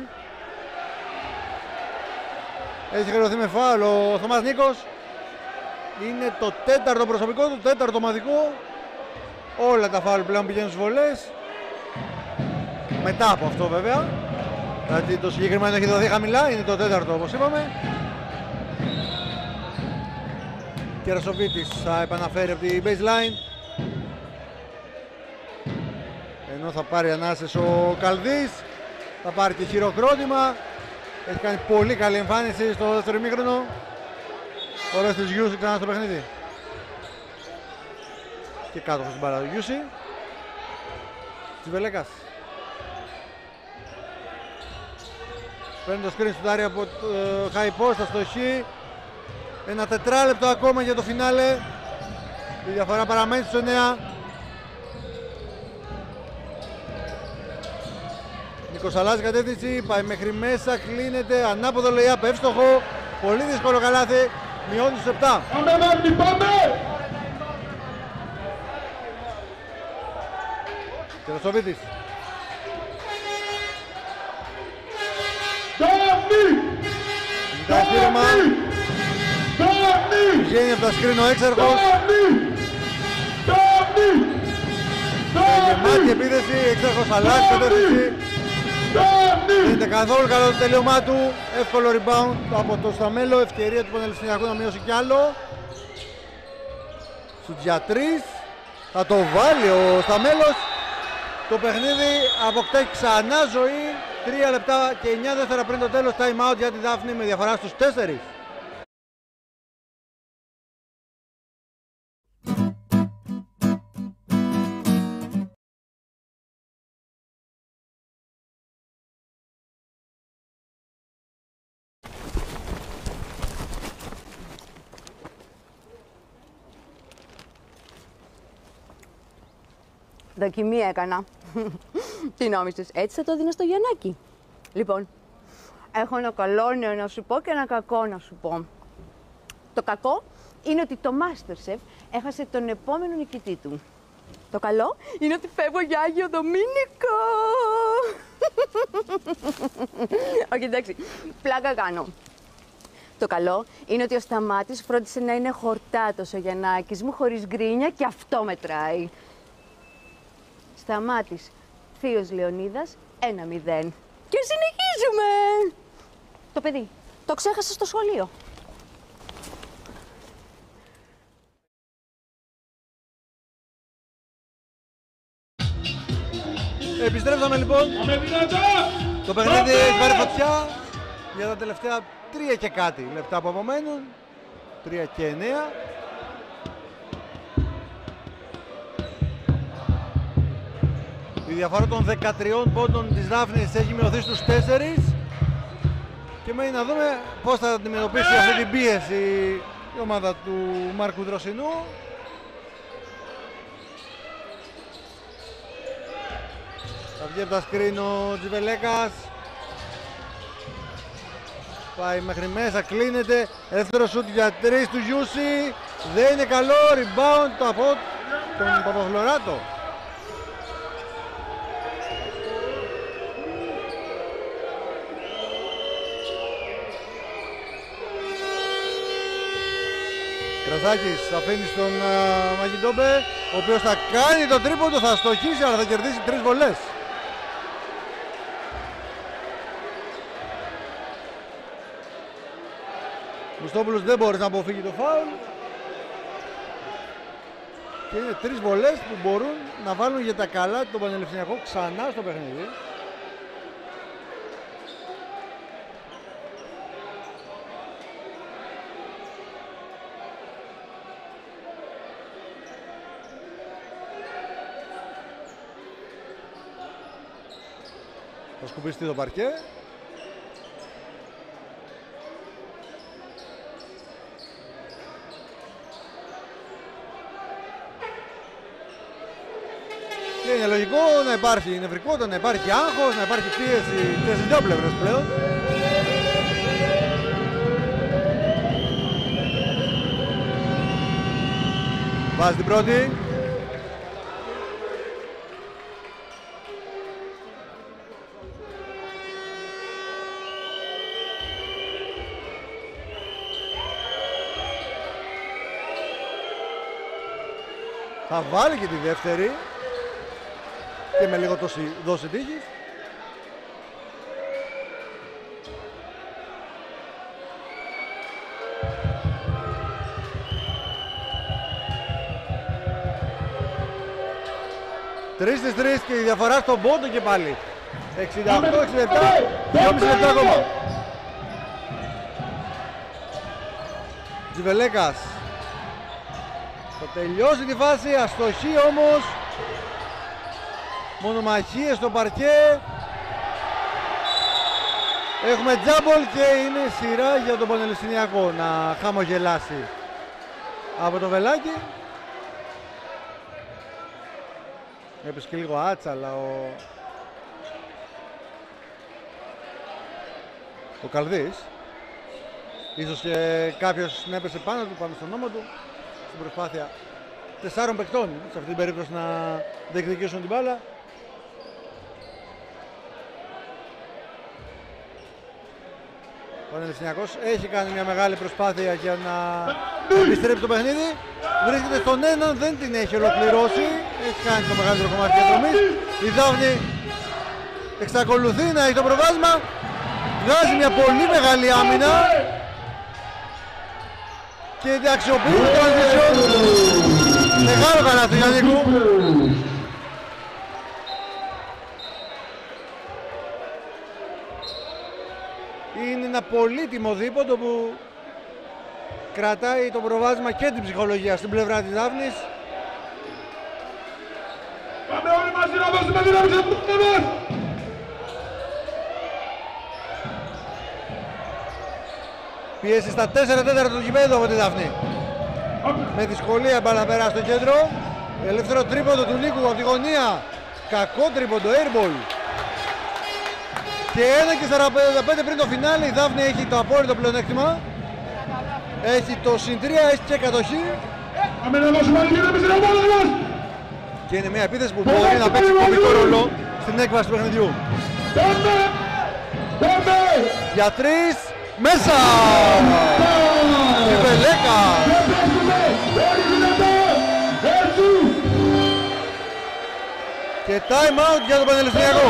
Έχει χρεωθεί με φάουλ ο Θωμάς Νίκος. Είναι το 4ο προσωπικό του, 4ο ομαδικό. Όλα τα φάουλ πλέον πηγαίνουν στις βολές. Μετά από αυτό βέβαια, γιατί το συγκεκριμένο έχει δοθεί χαμηλά, είναι το 4ο όπως είπαμε. Κερασοβίτης θα επαναφέρει από την baseline, ενώ θα πάρει ανάσες ο Καλδής. Θα πάρει και χειροκρότημα. Έχει κάνει πολύ καλή εμφάνιση στο δεύτερο ημίχρονο. Ωραίος της Γιούση ξανά στο παιχνίδι. Και κάτω από την μπάλα του Γιούση. Τσιβελέκας. Παίρνει το screen στο Τάρι από το high post, θα στοχεί. Ένα τετράλεπτο ακόμα για το φινάλε. Η διαφορά παραμένει στους 9. Νίκος αλλάζει κατεύθυνση, πάει μέχρι μέσα, κλείνεται, ανάποδο layup, εύστοχο, πολύ δύσκολο καλάθι, μειώνει στους 7. Πάμε Μάρτη, πάμε! Κερασοβίτης. Δάφνη! Ζητάει στήρεμα, Δάφνη! βγαίνει από τα σκριν ο έξαρχος. Δάφνη! Δάφνη! Γεμάτη επίθεση, έξαρχος αλλάζει κατεύθυνση. Δεν είναι καθόλου καλό το τελείωμά του. Εύκολο rebound από το Σταμέλο. Ευκαιρία του Πανελληνιακού να μειώσει κι άλλο. Σουτ για 3. Θα το βάλει ο Σταμέλος. Το παιχνίδι αποκτάει ξανά ζωή. 3 λεπτά και 9 δεύτερα πριν το τέλος. Time out για τη Δάφνη με διαφορά στους 4. Δοκιμή έκανα. Τι νόμιζες, έτσι θα το δίνω στο Γιαννάκη? Λοιπόν, έχω ένα καλό νέο να σου πω και ένα κακό να σου πω. Το κακό είναι ότι το MasterChef έχασε τον επόμενο νικητή του. Το καλό είναι ότι φεύγω για Άγιο Δομήνικο. Όχι, εντάξει, πλάκα κάνω. Το καλό είναι ότι ο Σταμάτης φρόντισε να είναι χορτάτος ο Γιαννάκης μου, χωρίς γκρίνια, και αυτό μετράει. Σταμάτης, θείος Λεωνίδας, 1-0. Και συνεχίζουμε! Το παιδί, το ξέχασα στο σχολείο. Επιστρέψαμε λοιπόν. Το παιχνίδι έχει πάρει φωτιά για τα τελευταία 3 και κάτι λεπτά που απομένουν. 3 και 9. Η διαφορά των 13 πόντων της Δάφνης έχει μειωθεί στους 4 και μένει να δούμε πώς θα αντιμετωπίσει αυτή την πίεση η ομάδα του Μάρκου Δροσινού. Θα βγει από τα σκριν ο Τζιβελέκας. Πάει μέχρι μέσα, κλείνεται. Δεύτερο σούτ για 3 του Γιούση. Δεν είναι καλό, rebound από τον Παπαφλωράτο. Κρασάκης αφήνει στον Μαγιντόμπε, ο οποίος θα κάνει το τρίποντο, θα στοχίσει, αλλά θα κερδίσει 3 βολές. Μουστόπουλος δεν μπορεί να αποφύγει το φάουλ. Και είναι 3 βολές που μπορούν να βάλουν για τα καλά τον Πανελληνιακό ξανά στο παιχνίδι. Θα σκουπιστεί το παρκέ. Και είναι λογικό να υπάρχει νευρικότητα, να υπάρχει άγχος, να υπάρχει πίεση και στις δύο πλευρές πλέον. Βάζει την πρώτη. Θα βάλει και τη δεύτερη και με λίγο δόση τύχης. Τρεις στις 3 και η διαφορά στον πόντο και πάλι. 68-67, 2,5 λεπτά ακόμα. Τζιβελέκας θα τελειώσει τη φάση, αστοχή όμως. Μονομαχίες στο παρκέ. Έχουμε τζάμπολ και είναι σειρά για τον Πανελληνιακό να χαμογελάσει από το βελάκι. Έπαιξε και λίγο άτσα, αλλά ο ο Καλδής. Ίσως και κάποιος να έπεσε πάνω του, πάνω στον ώμο του, στην προσπάθεια 4 παικτών σε αυτή την περίπτωση να διεκδικήσουν την μπάλα. Ο Πανεπιστημιακός έχει κάνει μια μεγάλη προσπάθεια για να επιστρέψει το παιχνίδι. Βρίσκεται στον έναν, δεν την έχει ολοκληρώσει. Έχει κάνει το μεγαλύτερο κομμάτι της διαδρομής. Η Δάφνη εξακολουθεί να έχει το προβάδισμα. Βγάζει μια πολύ μεγάλη άμυνα. Και αξιοποιεί το transition. Μεγάλο καλά του Γιάννικου. Είναι ένα πολύτιμο δίποντο που κρατάει το προβάδισμα και την ψυχολογία στην πλευρά της Δάφνης. Πάμε όλοι μαζί να δώσουμε δύναμη σε αυτό το μας! Πίεση στα 4 τέταρτα του γηπέδου από τη Δάφνη. Με δυσκολία μπάλα να περάσει στο κέντρο. Ελεύθερο τρίποντο του Νίκου από τη γωνία. Κακό τρίποντο, airball. Και 1:45 πριν το φινάλε η Δάφνη έχει το απόλυτο πλεονέκτημα. Έχει το συν 3, έχει και κατοχή. Πάμε να δώσουμε άλλη δύναμη στην ομάδα μας! Και είναι μια επίθεση που μπορεί να παίξει κομβικό ρόλο στην έκβαση του παιχνιδιού. Πάμε! Πάμε! Για 3, μέσα! Κιβελέκα! Και time out για τον Πανελληνιακό.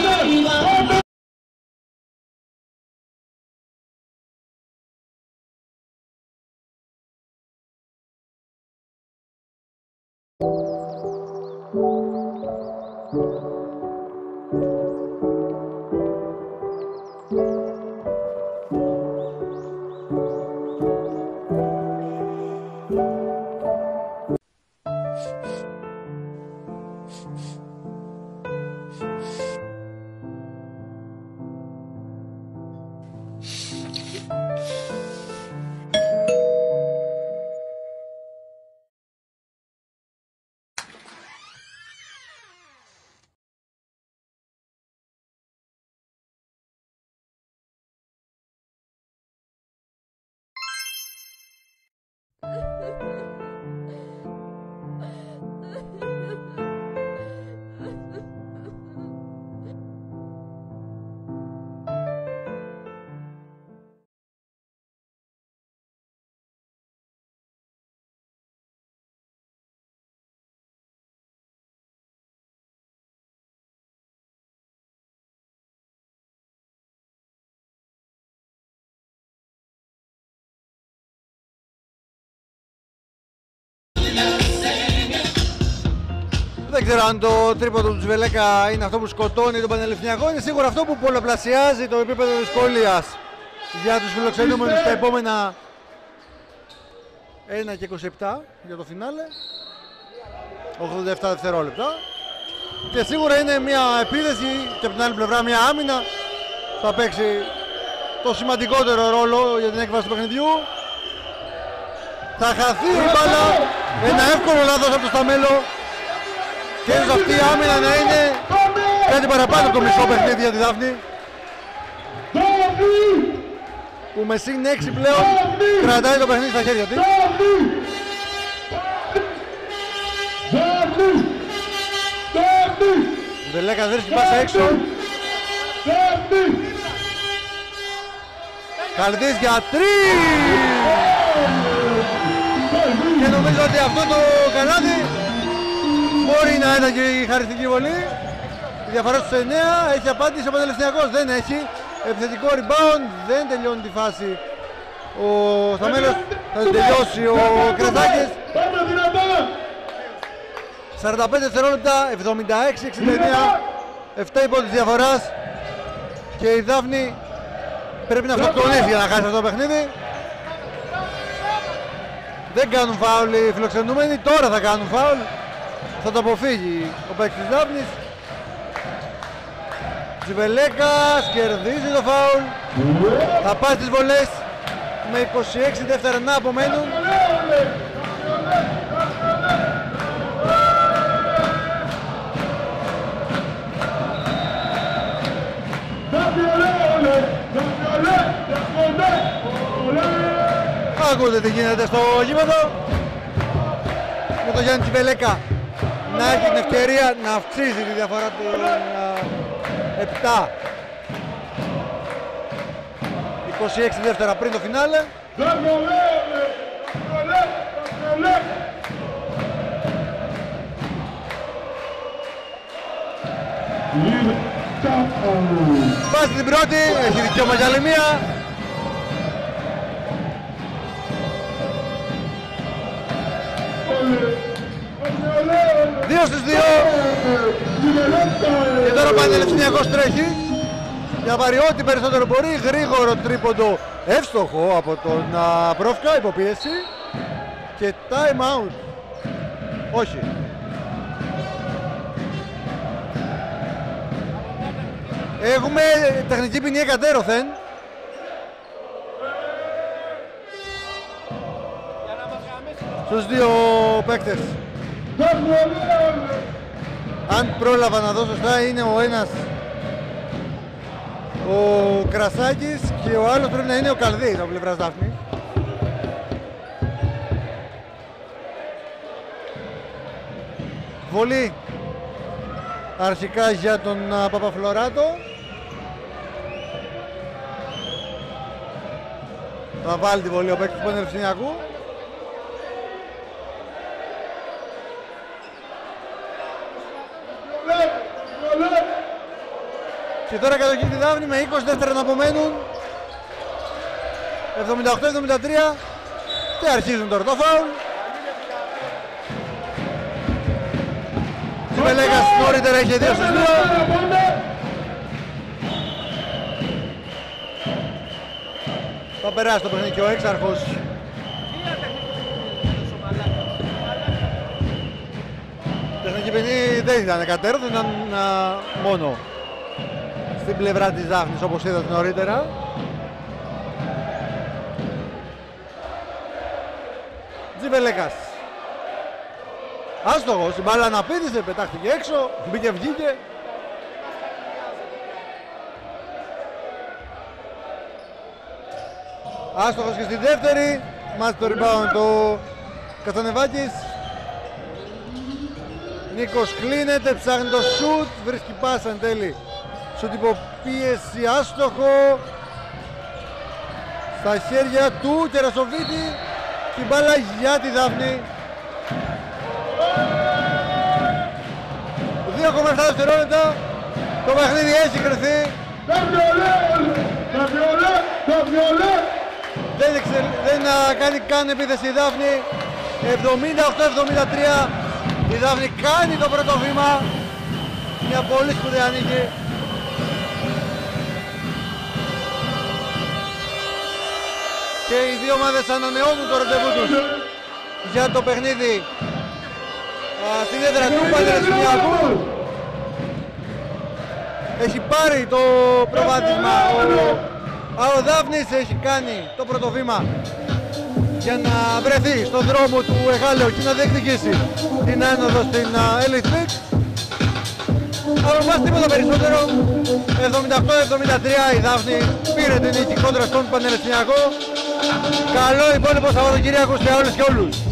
Δεν ξέρω αν το τρίποντο του Τζιβελέκα είναι αυτό που σκοτώνει τον Πανελληνιακό. Είναι σίγουρα αυτό που πολλαπλασιάζει το επίπεδο δυσκολίας για τους φιλοξενούμενους στα επόμενα 1 και 27 για το φινάλε. 87 δευτερόλεπτα. Και σίγουρα είναι μια επίθεση και από την άλλη πλευρά μια άμυνα. Θα παίξει το σημαντικότερο ρόλο για την έκβαση του παιχνιδιού. Θα χαθεί η μπάλα. Ένα εύκολο λάθος από το Σταμέλο. Και ίσως αυτή η άμυνα να είναι κάτι παραπάνω από το μισό παιχνίδι για τη Δάφνη. Που με συν 6 πλέον κρατάει το παιχνίδι στα χέρια της. Βελέκας βρίσκει πάσα έξω. Καλδής για 3. Και νομίζω ότι αυτό το κανάδι μπορεί να ήταν και η χαριστική βολή. Η διαφορά στους 9, έχει απάντηση ο Πανελληνιακός, δεν έχει. Επιθετικό rebound, δεν τελειώνει τη φάση. Ο Σταμέλος θα τελειώσει ο Κρασάκης. 45 δευτερόλεπτα, 76-69, 7 υπό της διαφοράς. Και η Δάφνη πρέπει να αυτοκτονήσει για να χάσει αυτό το παιχνίδι. Δεν κάνουν φάουλ οι φιλοξενούμενοι, τώρα θα κάνουν φάουλ. Θα το αποφύγει ο παίκτης της Δάφνης. Τζιβελέκας κερδίζει το φάουλ. Θα πάει στις βολές με 26 δεύτερα να απομένουν. Ακούτε τι γίνεται στο γήπεδο. Με τον Γιάννη Τσιβελέκα να έχει την ευκαιρία να αυξήσει τη διαφορά του 7. 26 δεύτερα πριν το φινάλε. Βάζει την πρώτη, έχει δικαίωμα για άλλη μία. Δύο στις δύο. Και τώρα ο Πανελληνιακός τρέχει για να πάρει ό,τι περισσότερο μπορεί. Γρήγορο τρίποντο, εύστοχο από τον Πρόφκα, υποπίεση. Και time out. Όχι. Έχουμε τεχνική ποινή εκατέρωθεν. Στους δύο παίκτες. Αν πρόλαβα να δω σωστά, είναι ο ένας ο Κρασάκης και ο άλλος πρέπει να είναι ο Καλδής από πλευράς Δάφνης. Βολή αρχικά για τον Παπαφλωράτο. Θα βάλει τη βολή ο παίκτης του Πανελληνιακού. Και τώρα κατοχή τη Δάφνη με 20 δεύτερα να απομένουν. 78-73 και αρχίζουν τώρα το φάουλ. Τσιβελέκας νωρίτερα είχε 2 στους 2. Θα περάσει το παιχνίδι και ο έξαρχος. Τεχνική ποινή δεν ήταν κατέρωθεν, ήταν μόνο στην πλευρά της Δάφνης όπως είδατε νωρίτερα. Τσιβελέκας. Άστοχος, η μπάλα αναπήδησε, πετάχτηκε έξω, μπήκε βγήκε. Άστοχος και στη δεύτερη, μάθει το rebound το Κατσανεβάκης. Νίκος κλείνεται, ψάχνει το σουτ, βρίσκει πάσα εν τέλει. Σουτ υποπίεση, άστοχο. Στα χέρια του Κερασοβίτη και η μπάλα για τη Δάφνη. 2,7 δευτερόλεπτα. Το παιχνίδι έχει κρυθεί. Δεν κάνει καν επίθεση η Δάφνη. 78-73. Η Δάφνη κάνει το πρώτο βήμα. Μια πολύ σπουδαία νίκη. Και οι δύο ομάδες ανανεώνουν το ραντεβού τους για το παιχνίδι στην έδρα του Πανελληνιακού. Έχει πάρει το προβάδισμα ο Δάφνης, έχει κάνει το πρώτο βήμα για να βρεθεί στον δρόμο του Εγάλεου και να διεκδικήσει την άνοδο στην Elite League. Από εμάς τίποτα περισσότερο. 78-73 η Δάφνη πήρε την νίκη κόντρα στον Πανελληνιακό. Καλό υπόλοιπο Σαββατοκύριακο σε όλες και όλους.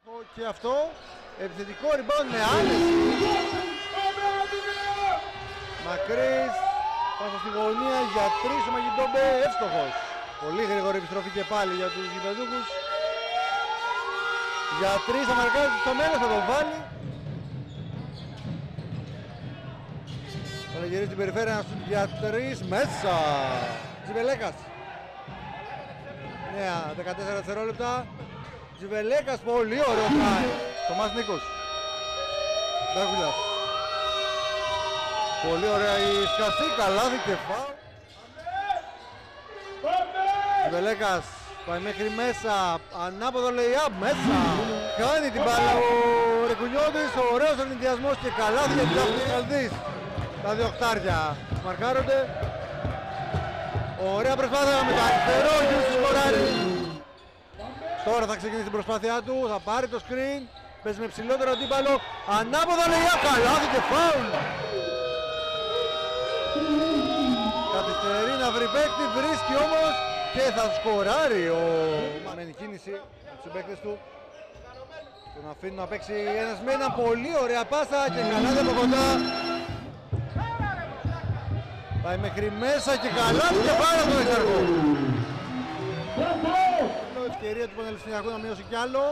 Και αυτό, επιθετικό rebound με άνεση. Μακρύς, πάσα στη γωνία για 3 ο Μαγιντόμπε, εύστοχος. Πολύ γρήγορη επιστροφή και πάλι για τους γηπεδούχους. Για 3 θα μαρκάρει στο μέλλον, θα το βάλει. Θα γυρίσει την περιφέρεια για 3 μέσα. Τζιβελέκας. Νέα 14 δευτερόλεπτα. Τζιβελέκας, πολύ ωραίο τράι. Θωμάς Νίκος. Ντάκουλας. Πολύ ωραία η σκαστή, καλάθι και φάουλ. Τζιβελέκας πάει μέχρι μέσα, ανάποδο lay-up μέσα. Κάνει την μπάλα ο Ρεκουνιώτης, ωραίος ενδιασμός και καλάθι για την Δάφνη Καλδής. Τα δύο οχτάρια μαρκάρονται. Ωραία προσπάθεια με το αριστερό, Γιούσης σκοράρει. Τώρα θα ξεκινήσει την προσπάθειά του, θα πάρει το screen, παίζει με ψηλότερο αντίπαλο, ανάποδα lay-up, καλάθι και φάουλ. Καθυστερεί να βρει παίκτη, βρίσκει όμως και θα σκοράρει ο Μένει κίνηση από τους συμπαίκτες του. Τον αφήνει να παίξει ένας με έναν, πολύ ωραία πάσα και καλάθι από κοντά. Πάει μέχρι μέσα και καλάθι και πάρα τον εξαρκό. Ευκαιρία του Πανελληνιακού να μειώσει κι άλλο.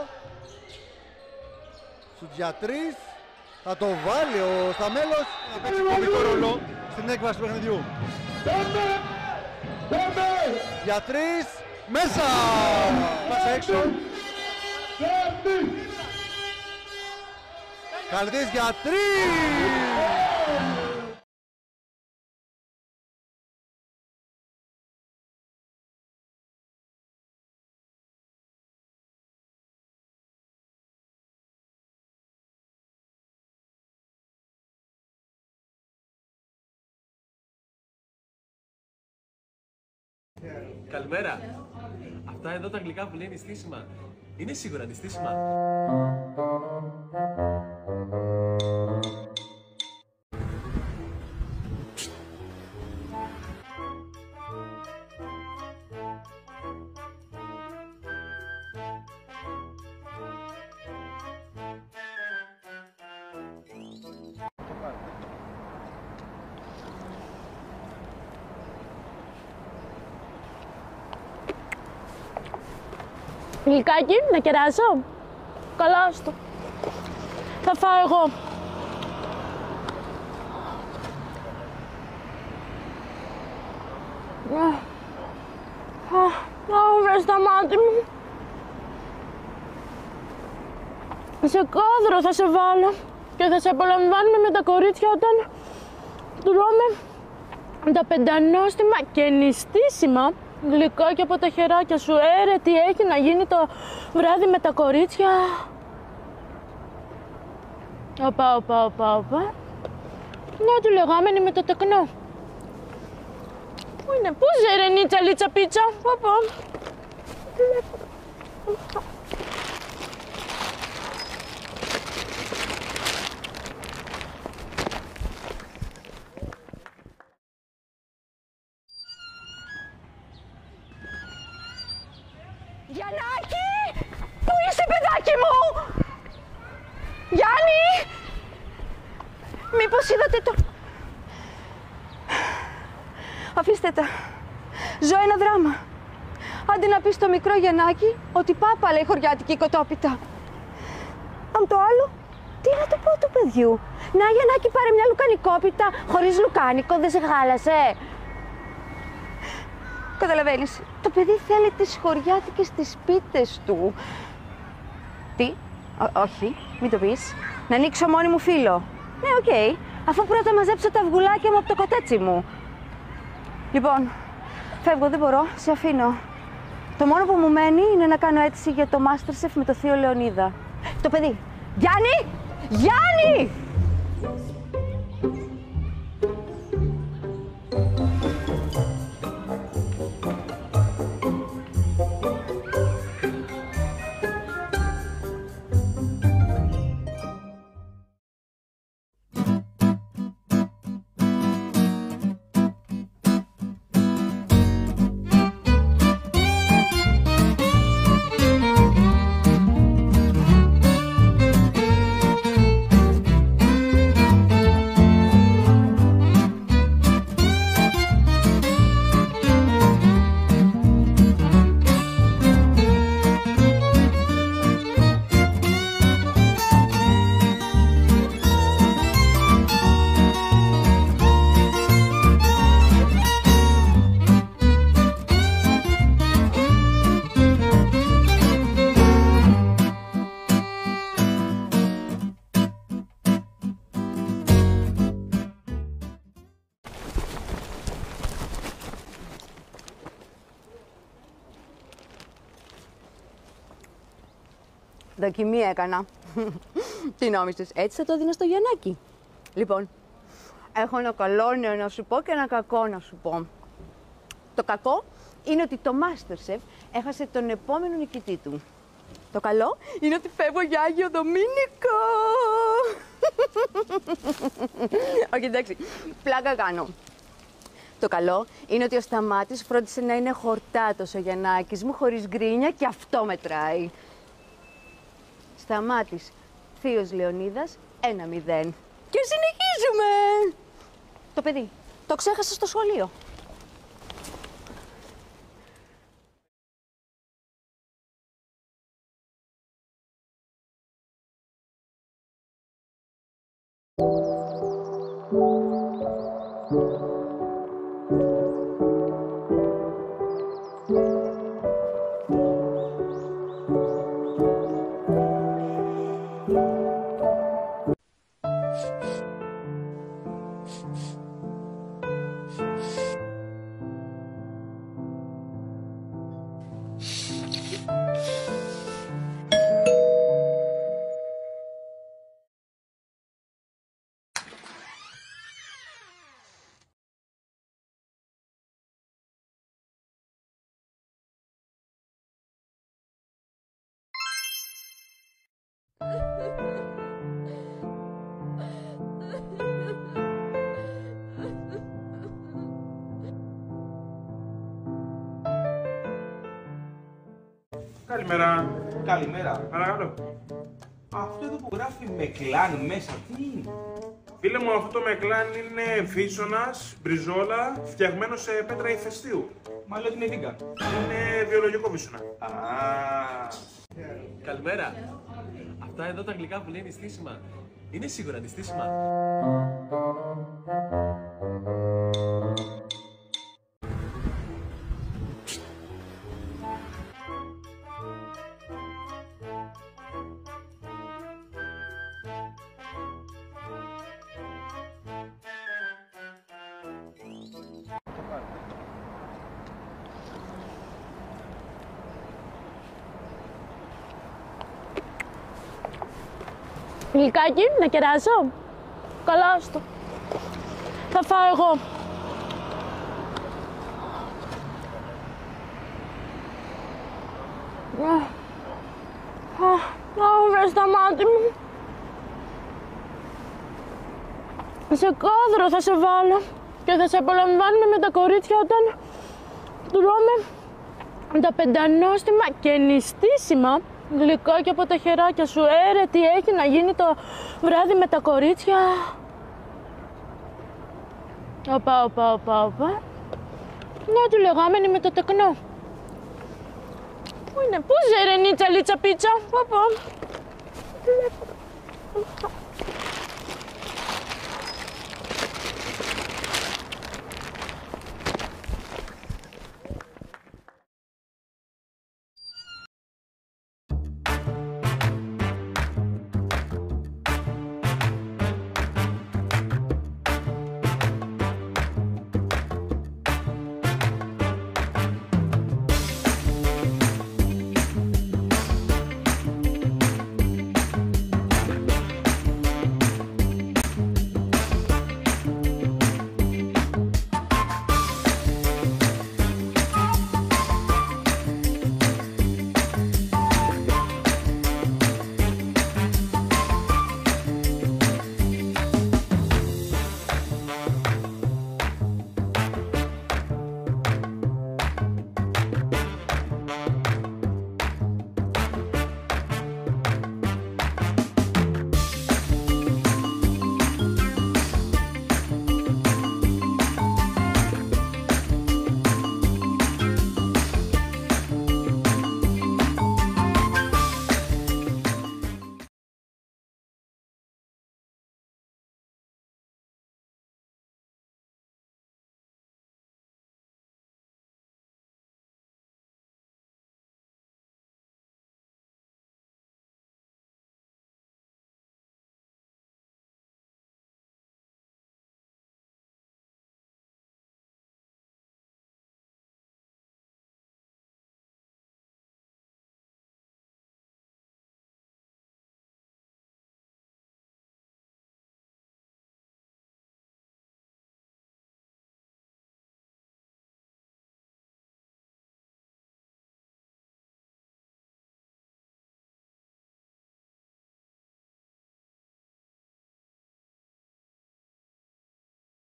Σουτ για 3. Θα το βάλει ο Σταμέλος. Θα παίξει κομβικό ρόλο στην έκβαση του παιχνιδιού. Για 3. Μέσα! Πάσα έξω. Καλδής για 3. Καλημέρα. Αυτά εδώ τα αγγλικά που λένε νηστίσιμα. Είναι σίγουρα νηστίσιμα. Γλυκάκι, να κεράσω. Καλά στο. Θα φάω εγώ. Βρε στα μάτια μου. Σε κάδρο θα σε βάλω και θα σε απολαμβάνουμε με τα κορίτσια όταν τρώμε τα πεντανόστιμα και νηστίσιμα γλυκά και από τα χεράκια σου. Ρε, τι έχει να γίνει το βράδυ με τα κορίτσια. Οπα. Να του λεγάμενη με το τεκνό. Πού είναι, πού ζερενίτσα λίτσα πίτσα. Γιαννάκη! Πού είσαι, παιδάκι μου! Γιάννη! Μήπως είδατε το... Αφήστε τα. Ζω ένα δράμα. Άντε να πεις στο μικρό Γιαννάκη ότι πάπα λέει χωριάτικη κοτόπιτα. Αν το άλλο, τι να το πω του παιδιού. Να, Γιαννάκη, πάρε μια λουκανικόπιτα χωρίς λουκάνικο, δεν σε χάλασε. Καταλαβαίνεις, το παιδί θέλει τις χωριάτικες τις πίτες του. Τι, όχι, μην το πεις. Να ανοίξω μόνη μου φύλλο. Ναι, οκ, αφού πρώτα μαζέψω τα αυγουλάκια μου από το κοτέτσι μου. Λοιπόν, φεύγω, δεν μπορώ, σε αφήνω. Το μόνο που μου μένει είναι να κάνω αίτηση για το Masterchef με το θείο Λεωνίδα. Το παιδί. Γιάννη! Γιάννη! Δοκιμή έκανα. Τι νόμιζες, έτσι θα το έδινα στο Γιαννάκι? Λοιπόν, έχω ένα καλό νέο να σου πω και ένα κακό να σου πω. Το κακό είναι ότι το MasterChef έχασε τον επόμενο νικητή του. Το καλό είναι ότι φεύγω για Άγιο Δομήνικο. Όχι, εντάξει, πλάκα κάνω. Το καλό είναι ότι ο Σταμάτης φρόντισε να είναι χορτάτος ο Γιαννάκης μου, χωρίς γκρίνια, και αυτό μετράει. Σταμάτης, θείος Λεωνίδας, 1-0. Και συνεχίζουμε! Το παιδί, το ξέχασα στο σχολείο. Καλημέρα. Καλημέρα. Παρακαλώ. Αυτό εδώ που γράφει Μεκλάν μέσα, τι είναι? Φίλε μου, αυτό το Μεκλάν είναι φύσωνας, μπριζόλα, φτιαγμένο σε πέτρα ηφαιστείου. Μα λέω ότι είναι vegan. Είναι βιολογικό φύσωνα. Καλημέρα. Αυτά εδώ τα γλυκά που λένε νηστίσιμα, είναι σίγουρα νηστίσιμα? Γλυκάκι, να κεράσω. Καλά στο. Θα φάω εγώ. Βρε Σταμάτη μου. Σε κάδρο θα σε βάλω και θα σε απολαμβάνουμε με τα κορίτσια όταν τρώμε τα πεντανόστιμα και νηστίσιμα γλυκάκια από τα χεράκια σου. Τι έχει να γίνει το βράδυ με τα κορίτσια? Οπα. Να τη λεγάμενη με το τεκνό. Πού είναι, πού ζερενίτσα λίτσα πίτσα?